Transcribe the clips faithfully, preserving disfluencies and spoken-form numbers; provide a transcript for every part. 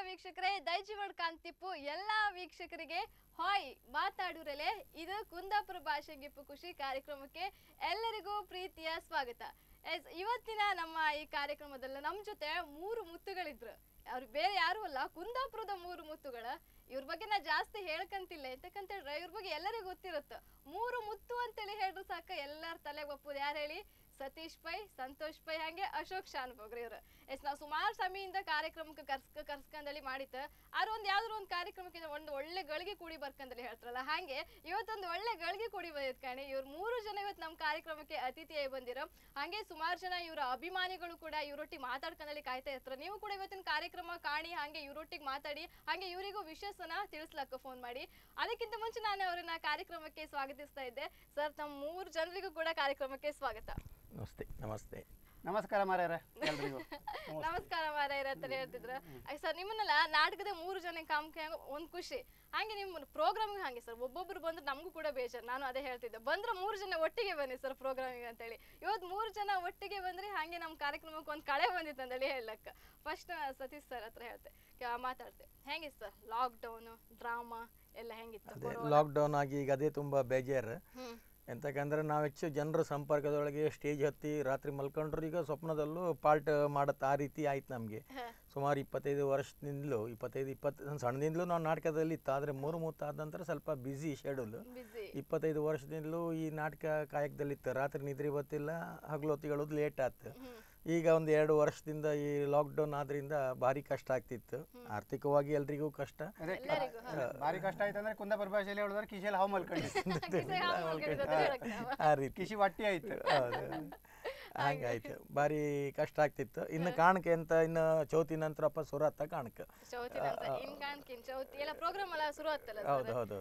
ವೀಕ್ಷಕರೇ ದೈಜಿವಡ್ ಕಾಂತಿಪ್ಪು ಎಲ್ಲ ವೀಕ್ಷಕರಿಗೆ ಹಾಯ್ ಮಾತಾಡುರಲೆ ಇದು ಕುಂದಾಪುರ ಭಾಷೆಗಿಪ್ಪು ಖುಷಿ ಕಾರ್ಯಕ್ರಮಕ್ಕೆ ಎಲ್ಲರಿಗೂ ಪ್ರೀತಿಯ ಸ್ವಾಗತ. ಇವತ್ತಿನ ನಮ್ಮ ಈ ಕಾರ್ಯಕ್ರಮದಲ್ಲಿ ನಮ್ಮ ಜೊತೆ ಮೂರು ಮುತ್ತುಗಳಿದ್ರು. ಅವ್ರು ಬೇರೆ ಯಾರು ಅಲ್ಲ, ಕುಂದಾಪುರದ ಮೂರು ಮುತ್ತುಗಳ. ಇವ್ರ ಬಗ್ಗೆ ನಾ ಜಾಸ್ತಿ ಹೇಳ್ಕಂತಿಲ್ಲ, ಎಂತಕ್ಕಂತ ಹೇಳಿದ್ರೆ ಇವ್ರ ಬಗ್ಗೆ ಎಲ್ಲರಿಗೂ ಗೊತ್ತಿರುತ್ತೆ. ಮೂರು ಮುತ್ತು ಅಂತೇಳಿ ಹೇಳಿದ್ರು ಸಾಕ ಎಲ್ಲರ ತಲೆಗೆ ಒಪ್ಪುದು. ಯಾರು ಹೇಳಿ? ಸತೀಶ್ ಪೈ, ಸಂತೋಷ್ ಪೈ, ಹಾಗೆ ಅಶೋಕ್ ಶಾನ್ಭೋಗ್ರಿ ಇವ್ರು. ಎಸ್ ನಾವು ಸುಮಾರು ಸಮಯದಿಂದ ಕಾರ್ಯಕ್ರಮಕ್ಕೆ ಕರ್ಸ್ಕ ಕರ್ಸ್ಕಂದಲ್ಲಿ ಮಾಡಿತ್ತು. ಆದ್ರೆ ಒಂದು ಯಾವ್ದಾದ್ರು ಒಂದು ಕಾರ್ಯಕ್ರಮಕ್ಕೆ ಒಂದು ಒಳ್ಳೆ ಗಳಿಗೆ ಕೂಡಿ ಬರ್ಕಂದಲ್ಲಿ ಹೇಳ್ತಾರಲ್ಲ, ಹಾಗೆ ಇವತ್ತೊಂದು ಒಳ್ಳೆ ಗಳಿಗೆ ಕೂಡಿ ಬಂದಿದ್ ಕಾಣಿ. ಇವ್ರು ಮೂರು ಜನ ಇವತ್ತು ನಮ್ಮ ಕಾರ್ಯಕ್ರಮಕ್ಕೆ ಅತಿಥಿಯಾಗಿ ಬಂದಿರೋ. ಹಾಗೆ ಸುಮಾರು ಜನ ಇವರ ಅಭಿಮಾನಿಗಳು ಕೂಡ ಇವರೊಟ್ಟಿಗೆ ಮಾತಾಡ್ಕೊಂಡಲ್ಲಿ ಕಾಯ್ತಾ ಇರ್ತಾರೆ. ನೀವು ಕೂಡ ಇವತ್ತಿನ ಕಾರ್ಯಕ್ರಮ ಕಾಣಿ, ಹಾಗೆ ಇವರೊಟ್ಟಿಗೆ ಮಾತಾಡಿ, ಹಾಗೆ ಇವರಿಗೂ ವಿಶೇಷನ ತಿಳಿಸ್ಲಕ್ಕ ಫೋನ್ ಮಾಡಿ. ಅದಕ್ಕಿಂತ ಮುಂಚೆ ನಾನು ಅವರನ್ನ ಕಾರ್ಯಕ್ರಮಕ್ಕೆ ಸ್ವಾಗತಿಸ್ತಾ ಇದ್ದೆ. ಸರ್, ತಮ್ಮ ಮೂರು ಜನರಿಗೂ ಕೂಡ ಕಾರ್ಯಕ್ರಮಕ್ಕೆ ಸ್ವಾಗತ. ನಮಸ್ತೆ. ನಮಸ್ತೆ ನಮಸ್ಕಾರ ಮಾರಾಯರ ಎಲ್ರಿಗೂ. ನಮಸ್ಕಾರ ಮಾರಾಯರ ಅಂತ ಹೇಳ್ತಿದ್ರ. ಸರ್, ನಿಮ್ಮನ್ನೆಲ್ಲ ನಾಟಕದ ಮೂರು ಜನ ಕಾಮಕ್ಕೆ ಒಂದ್ ಖುಷಿ, ಹಾಗೆ ನಿಮ್ಮ ಪ್ರೋಗ್ರಾಮಿಗೆ ಹಾಗೆ ಸರ್ ಒಬ್ಬೊಬ್ರು ಬಂದ್ರೆ ನಮಗೂ ಕೂಡ ಬೇಜಾರು. ನಾನು ಅದೇ ಹೇಳ್ತಿದ್ದೆ, ಬಂದ್ರೆ ಮೂರು ಜನ ಒಟ್ಟಿಗೆ ಬನ್ನಿ ಸರ್ ಪ್ರೋಗ್ರಾಮಿಗೆ ಅಂತೇಳಿ. ಇವತ್ತು ಮೂರು ಜನ ಒಟ್ಟಿಗೆ ಬಂದ್ರೆ ಹಾಗೆ ನಮ್ಮ ಕಾರ್ಯಕ್ರಮಕ್ಕೆ ಒಂದು ಕಳೆ ಬಂದಿತ್ತು ಅಂತೇಳಿ ಹೇಳಕ್ಕ. ಫಸ್ಟ್ ಸತೀಶ್ ಸರ್ ಹತ್ರ ಹೇಳ್ತೆ ಮಾತಾಡ್ತೆ. ಹೆಂಗೆ ಸರ್ ಲಾಕ್ ಡೌನ್ ಡ್ರಾಮಾ ಎಲ್ಲ ಹೆಂಗಿತ್ತು? ಲಾಕ್ ಡೌನ್ ಆಗಿ ಈಗ ಅದೇ ತುಂಬಾ ಬೇಜಾರು. ಎಂತಕಂದ್ರೆ ನಾವು ಹೆಚ್ಚು ಜನರ ಸಂಪರ್ಕದೊಳಗೆ ಸ್ಟೇಜ್ ಹತ್ತಿ ರಾತ್ರಿ ಮಲ್ಕೊಂಡ್ರು ಈಗ ಸ್ವಪ್ನದಲ್ಲೂ ಪಾರ್ಟ್ ಮಾಡತ್ತೆ, ಆ ರೀತಿ ಆಯ್ತು ನಮಗೆ. ಸುಮಾರು ಇಪ್ಪತ್ತೈದು ವರ್ಷದಿಂದಲೂ ಇಪ್ಪತ್ತೈದು ಇಪ್ಪತ್ತು ಸಣ್ಣದಿಂದಲೂ ನಾವು ನಾಟಕದಲ್ಲಿ ಇತ್ತು. ಆದರೆ ಮೂರು ಮೂವತ್ತು ಆದ ನಂತರ ಸ್ವಲ್ಪ ಬ್ಯುಸಿ ಶೆಡ್ಯೂಲ್. ಇಪ್ಪತ್ತೈದು ವರ್ಷದಿಂದಲೂ ಈ ನಾಟಕ ಕಾಯಕದಲ್ಲಿತ್ತು. ರಾತ್ರಿ ನಿದ್ರೆ ಗೊತ್ತಿಲ್ಲ, ಹಗಲೊತ್ತಿಗಳದ್ದು ಲೇಟ್ ಆಯ್ತು. ಈಗ ಒಂದು ಎರಡು ವರ್ಷದಿಂದ ಈ ಲಾಕ್ಡೌನ್ ಆದ್ರಿಂದ ಭಾರಿ ಕಷ್ಟ ಆಗ್ತಿತ್ತು. ಆರ್ಥಿಕವಾಗಿ ಎಲ್ರಿಗೂ ಕಷ್ಟ, ಭಾರಿ ಕಷ್ಟ ಆಯ್ತು. ಅಂದ್ರೆ ಕುಂದಾಪುರ ಭಾಷೆಯಲ್ಲಿ ಹೇಳಿದ್ರೆ ಕಿಶೆಲ್ ಹಾವು ಮಲ್ಕೊಂಡಿತ್ತು, ಆ ರೀತಿ ಕಿಶಿ ಹೊಟ್ಟಿ ಆಯ್ತು. ಹಂಗಾಯ್ತು, ಭಾರಿ ಕಷ್ಟ ಆಗ್ತಿತ್ತು. ಇನ್ನು ಕಾಣಕೆ ಅಂತ ಇನ್ನು ಚೌತಿ ನಂತರಪ್ಪ ಸುರತ್ತ ಕಾಣಕ ಹೌದು ಹೌದು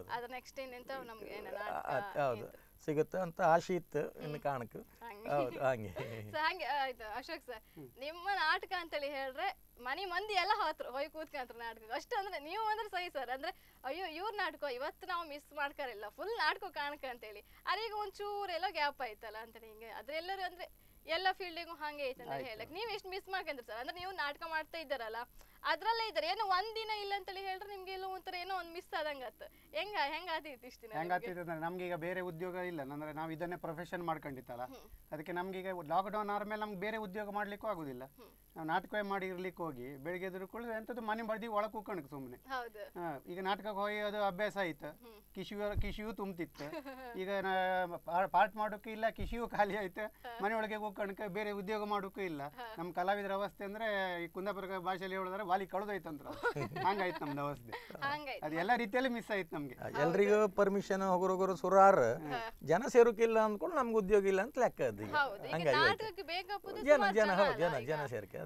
ಹೌದು ಸಿಗುತ್ತೆ ಅಂತ ಆಶೆ ಇತ್ತು. ಇನ್ನು ಕಾಣಕ ಹೌದು ಹಂಗೆ ಹಂಗೆ ಆಯ್ತು. ಅಶೋಕ್ ಸರ್, ನಿಮ್ಮ ನಾಟಕ ಅಂತೇಳಿ ಹೇಳ್ರೆ ಮನಿ ಮಂದಿ ಎಲ್ಲ ಹತ್ರ ಹೋಗಿ ಕೂತ್ಕೊಂಡ್ರ ನಾಟಕ ಅಷ್ಟು. ಅಂದ್ರೆ ನೀವು ಅಂದ್ರೆ ಸಹಿ ಸರ್, ಅಂದ್ರೆ ಅಯ್ಯೋ ಇವ್ರ ನಾಟಕ ಇವತ್ತು ನಾವು ಮಿಸ್ ಮಾಡ್ಕಾರಿಲ್ಲ, ಫುಲ್ ನಾಟಕ ಕಾಣಕ ಅಂತೇಳಿ. ಅದೀಗ ಒಂಚೂರು ಎಲ್ಲೋ ಗ್ಯಾಪ್ ಆಯ್ತಲ್ಲ ಅಂತೇಳಿ ಹಿಂಗೆ. ಅದ್ರ ಎಲ್ಲರೂ ಅಂದ್ರೆ ಎಲ್ಲ ಫೀಲ್ಡಿಗೂ ಹಂಗೆ ಐತೆ ಅಂತ ಹೇಳಕ್ ನೀವ್ ಎಷ್ಟು ಮಿಸ್ ಮಾಡ್ಕೊಂಡ್ರಿ ಸರ್? ಅಂದ್ರೆ ನೀವು ನಾಟಕ ಮಾಡ್ತಾ ಇದ್ದಾರಲ್ಲ, ಅದ್ರಲ್ಲೇ ಇದ್ದಾರೆ. ಏನೋ ಒಂದಿನ ಇಲ್ಲ ಅಂತೇಳಿ ಹೇಳ್ರೆ ನಿಮ್ಗೆ ಎಲ್ಲೋ ಒಂಥರ ಏನೋ ಒಂದ್ ಮಿಸ್ ಆದಂಗತ್ತ. ಹೆಂಗ ಹೆಂಗ ಆತಿತ್ತು ಇಷ್ಟ ದಿನ? ಹೆಂಗ ಆತಿತ್ತು ಅಂದ್ರೆ ನಮ್ಗೆ ಈಗ ಬೇರೆ ಉದ್ಯೋಗ ಇಲ್ಲ, ಅಂದ್ರೆ ನಾವು ಇದನ್ನೇ ಪ್ರೊಫೆಷನ್ ಮಾಡ್ಕೊಂಡಿತ್ತಲ್ಲ, ಅದಕ್ಕೆ ನಮ್ಗೆ ಈಗ ಲಾಕ್ ಡೌನ್ ಆದ್ಮೇಲೆ ನಮ್ಗೆ ಬೇರೆ ಉದ್ಯೋಗ ಮಾಡ್ಲಿಕ್ಕೂ ಆಗುದಿಲ್ಲ. ನಾವು ನಾಟಕ ಮಾಡಿ ಇರ್ಲಿಕ್ಕೆ ಹೋಗಿ ಬೆಳಿಗ್ಗೆ ಎದುರುಕೊಳ್ಳಿ ಎಂತದ್ದು ಮನೆ ಬಡ್ದಿ ಒಳಗೆ ಕೂತ್ಕೊಂಡ್ ಸುಮ್ಮನೆ. ಈಗ ನಾಟಕಕ್ಕೆ ಹೋಗಿ ಅದು ಅಭ್ಯಾಸ ಆಯ್ತು. ಕಿಶಿಯು ಕಿಶಿಯು ತುಂಬ್ತಿತ್ತು. ಈಗ ಪಾರ್ಟ್ ಮಾಡೋಕ್ಕೂ ಇಲ್ಲ, ಕಿಶಿಯು ಖಾಲಿ ಆಯ್ತು. ಮನೆಯೊಳಗೆ ಕೂತ್ಕೊಂಡ್ಕ ಬೇರೆ ಉದ್ಯೋಗ ಮಾಡೋಕ್ಕೂ ಇಲ್ಲ. ನಮ್ ಕಲಾವಿದರ ಅವಸ್ಥೆ ಅಂದ್ರೆ ಈ ಕುಂದಾಪುರ ಭಾಷೆಯಲ್ಲಿ ಹೇಳಿದ್ರೆ ವಾಲಿ ಕಳೆದೋಯ್ತಂತ್ರ ಹಂಗಾಯ್ತು ನಮ್ದು ಅವಸ್ಥೆ. ಅದು ಎಲ್ಲ ರೀತಿಯಲ್ಲಿ ಮಿಸ್ ಆಯ್ತು ನಮ್ಗೆ. ಎಲ್ರಿಗೂ ಪರ್ಮಿಷನ್ ಹೋಗೋರು ಸುರಾರ್ ಜನ ಸೇರೋಕಿಲ್ಲ ಅಂದ್ಕೊಂಡು ನಮ್ಗೆ ಉದ್ಯೋಗ ಇಲ್ಲ ಅಂತ ಲೆಕ್ಕ. ಅದು ಜನ ಜನ ಹೌದು ಜನ ಜನ ಸೇರ್ಕೆ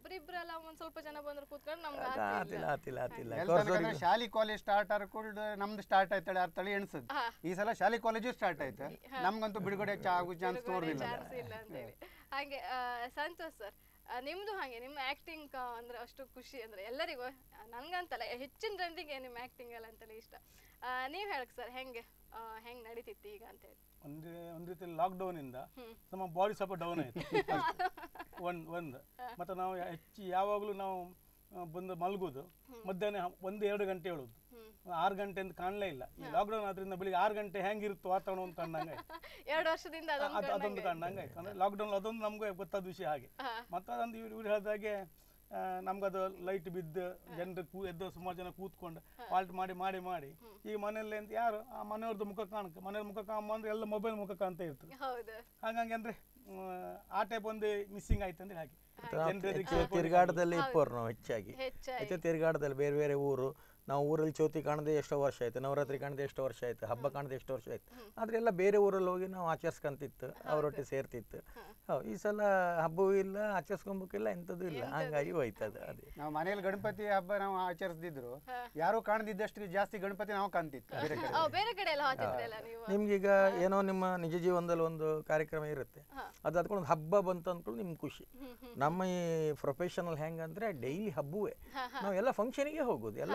ಶಾಲಿ ಕಾಲೇಜ್ ಸ್ಟಾರ್ಟ್ ಆರ್ಕೊಂಡು ನಮ್ದು ಸ್ಟಾರ್ಟ್ ಆಯ್ತಾಳೆ ಆರ್ ತಳಿ ಎಣ್ಸದ್. ಈ ಸಲ ಶಾಲಿ ಕಾಲೇಜು ಸ್ಟಾರ್ಟ್ ಆಯ್ತು, ನಮ್ಗಂತೂ ಬಿಡುಗಡೆ ಆಗೋ ಚಾನ್ಸ್ ತೋರ್ದಿಲ್ಲ. ಹಾಗೆ ಸಂತೋಷ್ ಸರ್, ನಿಮ್ದು ಹಾಗೆ ನಿಮ್ಮ ಆಕ್ಟಿಂಗ್ ಅಂದ್ರೆ ಅಷ್ಟು ಖುಷಿ ಅಂದ್ರೆ ಎಲ್ಲರಿಗೂ, ನನ್ಗಂತಲ್ಲ ಹೆಚ್ಚಿನ ಜನರಿಗೆ ನಿಮ್ಮ ಆಕ್ಟಿಂಗ್ ಎಲ್ಲ ಅಂತಲೇ ಇಷ್ಟ. ನೀವ್ ಹೇಳಕ್ ಸರ್ ಹೆಂಗೆ ಹೆಂಗ್ ನಡೀತಿತ್ತು ಈಗ ಅಂತ ಹೇಳಿ? ಒಂದು ಒಂದು ರೀತಿ ಲಾಕ್ ಡೌನ್ ಇಂದ ನಮ್ಮ ಬಾಡಿ ಸ್ವಲ್ಪ ಡೌನ್ ಆಯ್ತು ಒಂದ್ ಒಂದು ಮತ್ತೆ ನಾವು ಹೆಚ್ಚು ಯಾವಾಗಲೂ ನಾವು ಬಂದು ಮಲಗುದು ಮಧ್ಯಾಹ್ನ ಒಂದು ಎರಡು ಗಂಟೆ ಹೇಳುದು, ಆರು ಗಂಟೆ ಅಂತ ಕಾಣಲೇ ಇಲ್ಲ. ಈ ಲಾಕ್ ಡೌನ್ ಆದ್ರಿಂದ ಬೆಳಿಗ್ಗೆ ಆರು ಗಂಟೆ ಹೆಂಗಿರುತ್ತೆ ವಾತಾವರಣ ಅಂತ ಕಂಡಂಗೆ ಎರಡು ವರ್ಷದಿಂದ ಅದೊಂದು ಕಂಡಂಗೆ ಆಯ್ತು. ಅಂದ್ರೆ ಲಾಕ್ ಡೌನ್ ಅದೊಂದು ನಮ್ಗೆ ಗೊತ್ತಾದ ವಿಷಯ ಹಾಗೆ. ಮತ್ತೆ ಅದೊಂದು ಇವ್ರು ಇವ್ರು ಹೇಳಿದಾಗೆ ನಮ್ಗದು ಲೈಟ್ ಬಿದ್ದು ಜನರು ಕೂ ಎದ್ದು ಸುಮಾರು ಜನ ಕೂತ್ಕೊಂಡು ಪಾಲ್ಟ್ ಮಾಡಿ ಮಾಡಿ ಮಾಡಿ ಈಗ ಮನೆಯಲ್ಲಿ ಅಂತ ಯಾರು ಆ ಮನೆಯವ್ರದ್ದು ಮುಖ ಕಾಣಕ ಮನೆಯವ್ರ ಮುಖ ಕಾಮ ಅಂದ್ರೆ ಎಲ್ಲ ಮೊಬೈಲ್ ಮುಖ ಕಾಣ್ತಾ ಇರ್ತದೆ. ಹಾಗಾಗಿ ಅಂದ್ರೆ ಆ ಟೈಪ್ ಒಂದು ಮಿಸ್ಸಿಂಗ್ ಆಯ್ತು ಅಂದ್ರೆ ಹಾಗೆ ತಿರುಗಾಟದಲ್ಲಿ ಇಪ್ಪರು ನಾವು ಹೆಚ್ಚಾಗಿ ಹೆಚ್ಚು ತಿರುಗಾಟದಲ್ಲಿ ಬೇರೆ ಬೇರೆ ಊರು. ನಾವು ಊರಲ್ಲಿ ಚೌತಿ ಕಾಣದೆ ಎಷ್ಟೋ ವರ್ಷ ಆಯ್ತು, ನವರಾತ್ರಿ ಕಾಣದೆ ಎಷ್ಟೋ ವರ್ಷ ಆಯ್ತು, ಹಬ್ಬ ಕಾಣದೆ ಎಷ್ಟೋ ವರ್ಷ ಆಯ್ತು. ಆದ್ರೆ ಎಲ್ಲ ಬೇರೆ ಊರಲ್ಲಿ ಹೋಗಿ ನಾವು ಆಚರಿಸ್ಕೊಂತಿತ್ತು, ಅವರೊಟ್ಟಿಗೆ ಸೇರ್ತಿತ್ತು. ಹೌದು, ಈ ಸಲ ಹಬ್ಬವೂ ಇಲ್ಲ, ಆಚರಿಸ್ಕೊಂಬಕ್ಕಿಲ್ಲ, ಎಂಥದ್ದು ಇಲ್ಲ. ಹಂಗಾಗಿ ಹೋಯ್ತದ. ಅದೇ ನಾವು ಮನೇಲಿ ಗಣಪತಿ ಹಬ್ಬ ನಾವು ಆಚರಿಸ್ತಿದ್ರು, ಯಾರು ಕಾಣದಿದ್ದಷ್ಟು ಜಾಸ್ತಿ ಗಣಪತಿ ನಾವು ಕಾಣ್ತಿತ್ತು ಬೇರೆ ಕಡೆ. ನಿಮ್ಗೀಗ ಏನೋ ನಿಮ್ಮ ನಿಜ ಜೀವನದಲ್ಲಿ ಒಂದು ಕಾರ್ಯಕ್ರಮ ಇರುತ್ತೆ, ಅದು ಅದ್ಕೊಂಡು ಒಂದು ಹಬ್ಬ ಬಂತು ಅಂದ್ಕೊಂಡು ನಿಮ್ಗೆ ಖುಷಿ. ನಮ್ಮ ಈ ಪ್ರೊಫೆಷನಲ್ ಹೆಂಗಂದ್ರೆ ಡೈಲಿ ಹಬ್ಬವೇ, ನಾವು ಎಲ್ಲ ಫಂಕ್ಷನಿಗೆ ಹೋಗೋದು, ಎಲ್ಲ ಫಂಕ್ಷನ್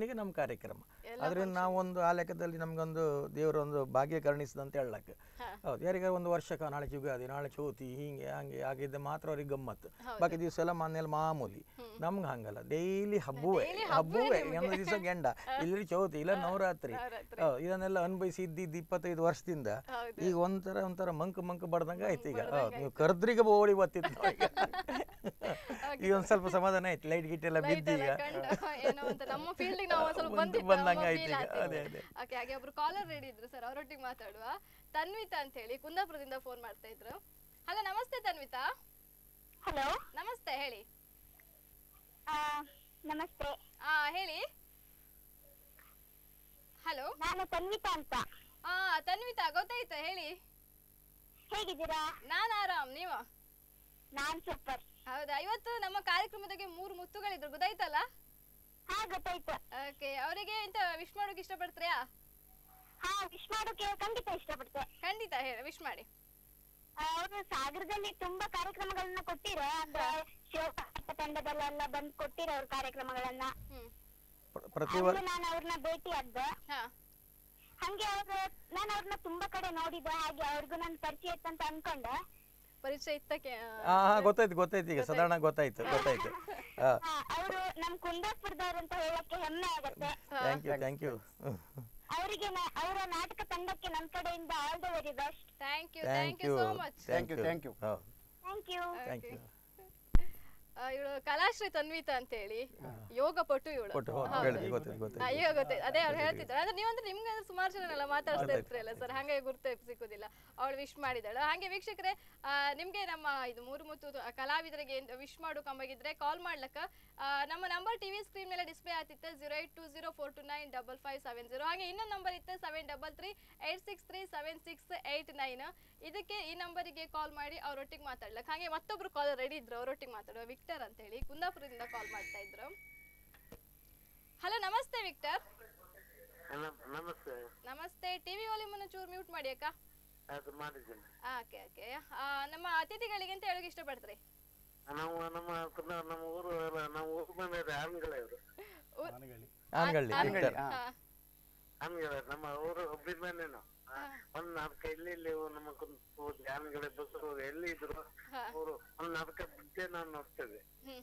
ಫಂಕ್ಷನಿಗೆ ನಮ್ಮ ಕಾರ್ಯಕ್ರಮ. ಅದರಿಂದ ನಾವೊಂದು ಆ ಲೆಕ್ಕದಲ್ಲಿ ನಮಗೊಂದು ದೇವರೊಂದು ಭಾಗ್ಯ ಕರುಣಿಸಿದ ಅಂತ ಹೇಳಕ್ಕೆ. ಹೌದು, ಯಾರಿಗಾರ ಒಂದು ವರ್ಷಕ್ಕ ನಾಳೆ ಯುಗಾದಿ, ನಾಳೆ ಚೌತಿ, ಹೀಗೆ ಹಂಗೆ ಆಗಿದ್ದ ಮಾತ್ರ ಅವ್ರಿಗೆ ಗಮ್ಮತ್ತು. ಬಾಕಿ ದಿವಸ ಎಲ್ಲ ಮನೇಲಿ ಮಾಮೂಲಿ. ನಮ್ಗೆ ಹಂಗಲ್ಲ, ಡೈಲಿ ಹಬ್ಬವೇ ಹಬ್ಬವೇ. ಒಂದು ದಿವಸ ಗೆಂಡ, ಇಲ್ಲಿ ಚೌತಿ, ಇಲ್ಲ ನವರಾತ್ರಿ. ಇದನ್ನೆಲ್ಲ ಅನುಭವಿಸಿ ಇದ್ದಿದ್ದು ಇಪ್ಪತ್ತೈದು ವರ್ಷದಿಂದ ಈಗ ಒಂಥರ ಒಂಥರ ಮಂಕ್ ಮಂಕ್ ಬಡ್ದಂಗೆ ಆಯ್ತು. ಈಗ ನೀವು ಕರೆದ್ರಿಗೆ ಓಡಿ ಬರ್ತಿತ್ತು. ಈಗ ಒಂದ್ ಸ್ವಲ್ಪ ಸಮಾಧಾನ ಆಯ್ತು, ಲೈಟ್ ಗಿಟ್ ಎಲ್ಲ ಬಿದ್ದು ಈಗ ಬಂದಂಗೆ ಆಯ್ತು ಈಗ. ಅದೇ ಅದೇ ಓಕೆ, ಹಾಗೆ ಒಬ್ರು ಕಾಲರ್ ರೆಡಿ ಇದ್ರು ಸರ್, ಅವರೊಟ್ಟಿಗೆ ಮಾತಾಡುವ. ತನ್ವಿತಾ ಅಂತ ಹೇಳಿ ಕುಂದಾಪುರದಿಂದ ಫೋನ್ ಮಾಡ್ತಾ ಇದ್ರು. ಹಲೋ, ನಮಸ್ತೆ ತನ್ವಿತಾ. ಹಲೋ, ನಮಸ್ತೆ, ಹೇಳಿ. ನಮಸ್ತೆ. ಆ ಹೇಳಿ. ಹಲೋ, ನಾನು ತನ್ವಿತಾ ಅಂತ. ಆ ತನ್ವಿತಾ, ಗೊತ್ತಾಯ್ತಾ, ಹೇಳಿ. ಹೇಗಿದ್ದೀರಾ? ನಾನ್ ಆರಾಮ್, ನೀವು? ನಾನ್ ಸೂಪರ್. ಹೌದಾ, ಇವತ್ತು ನಮ್ಮ ಕಾರ್ಯಕ್ರಮದಾಗೆ ಮೂರು ಮುತ್ತುಗಳಿದ್ರು, ಗೊತ್ತಾಯ್ತಲ್ಲ? ಹಾ, ಗೊತ್ತಾಯ್ತು. ಓಕೆ, ಅವರಿಗೆ ಎಂತ ವಿಶ್ ಮಾಡೋಕೆ ಇಷ್ಟಪಡ್ತೀರಾ? ಹಾ, ವಿಶ್ ಮಾಡೋಕೆ ಖಂಡಿತ ಇಷ್ಟಪಡ್ತೆ. ಖಂಡಿತ ಹೇಳಿ, ವಿಶ್ ಮಾಡಿ. ಅವರು ಸಾಗರದಲ್ಲಿ ತುಂಬಾ ಕಾರ್ಯಕ್ರಮಗಳನ್ನ ಕೊಟ್ಟಿರೋ, ಅಂದ್ರೆ ಶಿವಕಾರ್ತಿಕ ತಂಡದಲ್ಲೆಲ್ಲ ಬಂದ್ ಕೊಟ್ಟಿರೋ ಅವ್ರ ಕಾರ್ಯಕ್ರಮಗಳನ್ನ. ಪ್ರತಿ ನಾನು ಅವ್ರನ್ನ ಭೇಟಿ ಆದ್ದೆ. ಹಂಗೆ ಅವ್ರು ನಾನು ಅವ್ರನ್ನ ತುಂಬಾ ಕಡೆ ನೋಡಿದ್ದೆ, ಹಾಗೆ ಅವ್ರಿಗೂ ನನ್ ಪರಿಚಯ ಇತ್ತಂತ ಅನ್ಕೊಂಡೆ. ಪರಿಚಯ ಇತ್ತಕ್ಕೆ ಹಾ ಹಾ ಗೊತ್ತಾಯ್ತು ಗೊತ್ತಾಯ್ತು ಈಗ ಸಾಧಾರಣ ಗೊತ್ತಾಯ್ತು ಗೊತ್ತಾಯ್ತು. ಅವರು ನಮ್ ಕುಂದಾಪುರದವ್ರು ಅಂತ ಹೇಳಕ್ಕೆ ಹೆಮ್ಮೆ ಆಗತ್ತೆ. Thank you thank you. ಅವರಿಗೆ ಅವರ ನಾಟಕ ತಂಡಕ್ಕೆ ನನ್ನ ಕಡೆಯಿಂದ all the very best. Thank you thank you so much. Thank you thank you thank you thank you. ಇವಳು ಕಲಾಶ್ರೀ ತನ್ವಿತಾ ಅಂತ ಹೇಳಿ ಯೋಗ ಪಟು ಇವಳು. ಈಗ ಗೊತ್ತಾಯ್ತು, ಅದೇ ಅವ್ರು ಹೇಳ್ತಿದ್ರು. ಅಂದ್ರೆ ನೀವಂದ್ರೆ ನಿಮ್ಗೆ ಸುಮಾರು ಜನ ಮಾತಾಡ್ತಾ ಇರ್ತೀರಲ್ಲ ಸರ್, ಹಾಗೆ ಗುರ್ತು ಸಿಕ್ಕುದಿಲ್ಲ. ಅವಳು ವಿಶ್ ಮಾಡಿದಾಳು. ಹಾಗೆ ವೀಕ್ಷಕರೇ, ನಿಮ್ಗೆ ನಮ್ಮ ಇದು ಮೂರು ಮುತ್ತು ಕಲಾವಿದರಿಗೆ ವಿಶ್ ಮಾಡೋ ಕಂಬಾಗಿದ್ರೆ ಕಾಲ್ ಮಾಡ್ಲಕ್ಕ ನಮ್ಮ ನಂಬರ್ ಟಿವಿ ಸ್ಕ್ರೀನ್ ಮೇಲೆ ಡಿಸ್ಪ್ಲೇ ಆಗ್ತಿತ್ತು, zero eight two zero four two nine double five seven zero. ಹಾಗೆ ಇನ್ನೊಂದು ನಂಬರ್ ಇತ್ತು seven double three eight six three seven six eight nine. ಇದಕ್ಕೆ ಈ ನಂಬರಿಗೆ ಕಾಲ್ ಮಾಡಿ ಅವರೊಟ್ಟಿಗೆ ಮಾತಾಡ್ಲಕ್ಕ. ಹಾಗೆ ಮತ್ತೊಬ್ರು ಕಾಲ್ ರೆಡಿ ಇದ್ರು, ಅವರೊಟ್ಟಿಗೆ ಮಾತಾಡುವ. ವಿಕ್ಟರ್ ಅಂತ ಹೇಳಿ ಕುಂದಾಪುರದಿಂದ ಕಾಲ್ ಮಾಡ್ತಾ ಇದ್ರು. ಹಲೋ, ನಮಸ್ತೆ ವಿಕ್ಟರ್. ನಮಸ್ತೆ. ನಮಸ್ತೆ. ಟಿವಿ ವಾಲ್ಯೂಮ್ ಅನ್ನು ಚೂರು ಮ್ಯೂಟ್ ಮಾಡಿ ಅಕ್ಕ. Okay okay. ನಮ್ಮ ಅತಿಥಿಗಳಿಗೆ ಅಂತ ಹೇಳೋಕೆ ಇಷ್ಟಪಡ್ತೀರಿ? ನಾವು ನಮ್ಮ ನಮ್ಮ ಊರು ನಮ್ಮ ಊರು ಬಂದ ಆನ್ಗಳೆ ಇವರು ಆನ್ಗಳ್ಳಿ ವಿಕ್ಟರ್ ಆನ್ಗಳೆ ನಮ್ಮ ಊರು ಒಬ್ಬಿದ ಮನೇನು ಒಂದ್ ನಾಲ್ಕ ಇಲ್ಲಿ ಇಲ್ಲಿ ನಮ್ಮ ಆನ್ಗಳೆ ಬಸ್ರು ಎಲ್ಲಿ ಇದ್ರು ಅವರು ಒಂದ್ ನಾಲ್ಕ ಬಿದ್ದೆ ನಾವು ನೋಡ್ತೇವೆ.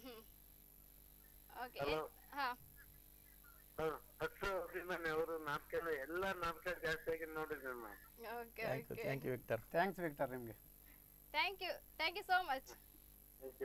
ಹತ್ತು ಒಬ್ಬಿದ ಮನೆ ಅವರು ನಾಲ್ಕ ಎಲ್ಲಾ ನಾಲ್ಕ ಜಾಸ್ತಿಯಾಗಿ ನೋಡಿದ್ವಿ ನಾವು. Thank you Victor. Thanks Victor ನಿಮ್ಗೆ. Thank you thank you so much. Okay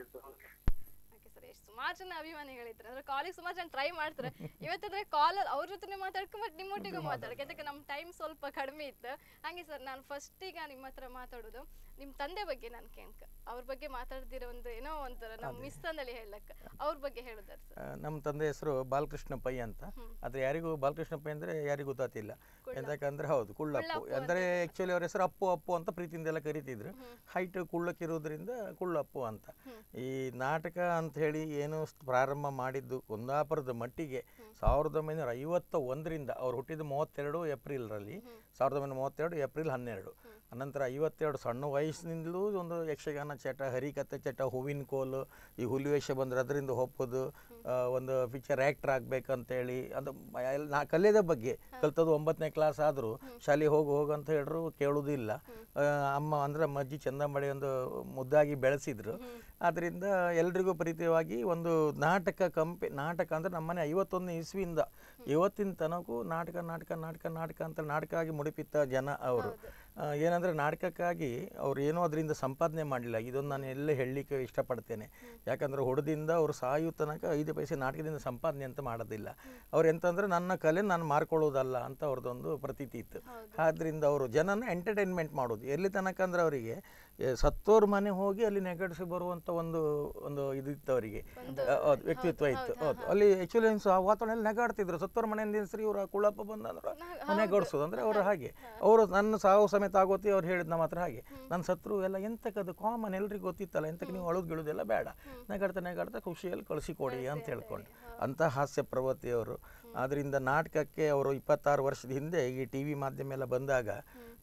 sir, ಎಷ್ಟು ಸುಮಾರು ಜನ ಅಭಿಮಾನಿಗಳಿದ್ರು ಅಂದ್ರೆ ಕಾಲಿಗೆ ಸುಮಾರು ಜನ ಟ್ರೈ ಮಾಡ್ತಾರೆ. ಇವತ್ತಂದ್ರೆ ಕಾಲ್ ಅವ್ರ ಜೊತೆ ಮಾತಾಡ್ಕೊಂಡು ಮತ್ತೆ ನಿಮ್ಮೊಟ್ಟಿಗೂ ಮಾತಾಡಕ್ಕೆ, ಯಾಕಂದ್ರೆ ನಮ್ಮ ಟೈಮ್ ಸ್ವಲ್ಪ ಕಡಿಮೆ ಇತ್ತು. ಹಾಗೆ ಸರ್, ನಾನು ಫಸ್ಟ್ ಈಗ ನಿಮ್ಮ ಹತ್ರ ಮಾತಾಡೋದು ನಿಮ್ಮ ತಂದೆ ಬಗ್ಗೆ. ನಾನು ಕೇಳ್ಕ ಅವ್ರ ಬಗ್ಗೆ ಮಾತಾಡ್ದಿರೋ ಒಂದು ಏನೋ ಒಂಥರ ನಮ್ಮ ಮಿಸ್ ಅಂದಲ್ಲಿ ಹೇಳಕ್ಕ, ಅವ್ರ ಬಗ್ಗೆ ಹೇಳುದಾರೆ ಸರ್. ನಮ್ಮ ತಂದೆ ಹೆಸರು ಬಾಲಕೃಷ್ಣ ಪೈ ಅಂತ. ಆದ್ರೆ ಯಾರಿಗೂ ಬಾಲಕೃಷ್ಣ ಪೈ ಅಂದ್ರೆ ಯಾರಿಗೂ ಗೊತ್ತಾತಿಲ್ಲ. ಎಂತಕ್ಕಂದ್ರೆ ಹೌದು ಕುಳ್ಳಪ್ಪು ಅಂದ್ರೆ ಆಕ್ಚುಲಿ ಅವ್ರ ಹೆಸರು ಅಪ್ಪು ಅಪ್ಪು ಅಂತ ಪ್ರೀತಿಯಿಂದ ಎಲ್ಲ ಕರಿತಿದ್ರು. ಹೈಟ್ ಕುಳ್ಳಕ್ಕಿರೋದ್ರಿಂದ ಕುಳ್ಳಪ್ಪು ಅಂತ. ಈ ನಾಟಕ ಅಂತ ಹೇಳಿ ಏನು ಪ್ರಾರಂಭ ಮಾಡಿದ್ದು ಕುಂದಾಪುರದ ಮಟ್ಟಿಗೆ ಸಾವಿರದ ಒಂಬೈನೂರ ಐವತ್ತ ಒಂದರಿಂದ ಅವ್ರು ಹುಟ್ಟಿದ ಮೂವತ್ತೆರಡು ಏಪ್ರಿಲ್ರಲ್ಲಿ ಸಾವಿರದ ಒಂಬೈನೂರ ಮೂವತ್ತೆರಡು ಏಪ್ರಿಲ್ ಹನ್ನೆರಡು. ಅನಂತರ ಐವತ್ತೆರಡು ಸಣ್ಣ ವಯಸ್ಸಿನಿಂದಲೂ ಒಂದು ಯಕ್ಷಗಾನ ಚಟ, ಹರಿಕಥೆ ಚಟ, ಹೂವಿನ ಕೋಲು, ಈ ಹುಲಿವೇಷ ಬಂದ್ರೆ ಅದರಿಂದ ಒಪ್ಪೋದು, ಒಂದು ಪಿಕ್ಚರ್ ಆ್ಯಕ್ಟರ್ ಆಗ್ಬೇಕಂತೇಳಿ ಅದು ನಾ ಕಲಿಯೋದ ಬಗ್ಗೆ ಕಲ್ತದ್ದು. ಒಂಬತ್ತನೇ ಕ್ಲಾಸ್ ಆದರೂ ಶಾಲೆಗೆ ಹೋಗು ಹೋಗು ಅಂತ ಹೇಳಿದ್ರು ಕೇಳೋದಿಲ್ಲ. ಅಮ್ಮ ಅಂದ್ರೆ ಅಜ್ಜಿ ಚಂದಮಡಿ ಒಂದು ಮುದ್ದಾಗಿ ಬೆಳೆಸಿದ್ರು. ಆದ್ದರಿಂದ ಎಲ್ರಿಗೂ ಪ್ರೀತಿಯಾಗಿ ಒಂದು ನಾಟಕ ಕಂಪೆ ನಾಟಕ ಅಂದರೆ ನಮ್ಮನೆ ಐವತ್ತೊಂದನೇ ಇಸ್ವಿಯಿಂದ ಇವತ್ತಿನ ತನಕೂ ನಾಟಕ ನಾಟಕ ನಾಟಕ ನಾಟಕ ಅಂತ ನಾಟಕ ಆಗಿ ಮುಡಿಪಿತ್ತ ಜನ ಅವರು. ಏನಂದರೆ ನಾಟಕಕ್ಕಾಗಿ ಅವ್ರು ಏನೋ ಅದರಿಂದ ಸಂಪಾದನೆ ಮಾಡಲಿಲ್ಲ. ಇದೊಂದು ನಾನು ಎಲ್ಲ ಹೇಳಲಿಕ್ಕೆ ಇಷ್ಟಪಡ್ತೇನೆ. ಯಾಕಂದರೆ ಹೊಡೆದಿಂದ ಅವರು ಸಾಯೋ ತನಕ ಐದು ಪೈಸೆ ನಾಟಕದಿಂದ ಸಂಪಾದನೆ ಅಂತ ಮಾಡೋದಿಲ್ಲ. ಅವ್ರು ಎಂತಂದರೆ ನನ್ನ ಕಲೆ ನಾನು ಮಾರ್ಕೊಳ್ಳೋದಲ್ಲ ಅಂತ ಅವ್ರದ್ದೊಂದು ಪ್ರತೀತಿ ಇತ್ತು. ಆದ್ದರಿಂದ ಅವರು ಜನನ ಎಂಟರ್ಟೈನ್ಮೆಂಟ್ ಮಾಡೋದು ಎಲ್ಲಿ ತನಕ ಅಂದರೆ ಅವರಿಗೆ ಸತ್ತೋರ್ ಮನೆ ಹೋಗಿ ಅಲ್ಲಿ ನೆಗಡಿಸಿ ಬರುವಂಥ ಒಂದು ಒಂದು ಇದಿತ್ತು ಅವರಿಗೆ, ವ್ಯಕ್ತಿತ್ವ ಇತ್ತು. ಹೌದು, ಅಲ್ಲಿ ಆ್ಯಕ್ಚುಲಿ ಆ ವಾತಾವರಣ ನೆಗಾಡ್ತಿದ್ರು. ಸತ್ತೋರ್ ಮನೆಯಿಂದ ಸರಿ ಇವರು ಕುಳಪ್ಪ ಬಂದಂದ್ರೆ ನೆಗಡಿಸೋದು ಅಂದರೆ ಅವರು ಹಾಗೆ. ಅವರು ನನ್ನ ಸಾವು ಸಮೇತ ಆಗೋತಿ ಅವ್ರು ಹೇಳಿದ್ ನಮ್ಮ ಹತ್ರ ಹಾಗೆ, ನನ್ನ ಸತ್ರು ಎಲ್ಲ ಎಂತಕ್ಕದು ಕಾಮನ್ ಎಲ್ರಿಗೂ ಗೊತ್ತಿತ್ತಲ್ಲ, ಎಂತಕ್ಕೆ ನೀವು ಅಳುದು ಗಿಳುದೆಲ್ಲ ಬೇಡ, ನೆಗಾಡ್ತಾ ನೆಗಾಡ್ತಾ ಖುಷಿಯಲ್ಲಿ ಕಳಿಸಿಕೊಡಿ ಅಂತ ಹೇಳ್ಕೊಂಡು ಅಂಥ ಹಾಸ್ಯ ಪ್ರವೃತ್ತಿಯವರು. ಆದ್ದರಿಂದ ನಾಟಕಕ್ಕೆ ಅವರು ಇಪ್ಪತ್ತಾರು ವರ್ಷದ ಹಿಂದೆ ಈ ಟಿ ವಿ ಮಾಧ್ಯಮ ಎಲ್ಲ ಬಂದಾಗ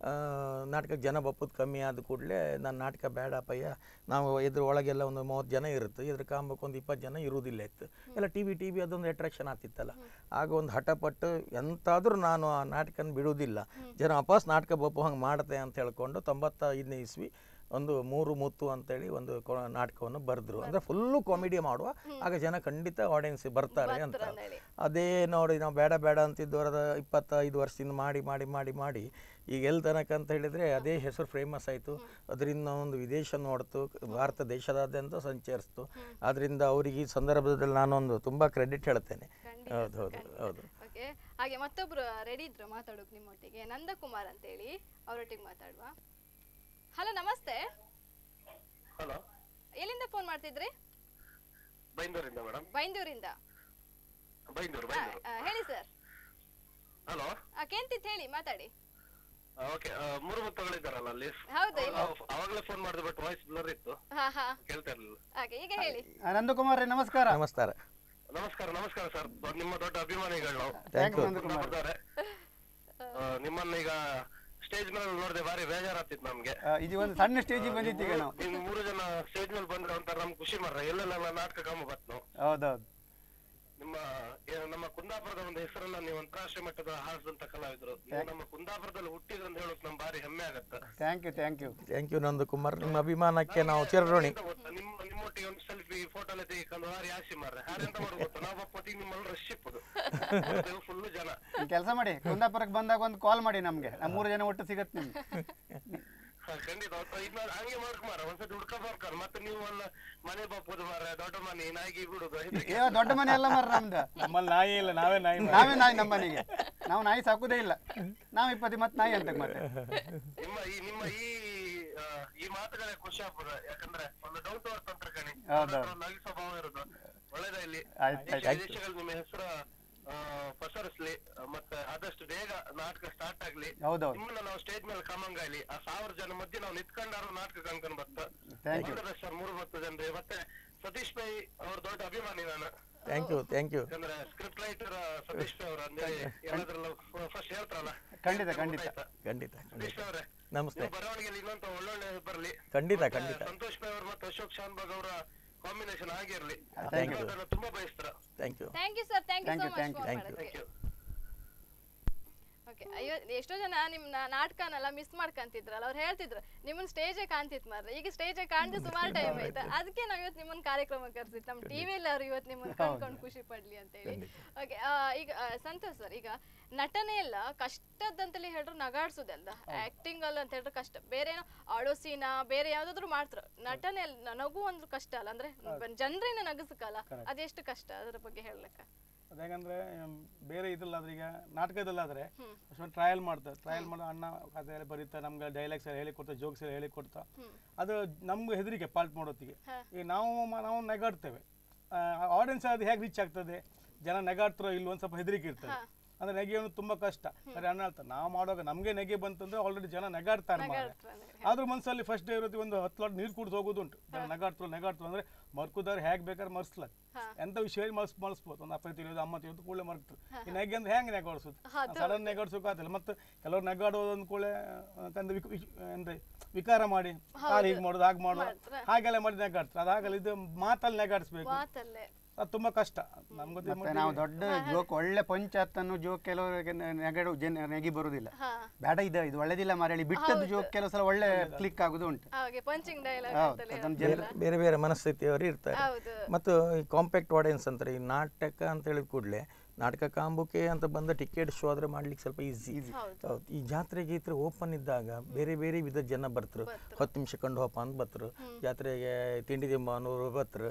ನಾಟಕಕ್ಕೆ ಜನ ಬಪ್ಪುದು ಕಮ್ಮಿ ಆದ ಕೂಡಲೇ ನಾನು ನಾಟಕ ಬೇಡಪ್ಪಯ್ಯ, ನಾವು ಇದ್ರ ಒಳಗೆಲ್ಲ ಒಂದು ಮೂವತ್ತು ಜನ ಇರುತ್ತೆ, ಇದ್ರ ಕಾಂಬಕ್ಕೆ ಒಂದು ಇಪ್ಪತ್ತು ಜನ ಇರುವುದಿಲ್ಲ ಇತ್ತು, ಎಲ್ಲ ಟಿ ವಿ ಟಿ ವಿ ಅದೊಂದು ಅಟ್ರಾಕ್ಷನ್ ಆಗ್ತಿತ್ತಲ್ಲ. ಆಗ ಒಂದು ಹಠಪಟ್ಟು ಎಂತಾದರೂ ನಾನು ಆ ನಾಟಕನ ಬಿಡುವುದಿಲ್ಲ, ಜನ ವಾಪಸ್ ನಾಟಕ ಬಪ್ಪು ಹಂಗೆ ಮಾಡುತ್ತೆ ಅಂತ ಹೇಳ್ಕೊಂಡು ತೊಂಬತ್ತೈದನೇ ಇಸ್ವಿ ಒಂದು ಮೂರು ಮುತ್ತು ಅಂತೇಳಿ ಒಂದು ನಾಟಕವನ್ನು ಬರೆದ್ರು. ಅಂದರೆ ಫುಲ್ಲು ಕಾಮಿಡಿ ಮಾಡುವ, ಆಗ ಜನ ಖಂಡಿತ ಆಡಿಯನ್ಸ್ ಬರ್ತಾರೆ ಅಂತ. ಅದೇ ನೋಡಿ ನಾವು ಬೇಡ ಬೇಡ ಅಂತಿದ್ದವರದ ಇಪ್ಪತ್ತೈದು ವರ್ಷದಿಂದ ಮಾಡಿ ಮಾಡಿ ಮಾಡಿ ಮಾಡಿ ಈಗ ಎಲ್ಲಿ ತನಕ ಅಂತ ಹೇಳಿದರೆ ಅದೇ ಹೆಸರು ಫೇಮಸ್ ಆಯಿತು. ಅದರಿಂದ ಒಂದು ವಿದೇಶ ನೋಡ್ತು, ಭಾರತ ದೇಶದಾದ್ಯಂತ ಸಂಚರಿಸ್ತು. ಆದ್ದರಿಂದ ಅವರಿಗೆ ಈ ಸಂದರ್ಭದಲ್ಲಿ ನಾನೊಂದು ತುಂಬ ಕ್ರೆಡಿಟ್ ಹೇಳ್ತೇನೆ. ಹೌದು ಹೌದು ಹೌದು. ಓಕೆ, ಹಾಗೆ ಮತ್ತೊಬ್ರು ರೆಡಿ ಇದ್ರು ಮಾತಾಡೋಕೆ ನಿಮ್ಮೊಟ್ಟಿಗೆ, ನಂದಕುಮಾರ್ ಅಂತೇಳಿ, ಅವರೊಟ್ಟಿಗೆ ಮಾತಾಡುವ. ಹಲೋ, ನಮಸ್ತೆ. ಹಲೋ, ಎಲ್ಲಿಂದ ಫೋನ್ ಮಾಡ್ತಿದ್ರಿ? ಬೈಂದೂರಿಂದ ಮೇಡಮ್. ಬೈಂದೂರಿಂದ? ಬೈಂದೂರು ಆ, ಬೈಂದೂರು. ಆ, ಹೇಳಿ ಸರ್. ಹಲೋ, ಕೇಂತಿತ್ ಹೇಳಿ, ಮಾತಾಡಿ. ಓಕೆ, ಮೂರು ಮುತ್ತುಗಳಿದ್ದಾರಲ್ಲ ಅಲ್ಲಿ, ಹೌದು, ಇಲ್ಲ. ಅವಾಗಲೇ ಫೋನ್ ಮಾಡಿದ್ರು, ಬಟ್ ವಾಯ್ಸ್ ಬ್ಲರ್ ಇತ್ತು, ಹಾ ಹಾ, ಕೇಳ್ತಾ ಇರ್ಲಿಲ್ಲ. ಹಾಗೆ ಈಗ ಹೇಳಿ. ಆ, ನಂದಕುಮಾರ್ ರೇ, ನಮಸ್ಕಾರ. ನಮಸ್ಕಾರ. ನಮಸ್ಕಾರ ನಮಸ್ಕಾರ ಸರ್, ನಿಮ್ಮ ದೊಡ್ಡ ಅಭಿಮಾನಿಗಳು ನಾವು. Thank you. ಬರ್ತಾರೆ. ಆ, ನಿಮ್ಮನ್ನ ಈಗ ಸ್ಟೇಜ್ ಮೇಲೆ ನೋಡಿದೆ, ಭಾರಿ ಬೇಜಾರಾಗ್ತಿತ್ತು ನಮ್ಗೆ. ಆ, ಇದು ಒಂದು ಸಣ್ಣ ಸ್ಟೇಜಿಗೆ ಬಂದಿತ್ತು ಈಗ ನಾವು. ನಿಮ್ ಮೂರು ಜನ ಸ್ಟೇಜ್ ಮೇಲೆ ಬಂದ್ರೆ ಒಂಥರ ನಮ್ಗೆ ಖುಷಿ ಮಾಡ್ರ, ಎಲ್ಲೆಲ್ಲ ನಾಟಕ ಕಾಮ ಬತ್ ನಾವು. ಹೌದೌದು. ನಿಮ್ಮ ಏನು ನಮ್ಮ ಕುಂದಾಪುರದ ಒಂದು ಹೆಸರನ್ನ ನೀವು ಅಂತಾರಾಷ್ಟ್ರೀಯ ಮಟ್ಟದ ಹಾರಿಸಿದಂತ ಕಲಾವಿದರು. ನೀವು ನಮ್ಮ ಕುಂದಾಪುರದಲ್ಲಿ ಹುಟ್ಟಿದ್ರು ಅಂತ ಹೇಳೋಕೆ ನಮ್ಗೆ ಭಾರಿ ಹೆಮ್ಮೆ ಆಗತ್ತೆ. Thank you thank you thank you Nandakumar, ನಿಮ್ಮ ಅಭಿಮಾನಕ್ಕೆ ನಾವು ಚಿರಋಣಿ. ನಿಮ್ಮ ನಿಮ್ಮೊಟ್ಟಿಗೆ ಒಂದು ಸೆಲ್ಫಿ ಫೋಟೋ ಎಲ್ಲ ತೆಗಿಕೊಂಡು ಭಾರಿ ಆಸೆ ಮಾಡ್ರೆ, ಯಾರೆಂತ ಮಾಡೋದು ಗೊತ್ತಾ, ನಾವು ಒಪ್ಪತ್ತಿಗೆ ನಿಮ್ಮಲ್ಲಿ ರಶ್ ಇಪ್ಪದು ಫುಲ್ಲು ಜನ. ಕೆಲಸ ಮಾಡಿ, ಕುಂದಾಪುರಕ್ಕೆ ಬಂದಾಗ ಒಂದು ಕಾಲ್ ಮಾಡಿ ನಮ್ಗೆ, ನಮ್ಮ ಮೂರು ಜನ ಒಟ್ಟು ಸಿಗತ್ತೆ ನಿಮ್ಗೆ. ಖಂಡಿತ ಇದ್ನ ಹಂಗೆ ಮಾಡ್ಕ ಮಾರ, ಒಂದ್ಸತಿ ಹುಡ್ಕ ಬರ್ಕಾರ, ಮತ್ತೆ ನೀವು ಅಲ್ಲ ಮನೆ ಬಪ್ಪುದು ಮಾರ, ದೊಡ್ಡ ಮನೆ ನಾಯಿಗೆ ಬಿಡುದು. ಏ ದೊಡ್ಡ ಮನೆ ಎಲ್ಲ ಮಾರ ನಮ್ದು. ನಮ್ಮಲ್ಲಿ ನಾಯಿ ಇಲ್ಲ, ನಾವೇ ನಾಯಿ. ನಾವೇ ನಾಯಿ ನಮ್ಮ ಮನೆಗೆ, ನಾವು ನಾಯಿ ಸಾಕುದೇ ಇಲ್ಲ, ನಾವು ಇಪ್ಪತ್ತು ಮತ್ತೆ ನಾಯಿ ಅಂತ ಮತ್ತೆ. ನಿಮ್ಮ ಈ ನಿಮ್ಮ ಈ ಈ ಮಾತುಗಳೇ ಖುಷಿ ಆಗ್ತದ, ಯಾಕಂದ್ರೆ ಒಂದು ಡೌನ್ ಟು ಅರ್ತ್ ಅಂತ ಕಣಿ, ನಗಿ ಸ್ವಭಾವ ಇರೋದು ಒಳ್ಳೇದ. ಇಲ್ಲಿ ವಿದೇಶಗಳಲ್ಲಿ ನಿಮ್ಮ ಹೆಸರು ಪಸರಿಸ್ಲಿ, ಮತ್ತೆ ಆದಷ್ಟು ಬೇಗ ನಾಟಕ ಸ್ಟಾರ್ಟ್ ಆಗ್ಲಿ. ನಿಮ್ಮನ್ನ ನಾವು ಸ್ಟೇಜ್ ಮೇಲೆ ಕಾಮಂಗಾಯ್ಲಿ, ಆ ಸಾವಿರ ಜನ ಮಧ್ಯೆ ನಾವು ನಿಂತ್ಕೊಂಡಾರು ನಾಟಕ ಕಣ್ಕೊಂಡ್ ಬರ್ತ ಸರ್. ಮೂರು ಹತ್ತು ಜನರಿ, ಮತ್ತೆ ಸತೀಶ್ ಪೈ ಅವ್ರ ದೊಡ್ಡ ಅಭಿಮಾನಿ ನಾನು. Thank you thank you. ಯಾಕಂದ್ರೆ ಸ್ಕ್ರಿಪ್ಟ್ ರೈಟರ್ ಸತೀಶ್ ಪೈ ಅವ್ರ ಅಂದ್ರೆ ಎಲ್ಲದ್ರಲ್ಲ ಫಸ್ಟ್ ಹೇಳ್ತಾರಲ್ಲ. ಖಂಡಿತ ಖಂಡಿತ ಖಂಡಿತ. ಸತೀಶ್ ಅವರೇ ನಮಸ್ತೆ. ಬರವಣಿಗೆಯಲ್ಲಿ ಇನ್ನೊಂದು ಒಳ್ಳೊಳ್ಳೆ ಬರ್ಲಿ. ಖಂಡಿತ ಖಂಡಿತ. ಸಂತೋಷ್ ಪೈ ಅವರು ಮತ್ತು ಅಶೋಕ್ ಶಾನ್ಭಾಗ್ ಅವರ ಕಾಂಬಿನೇಷನ್ ಆಗಿರ್ಲಿ, ತುಂಬಾ ಬಯಸ್ತಾರ. Thank you thank you sir, thank you so much. Thank you. Okay, ಅಯ್ಯೋ ಎಷ್ಟೋ ಜನ ನಿಮ್ಮ ನಾಟಕನೆಲ್ಲ ಮಿಸ್ ಮಾಡ್ಕೊಂತಿದ್ರಲ್ಲ, ಅವ್ರು ಹೇಳ್ತಿದ್ರು ನಿಮ್ಮನ್ನ ಸ್ಟೇಜೇ ಕಾಣ್ತಿತ್ತು ಮಾರ್ರೆ, ಈಗ ಸ್ಟೇಜೇ ಕಾಣ್ದು ಸುಮಾರು ಟೈಮ್ ಆಯ್ತು, ಅದಕ್ಕೆ ನಾವು ಇವತ್ತು ನಿಮ್ಮನ್ನ ಕಾರ್ಯಕ್ರಮ ಕರ್ಸಿತ್ತು, ನಮ್ಮ ಟಿವಿಯಲ್ಲಿ ಅವ್ರು ಇವತ್ತು ನಿಮ್ಮನ್ನ ಕಣ್ಕೊಂಡು ಖುಷಿ ಪಡ್ಲಿ ಅಂತ ಹೇಳಿ. ಓಕೆ, ಈಗ ಸಂತೋಷ್ ಸರ್, ಈಗ ನಟನೆ ಎಲ್ಲ ಕಷ್ಟದಂತಲೇ ಹೇಳಿದ್ರು ನಗಾಡ್ಸೋದಲ್ದ, ಆಕ್ಟಿಂಗ್ ಅಲ್ಲ ಅಂತ ಹೇಳಿದ್ರೆ ಕಷ್ಟ, ಬೇರೆ ಏನೋ ಆಡೋ ಸೀನಾ ಬೇರೆ ಯಾವ್ದಾದ್ರು ಮಾಡ್ತಾರೆ, ನಟನೆ ನಗು ಒಂದು ಕಷ್ಟ ಅಲ್ಲ, ಅಂದ್ರೆ ಜನರನ್ನ ನಗಸಕ್ಕಲ್ಲ, ಅದೆಷ್ಟು ಕಷ್ಟ, ಅದ್ರ ಬಗ್ಗೆ ಹೇಳಕ್ಕ. ಅದೇಗಂದ್ರೆ ಬೇರೆ ಇದ್ರಲ್ಲಾದ್ರೆ ಈಗ ನಾಟಕದಲ್ಲಾದ್ರೆ ಅಷ್ಟೊಂದು ಟ್ರಯಲ್ ಮಾಡ್ತಾರೆ, ಟ್ರಯಲ್ ಮಾಡೋ ಅಣ್ಣ ಕಥೆ ಎಲ್ಲ ಬರೀತಾ, ನಮ್ಗೆ ಡೈಲಾಗ್ಸ್ ಎಲ್ಲ ಹೇಳಿಕೊಡ್ತಾ, ಜೋಕ್ಸ್ ಎಲ್ಲ ಹೇಳಿಕೊಡ್ತಾ, ಅದು ನಮ್ಗೆ ಹೆದರಿಕೆ ಪಾಲ್ಟ್ ಮಾಡೋತ್ತಿಗೆ. ಈಗ ನಾವು ನಾವು ನೆಗಾಡ್ತೇವೆ, ಆಡಿಯನ್ಸ್ ಅದು ಹೇಗೆ ರೀಚ್ ಆಗ್ತದೆ, ಜನ ನೆಗಾಡ್ತಾರೋ ಇಲ್ಲಿ ಒಂದು ಸ್ವಲ್ಪ ಹೆದರಿಕೆ ಇರ್ತದೆ, ಅಂದ್ರೆ ನೆಗೆಯೋದು ತುಂಬಾ ಕಷ್ಟ. ಸರಿ ಅಣ್ಣ ಹೇಳ್ತಾರೆ, ನಾವು ಮಾಡುವಾಗ ನಮ್ಗೆ ನೆಗೆ ಬಂತಂದ್ರೆ ಆಲ್ರೆಡಿ ಜನ ನೆಗಾಡ್ತಾರೆ, ಆದ್ರೂ ಮನ್ಸಲ್ಲಿ ಫಸ್ಟ್ ಡೇ ಇರುತ್ತೆ ಒಂದು ಹತ್ತು ಲೋಟ ನೀರು ಕುಡಿದು ಹೋಗೋದುಂಟು, ಜನ ನೆಗಾಡ್ತಾರೆ ನೆಗಾಡ್ತಾರೆ ಅಂದ್ರೆ ಮರ್ಕುದಾರೆ ಹೇಗೆ ಬೇಕಾದ್ರೆ ಮರ್ಸ್ಲಕ್, ಎಂತ ವಿಷಯ ಮರ್ಸ್ ಮರ್ಸ್ಬೋದು, ಒಂದು ಅಪ್ಪ ತಿಳಿಯೋದು ಅಮ್ಮ ತಿಳಿಯೋದು ಕೂಡಲೇ ಮರ್ಕ್ತಾರೆ. ಈ ನೆಗೆ ಅಂದ್ರೆ ಹೆಂಗೆ ನೆಗಾಡ್ಸೋದು, ಸಡನ್ ನೆಗಾಡ್ಸೋಕೆ ಆಗಲ್ಲ. ಮತ್ತೆ ಕೆಲವ್ರು ನೆಗಾಡೋದು ಅಂದ ಕೂಡಲೇ ಅಂದ್ರೆ ಅಂದ್ರೆ ವಿಕಾರ ಮಾಡಿ ಕಾಲು ಹೀಗೆ ಮಾಡೋದು ಹಾಗೆ ಮಾಡೋದು ಹಾಗೆಲ್ಲ ಮಾಡಿ ನೆಗಾಡ್ತಾರೆ, ಅದಾಗಲ್ಲ. ಇದು ಮಾತಲ್ಲಿ ನೆಗಾಡಿಸ್ಬೇಕು, ಅದು ತುಂಬಾ ಕಷ್ಟ. ನಮ್ಗೆ ನಾವು ದೊಡ್ಡ ಜೋಕ್ ಒಳ್ಳೆ ಪಂಚಾಯತ್ ಜೋಕ್ ಕೆಲವರಿಗೆ ನೆಗಡು ಜನ ನೆಗಿ ಬರುದಿಲ್ಲ, ಬೇಡ ಇದೆ ಇದು ಒಳ್ಳೇದಿಲ್ಲ ಮರಳಿ ಬಿಟ್ಟದ್ದು ಜೋಕ್ ಕೆಲವು ಸಲ ಒಳ್ಳೆ ಕ್ಲಿಕ್ ಆಗುದು ಉಂಟು. ಬೇರೆ ಬೇರೆ ಮನಸ್ಥಿತಿಯವರು ಇರ್ತಾರೆ. ಮತ್ತು ಈ ಕಾಂಪ್ಯಾಕ್ಟ್ ಆಡಿಯನ್ಸ್ ಅಂತಾರೆ, ಈ ನಾಟಕ ಅಂತ ಹೇಳಿದ ಕೂಡಲೇ ನಾಟಕ ಕಾಂಬುಕೆ ಅಂತ ಬಂದ ಟಿಕೆಟ್ ಶೋ ಆದ್ರೆ ಮಾಡ್ಲಿಕ್ಕೆ ಸ್ವಲ್ಪ ಈಸಿ. ಈ ಜಾತ್ರೆಗೆ ಈ ಥರ ಓಪನ್ ಇದ್ದಾಗ ಬೇರೆ ಬೇರೆ ವಿಧ ಜನ ಬರ್ತರು, ಹತ್ತು ನಿಮಿಷ ಕಂಡು ಹೋಪ ಅಂತ ಬರ್ತರು, ಜಾತ್ರೆಗೆ ತಿಂಡಿ ತಿಂಬ ಅನ್ನೋರು ಬರ್ತರು,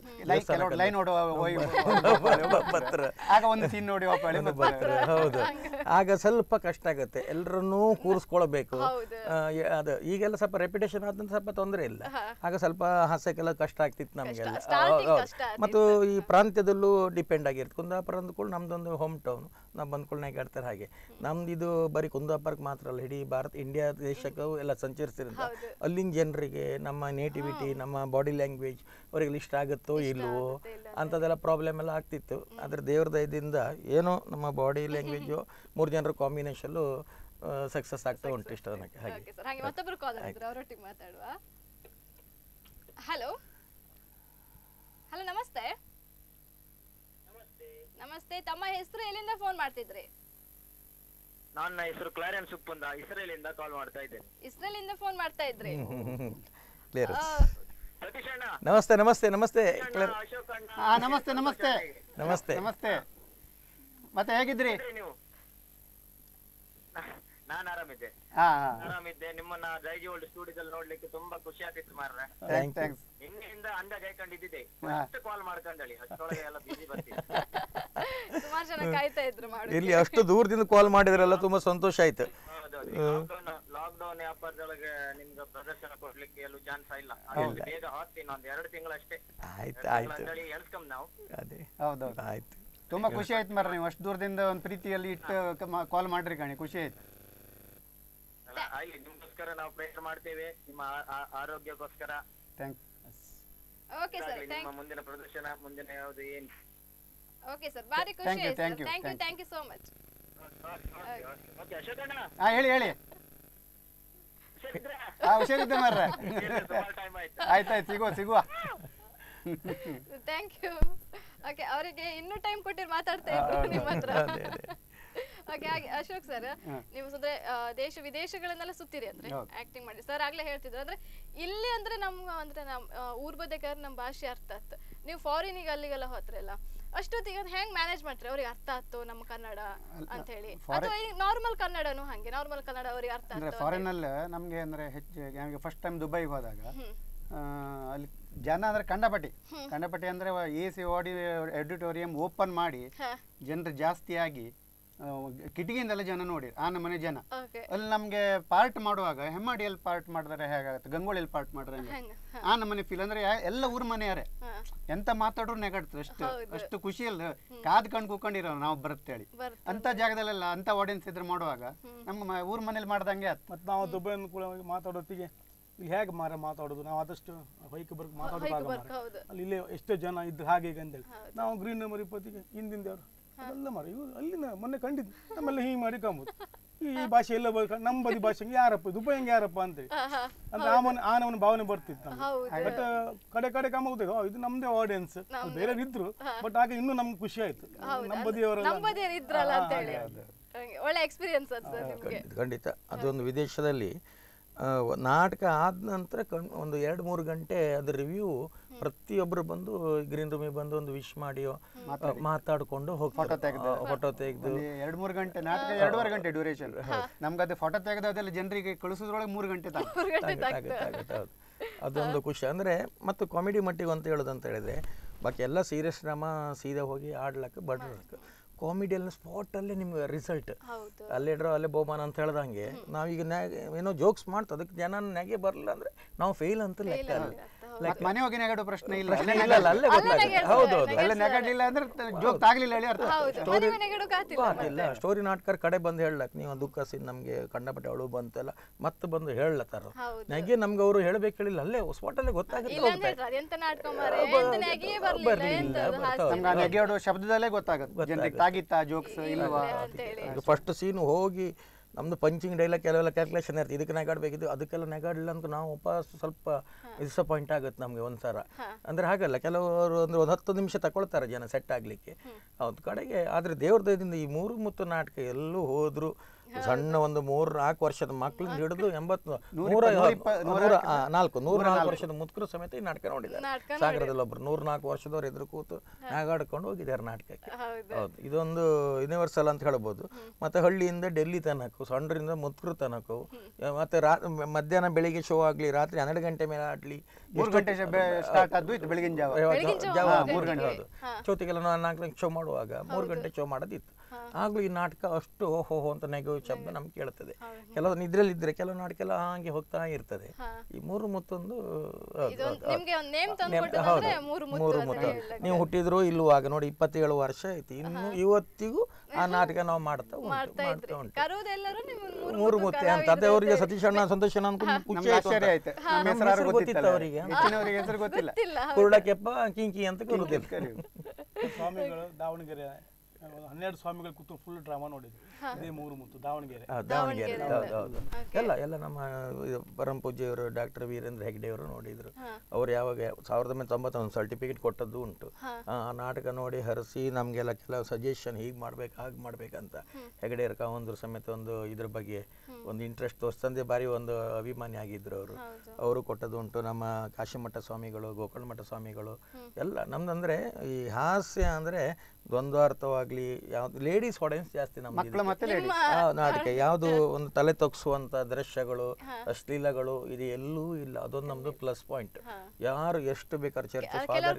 ಹೌದು. ಆಗ ಸ್ವಲ್ಪ ಕಷ್ಟ ಆಗತ್ತೆ, ಎಲ್ಲರನ್ನೂ ಕೂರಿಸ್ಕೊಳ್ಬೇಕು. ಅದು ಈಗೆಲ್ಲ ಸ್ವಲ್ಪ ರೆಪ್ಯುಟೇಷನ್ ಆದಂತ ಸ್ವಲ್ಪ ತೊಂದರೆ ಇಲ್ಲ, ಆಗ ಸ್ವಲ್ಪ ಹಾಸ್ಯಕ್ಕೆಲ್ಲ ಕಷ್ಟ ಆಗ್ತಿತ್ತು ನಮ್ಗೆಲ್ಲ. ಮತ್ತು ಈ ಪ್ರಾಂತ್ಯದಲ್ಲೂ ಡಿಪೆಂಡ್ ಆಗಿರುತ್ತೆ. ಕುಂದಾಪುರ ಅಂದ್ಕೊಂಡು ನಮ್ದೊಂದು ಹೋಮ್ ಟೌನ್, ನಾವು ಬಂದ್ಕೊಂಡು ನೆಗಾಡ್ತಾರೆ. ಹಾಗೆ ನಮ್ದು ಇದು ಬರೀ ಕುಂದಾಪುರಕ್ಕೆ ಮಾತ್ರ ಅಲ್ಲ, ಇಡೀ ಭಾರತ ಇಂಡಿಯಾ ದೇಶಕ್ಕೂ ಎಲ್ಲ ಸಂಚರಿಸಿರುತ್ತೆ. ಅಲ್ಲಿನ ಜನರಿಗೆ ನಮ್ಮ ನೇಟಿವಿಟಿ, ನಮ್ಮ ಬಾಡಿ ಲ್ಯಾಂಗ್ವೇಜ್ ಅವರಿಗೆ ಇಷ್ಟ ಆಗುತ್ತೋ ಇಲ್ವೋ ಅಂಥದ್ದೆಲ್ಲ ಪ್ರಾಬ್ಲಮ್ ಎಲ್ಲ ಆಗ್ತಿತ್ತು. ಆದರೆ ದೇವ್ರ ದಯದಿಂದ ಏನೋ ನಮ್ಮ ಬಾಡಿ ಲ್ಯಾಂಗ್ವೇಜು ಮೂರು ಜನರ ಕಾಂಬಿನೇಷನ್ನು ಸಕ್ಸಸ್ ಆಗ್ತಾ ಉಂಟು ಇಷ್ಟ ತನಕ ಹಾಗೆ. ಓಕೆ ಸರ್, ಹಾಗೆ ಮತ್ತೊಬ್ರು ಕಾಲ್ ಆಗಿದ್ರು, ಅವರೊಟ್ಟಿಗೆ ಮಾತಾಡುವ. ಹಲೋ ಹಲೋ ನಮಸ್ತೆ. ನಮಸ್ತೆ, ತಮ್ಮ ಹೆಸರು, ಎಲ್ಲಿಂದ ಫೋನ್ ಮಾಡ್ತಿದ್ರಿ? ನನ್ನ ಹೆಸರು ಕ್ಲಾರೆನ್ಸ್ ಉಪ್ಪುಂದ, ಇಸ್ರೇಲಿಂದ ಕಾಲ್ ಮಾಡ್ತಾ ಇದ್ದೇನೆ. ಇಸ್ರೇಲಿಂದ ಫೋನ್ ಮಾಡ್ತಾ ಇದ್ರಿ? ಸತೀಶ್ ಅಣ್ಣ ನಮಸ್ತೆ ನಮಸ್ತೆ ನಮಸ್ತೆ ಅಶೋಕ್ ಅಣ್ಣ. ಹಾ ನಮಸ್ತೆ ನಮಸ್ತೆ ನಮಸ್ತೆ ನಮಸ್ತೆ. ಮತ್ತೆ ಹೇಗಿದ್ರಿ? ನೀವು ನಾನು ಆರಾಮಿದ್ದೆ ಹಾ ಹಾ ಆರಾಮಿದ್ದೆ. ನಿಮ್ಮನ್ನ ಜೈಜಿ ಓಲ್ಡ್ ಸ್ಟುಡಿಯೋದಲ್ಲಿ ನೋಡ್ಲಿಕ್ಕೆ ತುಂಬಾ ಖುಷಿ ಆಗ್ತಿತ್ತು ಮಾರ್ರೆ. Thanks thanks. ನಿನ್ನೆಯಿಂದ ಅಂದಾಜ್ ಹಾಕೊಂಡಿದ್ದೆ, ಫಸ್ಟ್ ಕಾಲ್ ಮಾಡ್ಕೊಂಡಳಿ, ಅಷ್ಟೊಳಗೆ ಎಲ್ಲ ಬಿಸಿ ಬರ್ತೀನಿ. ಸುಮಾರು ಜನ ಕಾಯ್ತಾ ಇದ್ರು ಮಾಡಿ. ಇಲ್ಲಿ ಅಷ್ಟು ದೂರದಿಂದ ಕಾಲ್ ಮಾಡಿದ್ರಲ್ಲ, ತುಂಬಾ ಸಂತೋಷ ಆಯ್ತು. ಲಾಕ್ಡೌನ್ ವ್ಯಾಪಾರದೊಳಗೆ ನಿಮ್ಗೆ ಪ್ರದರ್ಶನ ಕೊಡ್ಲಿಕ್ಕೆ ಎಲ್ಲೂ ಚಾನ್ಸ್ ಇಲ್ಲ, ಅದರಲ್ಲಿ ಬೇಗ ಹಾಕ್ತೀನಿ, ಒಂದ್ ಎರಡು ತಿಂಗಳಷ್ಟೇ ಆಯ್ತು ಆಯ್ತು ಎಳ್ಸ್ಕೊಂಡ್ ನಾವು. ಅದೇ ಹೌದೌದು. ಆಯ್ತು. ತುಂಬಾ ಖುಷಿ ಆಯ್ತು ಮಾರ್ರೆ, ನೀವು ಅಷ್ಟು ದೂರದಿಂದ ಒಂದು ಪ್ರೀತಿಯಲ್ಲಿ ಇಟ್ಟು ಕಾಲ್ ಮಾಡ್ರಿ ಕಣಿ, ಖುಷಿ ಆಯ್ತು. ಅಲ್ಲ ಆಗ್ಲಿ, ನಿಮ್ಗೋಸ್ಕರ ನಾವು ಪ್ರಯತ್ನ ಮಾಡ್ತೇವೆ, ನಿಮ್ಮ ಆ- ಆ- ಆರೋಗ್ಯಕ್ಕೋಸ್ಕರ. ಥ್ಯಾಂಕ್ಸ್. ಓಕೆ ಸರ್, ನಿಮ್ಮ ಥ್ಯಾಂಕ್ ಮುಂದಿನ ಪ್ರದರ್ಶನ ಮುಂದಿನ ಯಾವ್ದು ಏನ್. ಓಕೆ ಸರ್, ಬಾರಿ ಖುಷಿ Thank you, ಆಯ್ತು. thank you, thank you thank you. Thank you so much. Okay Ashok ಅಣ್ಣ ಹಾ ಹೇಳಿ ಹೇಳಿ. ಹುಷಾರಿದ್ರಾ? ಹಾ ಹುಷಾರಿದ್ದೆ ಮಾರ್ರೆ. ಸುಮಾರು ಟೈಮ್ ಆಯ್ತು. ಆಯ್ತಾಯ್ತು, ಸಿಗುವ ಸಿಗುವ. Thank you. ಓಕೆ, ಅವರಿಗೆ ಇನ್ನೂ ಟೈಮ್ ಕೊಟ್ಟಿರು ಮಾತಾಡ್ತಾ ಇದ್ರು ನಿಮ್ಮ ಹತ್ರ. ಓಕೆ, ಹಾಗೆ ಅಶೋಕ್ ಸರ್, ನೀವು ಅಂದ್ರೆ ಆ, ದೇಶ ವಿದೇಶಗಳನ್ನೆಲ್ಲ ಸುತ್ತೀರಿ ಅಂದ್ರೆ ಹೌದು. ಆಕ್ಟಿಂಗ್ ಮಾಡಿ. ಸರ್ ಆಗ್ಲೇ ಹೇಳ್ತಿದ್ರು ಅಂದ್ರೆ ಇಲ್ಲಿ ಅಂದ್ರೆ ನಮ್ ಅಂದ್ರೆ ನಮ್ ಆ, ಊರ್ ಬದೆಗಾರ ನಮ್ ಭಾಷೆ ಅರ್ಥ ಆತ್. ನೀವು ಫಾರಿನಿಗೆ ಅಲ್ಲಿಗೆಲ್ಲ ಹೋತ್ರಲ್ಲ, ಅಷ್ಟೊತ್ತಿಗೆ ಅದ್ ಹೆಂಗ್ ಮ್ಯಾನೇಜ್ ಮಾಡ್ತೀರಿ? ಅವ್ರಿಗೆ ಅರ್ಥ ಆಯ್ತು ನಮ್ಮ ಕನ್ನಡ ಅಂತ ಹೇಳಿ, ಅಥವಾ ನಾರ್ಮಲ್ ಕನ್ನಡನು ಹಂಗೆ ನಾರ್ಮಲ್ ಕನ್ನಡ ಅವ್ರಿಗೆ ಅರ್ಥ ಅಂದ್ರೆ ಆಯ್ತು? ಫಾರಿನ್ ಅಲ್ಲಿ ನಮ್ಗೆ ಅಂದ್ರೆ ಹೆಚ್ಚು ನಮಗೆ ಫಸ್ಟ್ ಟೈಮ್ ದುಬೈಗೆ ಹೋದಾಗ ಆ, ಅಲ್ಲಿ ಜನ ಅಂದ್ರೆ ಕಂಡಪಟ್ಟಿ ಕಂಡಪಟ್ಟಿ ಅಂದ್ರೆ ಎ ಸಿ ಆಡಿ ಆಡಿಟೋರಿಯಂ ಓಪನ್ ಮಾಡಿ ಜನರು ಜಾಸ್ತಿ ಆಗಿ ಆ, ಕಿಟಕಿಯಿಂದೆಲ್ಲ ಜನ ನೋಡಿ ಆ ನಮ್ಮನೆ ಜನ. ಓಕೆ, ಅಲ್ಲಿ ನಮ್ಗೆ ಪಾರ್ಟ್ ಮಾಡುವಾಗ ಹೆಮ್ಮಾಡಿಯಲ್ಲಿ ಪಾರ್ಟ್ ಮಾಡಿದ್ರೆ ಹೇಗಾಗುತ್ತೆ, ಗಂಗೋಳಿಯಲ್ಲಿ ಪಾರ್ಟ್ ಮಾಡಿದ್ರೆ ಹೆಂಗೆ? ಹೆಂಗ? ಆ ನಮ್ಮನೆ ಫೀಲ್ ಅಂದ್ರೆ ಯಾ- ಎಲ್ಲ ಊರ್ ಮನೆಯಾರೆ ಹಾ, ಎಂತ ಮಾತಾಡ್ರು ನೆಗಾಡ್ತಾರೆ, ಅಷ್ಟು ಹೌದು. ಅಷ್ಟು ಖುಷಿಯಲ್ಲಿ ಕಾದ್ ಕಣ್ ಕೂಕೊಂಡಿರೋ ನಾವು ಬರುತ್ತೇಳಿ. ಬರ್ತದೆ. ಅಂತ ಜಾಗದಲ್ಲೆಲ್ಲ ಅಂತ ಆಡಿಯನ್ಸ್ ಇದ್ರೆ ಮಾಡುವಾಗ ನಮ್ಮ ಮ- ಊರ್ ಮನೇಲಿ ಮಾಡ್ದಂಗೆ ಆಯ್ತು. ಮತ್ತು ನಾವು ದುಬೈನ ಕೂಡ ಮಾತಾಡೋತ್ತಿಗೆ ಇಲ್ಲಿ ಹೇಗೆ ಮಾರ ಮಾತಾಡೋದು, ನಾವು ಆದಷ್ಟು ಹೊಯ್ಕೆ ಬರ್ಕ್ ಮಾತಾಡೋದು ಬರ್ಕ, ಹೌದು. ಅಲ್ಲಿ ಇಲ್ಲೇ ಎಷ್ಟೋ ಜನ ಇದ್ದು ಹಾಗೆ ಹೀಗೆ ಅಂತೇಳಿ ನಾವು ಗ್ರೀನ್ ನಂಬರ್ ಇಪ್ಪತ್ತಿಗೆ ಹಿಂದಿಂದ ಅವರು ಅದೆಲ್ಲ ಮಾರ ಇವ್ರು ಅಲ್ಲಿನ ಮೊನ್ನೆ ಕಂಡಿದ್ದು ನಮ್ಮೆಲ್ಲ ಹೀಗೆ ಮಾಡಿ ಕಂಬುದು ಈ ಭಾಷೆ ಎಲ್ಲ ಬರ್ಕ ನಮ್ಮ ಬದಿ ಭಾಷೆಗೆ ಯಾರಪ್ಪ ದುಬೈ ಹಂಗೆ ಯಾರಪ್ಪ ಅಂತೇಳಿ ಅಂದ್ರೆ ಆ ಮನೆ ಆ ನಮ್ಮನ ಭಾವನೆ ಬರ್ತಿತ್ತು ನಮ್ಗೆ. ಹೌದು. ಬಟ್ ಕಡೆ ಕಡೆ ಕಮ್ಮ ಗೊತ್ತಿದೆ, ಇದು ನಮ್ದೇ ಆಡಿಯನ್ಸ್, ಬೇರೆ ಇದ್ರು ಬಟ್ ಆಗ ಇನ್ನೂ ನಮ್ಗೆ ಖುಷಿ ಆಯ್ತು, ನಮ್ಮ ಬದಿಯವರೆಲ್ಲ ನಂಬದಿಯರು ಇದ್ರಲ್ಲ ಅಂತ ಹೇಳಿ. ಹಂಗೆ ಒಳ್ಳೆ ಎಕ್ಸ್ಪೀರಿಯನ್ಸ್ ಅದು ಸರ್ ನಿಮ್ಗೆ. ಖಂಡಿತ ಖಂಡಿತ ಅದೊಂದು ವಿದೇಶದಲ್ಲಿ ಆ, ನಾಟಕ ಆದ ನಂತರ ಕಣ್ ಒಂದು ಎರಡು ಮೂರು ಗಂಟೆ ಅದ್ರ ರಿವ್ಯೂ ಪ್ರತಿಯೊಬ್ಬರು ಬಂದು ಗ್ರೀನ್ ರೂಮಿಗೆ ಬಂದು ಒಂದು ವಿಶ್ ಮಾಡಿ ಮಾತಾಡ್ಕೊಂಡು ಹೋಗ್ತಾರೆ, ಫೋಟೋ ತೆಗೆದು ಎರಡು ಮೂರು ಗಂಟೆ ನಾಟಕ ಎರಡೂವರೆ ಗಂಟೆ ಡ್ಯೂರೇಷನ್. ನಮ್ಗೆ ಅದು ಫೋಟೋ ತೆಗೆದು ಅದೆಲ್ಲ ಜನರಿಗೆ ಕಳಿಸೋದ್ರೊಳಗೆ ಮೂರು ಗಂಟೆ ತಾಗ. ಮೂರು ಗಂಟೆ ಆಗುತ್ತೆ, ಆಗುತ್ತೆ, ಹೌದು. ಅದೊಂದು ಖುಷಿ ಅಂದರೆ ಮತ್ತು ಕಾಮಿಡಿ ಮಟ್ಟಿಗೆ ಅಂತ ಹೇಳೋದು ಅಂತ ಹೇಳಿದ್ರೆ ಬಾಕಿ ಎಲ್ಲ ಸೀರಿಯಸ್ ಡ್ರಾಮಾ ಸೀದಾ ಹೋಗಿ ಆಡ್ಲಕ್ಕೆ ಬಡ್ರಕ್ಕೆ, ಕಾಮಿಡಿಯಲ್ಲಿ ಸ್ಪಾಟಲ್ಲೇ ನಿಮ್ಗೆ ರಿಸಲ್ಟ್, ಹೌದು. ಅಲ್ಲಿಡ್ರೋ ಅಲ್ಲೇ ಬಹುಮಾನ ಅಂತ ಹೇಳ್ದಂಗೆ ನಾವೀಗ ಏನೋ ಜೋಕ್ಸ್ ಮಾಡ್ತಾ ಅದಕ್ಕೆ ಜನ ನೆಗೆ ಬರಲ್ಲ ಅಂದರೆ ನಾವು ಫೇಲ್ ಅಂತ ಲೆಕ್ಕ ಅಲ್ಲಿ. ಮತ್ತೆ ಮನೆ ಹೋಗಿ ನೆಗಾಡೋ ಪ್ರಶ್ನೆ ಇಲ್ಲ. ಪ್ರಶ್ನೆ ಇಲ್ಲ ಅಲ್ಲ, ಅಲ್ಲೇ ಗೊತ್ತಾಗುತ್ತೆ. ಹೌದು ಹೌದು ಅಲ್ಲ ನೆಗಾಡ್ಲಿಲ್ಲ ಅಂದ್ರೆ ಜೋಕ್ ತಾಗ್ಲಿಲ್ಲ ಹೇಳಿ ಅರ್ಥ. ಹೌದು, ಮನೆಗೆ ಕಾತಿಲ್ಲ. ಇಲ್ಲ ಸ್ಟೋರಿ ನಾಟಕರ ಕಡೆ ಬಂದು ಹೇಳಕ್ ನೀವು ದುಃಖ ಸಿನ್ ನಮಗೆ ಕಂಡಪಟ್ಟೆ ಅಳು ಬಂತೆಲ್ಲ ಮತ್ತೆ ಬಂದು ಹೇಳತ್ತಾರ ಹೌದು. ನೆಗೆ ನಮ್ಗೆ ಅವರು ಹೇಳ್ಬೇಕು ಹೇಳಿಲ್ಲ, ಅಲ್ಲೇ ಸ್ಪಾಟಲ್ಲೇ ಗೊತ್ತಾಗುತ್ತೆ. ಇಲ್ಲ ಅಂತ ಹೇಳ್ತಾರೆ, ಎಂತ ನಾಟಕ ಮಾರೆ, ಎಂತ ನೆಗೆಯೇ ಬರ್ಲಿಲ್ಲ, ಎಂತ ಅದು ಹಾಸ್ಯ ನಮ್ಗೆ ಆ ನೆಗೆಯಾಡೋ ಶಬ್ದದಲ್ಲೇ ಗೊತ್ತಾಗುತ್ತೆ ಜನರಿಗೆ ತಾಗಿತ್ತಾ ಜೋಕ್ಸ್ ಇಲ್ವಾ ಅಂತ ಹೇಳಿ. ಫಸ್ಟ್ ಸೀನ್ ಹೋಗಿ ನಮ್ದು ಪಂಚಿಂಗ್ ಡೈಲಾಗ್ ಕೆಲವೆಲ್ಲ ಕ್ಯಾಲ್ಕುಲೇಷನ್ ಇರ್ತದೆ, ಇದಕ್ಕೆ ನೆಗಾಡ್ಬೇಕಿದ್ದು ಅದಕ್ಕೆಲ್ಲ ನೆಗಾಡಲಿಲ್ಲ ಅಂತ ನಾವು ವಾಪಸ್ ಸ್ವಲ್ಪ ಡಿಸಪಾಯಿಂಟ್ ಆಗುತ್ತೆ ನಮಗೆ ಒಂದ್ಸಲ. ಅಂದ್ರೆ ಹಾಗಲ್ಲ, ಕೆಲವರು ಅಂದ್ರೆ ಒಂದು ಹತ್ತು ನಿಮಿಷ ತಗೊಳ್ತಾರೆ ಜನ ಸೆಟ್ ಆಗ್ಲಿಕ್ಕೆ ಅವ್ರ ಕಡೆಗೆ. ಆದ್ರೆ ದೇವ್ರ ದಯದಿಂದ ಈ ಮೂರು ಮುತ್ತು ನಾಟಕ ಎಲ್ಲೂ ಹೋದ್ರು ಸಣ್ಣ ಒಂದು ಮೂರ್ ನಾಲ್ಕು ವರ್ಷದ ಮಕ್ಕಳಿಂದ ಹಿಡಿದು ಎಂಬತ್ತು ನೂರ ನೂರ ನಾಲ್ಕು ನೂರ ನಾಲ್ಕು ವರ್ಷದ ಮುದುಕರು ಸಮೇತ ಈ ನಾಟಕ ನೋಡಿದ್ದಾರೆ. ಸಾಗರದಲ್ಲಿ ಒಬ್ರು ನೂರ ನಾಲ್ಕು ವರ್ಷದವ್ರು ಎದುರು ಕೂತು ನಾಗಾಡ್ಕೊಂಡು ಹೋಗಿದ್ದಾರೆ ನಾಟಕಕ್ಕೆ. ಹೌದು, ಇದೊಂದು ಯೂನಿವರ್ಸಲ್ ಅಂತ ಹೇಳ್ಬೋದು. ಮತ್ತೆ ಹಳ್ಳಿಯಿಂದ ಡೆಲ್ಲಿ ತನಕ, ಸಣ್ಣರಿಂದ ಮುದುಕರು ತನಕ, ಮತ್ತೆ ರಾ ಮಧ್ಯಾಹ್ನ ಬೆಳಿಗ್ಗೆ ಶೋ ಆಗ್ಲಿ, ರಾತ್ರಿ ಹನ್ನೆರಡು ಗಂಟೆ ಮೇಲೆ ಆಡ್ಲಿ, ಮೂರು ಗಂಟೆ ಸ್ಟಾರ್ಟ್ ಆದ್ದು ಇತ್ತು ಬೆಳಗಿನ ಜಾವ ಜಾವ ಮೂರು ಗಂಟೆ. ಹೌದು, ಚೌತಿಗೆಲ್ಲ ನಾವು ನಾಲ್ಕು ಗಂಟೆ ಶೋ ಮಾಡುವಾಗ ಮೂರು ಗಂಟೆ ಶೋ ಮಾಡೋದಿತ್ತು. ಆಗ್ಲೂ ಈ ನಾಟಕ ಅಷ್ಟು ಓಹೋ ಅಂತ ನೆಗೋ ಶಬ್ದ ನಮ್ಗೆ ಕೇಳ್ತದೆ. ಕೆಲವು ನಿದ್ರೆಯಲ್ಲಿ ಇದ್ರೆ ಕೆಲವು ನಾಟಕ ಎಲ್ಲ ಹಾಗೆ ಹೋಗ್ತಾ ಇರ್ತದೆ. ಈ ಮೂರು ಮುತ್ತೊಂದು ಮೂರು ಮುತ್ತು. ನೀವು ಹುಟ್ಟಿದ್ರು ಇಲ್ಲುವಾಗ ನೋಡಿ ಇಪ್ಪತ್ತೇಳು ವರ್ಷ ಆಯ್ತು, ಇನ್ನು ಇವತ್ತಿಗೂ ಆ ನಾಟಕ ನಾವು ಮಾಡ್ತಾ ಮಾಡ್ತಾ ಉಂಟು. ಮೂರು ಮುತ್ತೆ ಅಂತ ಅದೇ ಅವರಿಗೆ ಸತೀಶ್ ಅಣ್ಣ ಸಂತೋಷ ಗೊತ್ತಿತ್ತು ಅವರಿಗೆ, ಹೆಸರು ಗೊತ್ತಿಲ್ಲ. ಕುರುಡ ಕೆಪ್ಪ ಕಿಂಕಿ ಅಂತ ಕರುದಿಲ್ಲ. ಸ್ವಾಮಿಗಳು ದಾವಣಗೆರೆ ಹನ್ನೆರಡು ಸ್ವಾಮಿಗಳು ಕೂತು ಫುಲ್ ಡ್ರಾಮಾ ನೋಡಿದ್ವಿ ಇದೇ ಮೂರು ಮುತ್ತು ದಾವಣಗೆರೆ ಆ, ದಾವಣಗೆರೆ ಹೌದು ಹೌದು ಎಲ್ಲ ಎಲ್ಲ ನಮ್ಮ ಇದು ಪರಮ ಪೂಜ್ಯವರು ಡಾಕ್ಟರ್ ವೀರೇಂದ್ರ ಹೆಗ್ಡೆ ಅವರು ನೋಡಿದ್ರು ಅವ್ರು ಯಾವಾಗ ಸಾವಿರದ ಒಂಬೈನೂರ ತೊಂಬತ್ತೊಂದು ಸರ್ಟಿಫಿಕೇಟ್ ಕೊಟ್ಟದ್ದು ಉಂಟು ಆ ನಾಟಕ ನೋಡಿ ಹರಿಸಿ ನಮಗೆಲ್ಲ ಕೆಲವು ಸಜೆಷನ್ ಹೀಗೆ ಮಾಡ್ಬೇಕು ಹಾಗೆ ಮಾಡ್ಬೇಕಂತ ಹೆಗಡೆ ಕಾವಂದ್ರು ಸಮೇತ ಒಂದು ಇದ್ರ ಬಗ್ಗೆ ಒಂದು ಇಂಟ್ರೆಸ್ಟ್ ತೋರಿಸ್ತಂದೆ ಬಾರಿ ಒಂದು ಅಭಿಮಾನಿ ಆಗಿದ್ರು ಅವರು ಅವರು ಕೊಟ್ಟದ್ದು ಉಂಟು. ನಮ್ಮ ಕಾಶಿಮಠ ಸ್ವಾಮಿಗಳು ಗೋಕರ್ಣ ಮಠ ಸ್ವಾಮಿಗಳು ಎಲ್ಲ ನಮ್ದಂದ್ರೆ ಈ ಹಾಸ್ಯ ಅಂದ್ರೆ ದ್ವಂದ್ವಾರ್ಥವಾಗ್ಲಿ ಯಾವ್ದು ಲೇಡೀಸ್ ಆಡಿಯನ್ಸ್ ಜಾಸ್ತಿ ನಮ್ಮ ನಾಟಕ ಯಾವುದು ಒಂದು ತಲೆ ತಗ್ಸುವಂತ ದೃಶ್ಯಗಳು ಅಶ್ಲೀಲಗಳು ಇದು ಎಲ್ಲೂ ಇಲ್ಲ. ಅದೊಂದು ನಮ್ದು ಪ್ಲಸ್ ಪಾಯಿಂಟ್. ಯಾರು ಎಷ್ಟು ಬೇಕಾದ್ರೆ ಚರ್ಚೆ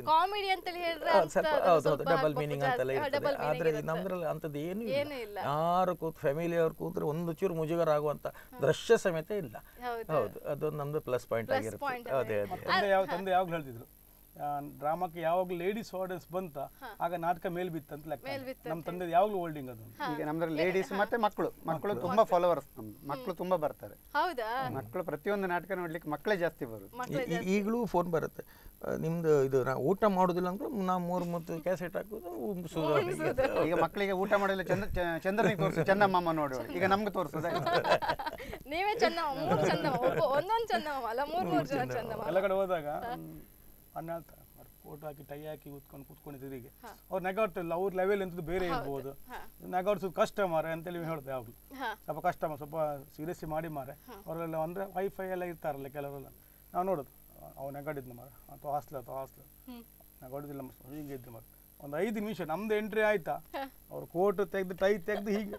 ಹೌದು ಡಬಲ್ ಮೀನಿಂಗ್ ಅಂತೆಲ್ಲ ಇರ್ತದೆ. ಆದ್ರೆ ನಮ್ದ್ರಲ್ಲಿ ಅಂತದ್ದು ಏನು ಇಲ್ಲ. ಯಾರು ಕೂತ್ ಫ್ಯಾಮಿಲಿ ಅವ್ರು ಕೂತ್ರೆ ಒಂದು ಚೂರು ಮುಜುಗರ ಆಗುವಂತ ದೃಶ್ಯ ಸಮೇತ ಇಲ್ಲ. ಹೌದು ಅದೊಂದು ನಮ್ದು ಪ್ಲಸ್ ಪಾಯಿಂಟ್ ಆಗಿರುತ್ತೆ. ಅದೇ ಅದೇ ಯಾವ ತಂದೆ ಯಾವಾಗ್ಲೂ ಹೇಳ್ತಿದ್ರು ಡ್ರಾಮಾಕ್ಕೆ ಯಾವಾಗ್ಲೂ ಲೇಡೀಸ್ ಆಡಿಯನ್ಸ್ ಬಂತ ಆಗ ನಾಟಕ ಮೇಲ್ ಬಿತ್ತು ಅಂತ ಲೆಕ್ಕ. ನಮ್ಮ ತಂದೆ ಯಾವಾಗ್ಲೂ ಹೋಲ್ಡಿಂಗ್ ಅದು. ಈಗ ನಮ್ದ್ರಲ್ಲಿ ಲೇಡೀಸ್ ಮತ್ತೆ ಮಕ್ಕಳು ಮಕ್ಕಳು ತುಂಬಾ ಫಾಲೋವರ್ಸ್. ನಮ್ದು ಮಕ್ಕಳು ತುಂಬಾ ಬರ್ತಾರೆ. ಹೌದಾ? ಮಕ್ಕಳು ಪ್ರತಿಯೊಂದು ನಾಟಕ ನೋಡ್ಲಿಕ್ಕೆ ಮಕ್ಕಳೇ ಜಾಸ್ತಿ ಬರುತ್ತೆ. ಈಗಲೂ ಫೋನ್ ಬರುತ್ತೆ, ನಿಮ್ದು ಇದು ನಾ ಊಟ ಮಾಡೋದಿಲ್ಲ ಅಂದ್ರೆ ನಾವು ಮೂರು ಮೂರು ಕ್ಯಾಸೆಟ್ ಹಾಕೋದು. ಈಗ ಮಕ್ಕಳಿಗೆ ಊಟ ಮಾಡಲಿಲ್ಲ ಚಂದ್ರ ಚಂದ್ರನಿಗೆ ತೋರಿಸು ಚಂದಮ್ಮ ನೋಡು, ಈಗ ನಮ್ಗೆ ತೋರಿಸೋದ ನೀವೇ ಚಂದಮ್ಮ ಮೂರು ಚಂದಮ್ಮ ಒಂದೊಂದು ಚಂದಮ್ಮ ಅಲ್ಲ ಮೂರು ಮೂರು ಜನ ಚಂದಮ್ಮ. ಎಲ್ಲ ಕಡೆ ಹೋದಾಗ ಅಣ್ಣ ಹೇಳ್ತಾರೆ ಫೋಟೋ ಹಾಕಿ ಟೈ ಹಾಕಿ ಕೂತ್ಕೊಂಡು ಕೂತ್ಕೊಂಡಿದ್ರು. ಈಗ ಅವ್ರು ನೆಗಾಡ್ತಿಲ್ಲ, ಅವ್ರ ಲೆವೆಲ್ ಎಂತದ್ದು ಬೇರೆ ಇರ್ಬೋದು, ನೆಗಾಡ್ಸೋದು ಕಷ್ಟ ಮಾರೆ ಅಂತೇಳಿ ಹೇಳ್ದೆ. ಯಾವಾಗಲೂ ಸ್ವಲ್ಪ ಕಷ್ಟ ಸ್ವಲ್ಪ ಸೀರಿಯಸ್ ಮಾಡಿ ಮಾರೆ ಅವರೆಲ್ಲ ಅಂದ್ರೆ ವೈಫೈ ಎಲ್ಲ ಇರ್ತಾರಲ್ಲ ಕೆಲವರೆಲ್ಲ. ನಾವು ನೋಡೋದು ಅವ್ ನೆಗಾಡಿದ್ನ ಮಾರ ಅಥವಾ ಹಾಸ್ಲ ಅಥವಾ ಹಾಸ್ಲ ನೆಗಾಡೋದಿಲ್ಲ ಹೀಗೆ ಇದ್ದು ಮಾರ ಒಂದು ಐದು ನಿಮಿಷ ನಮ್ದು ಎಂಟ್ರಿ ಆಯ್ತಾ ಅವ್ರು ಕೋಟ್ ತೆಗ್ದು ಟೈ ತೆಗ್ದು ಹೀಗೆ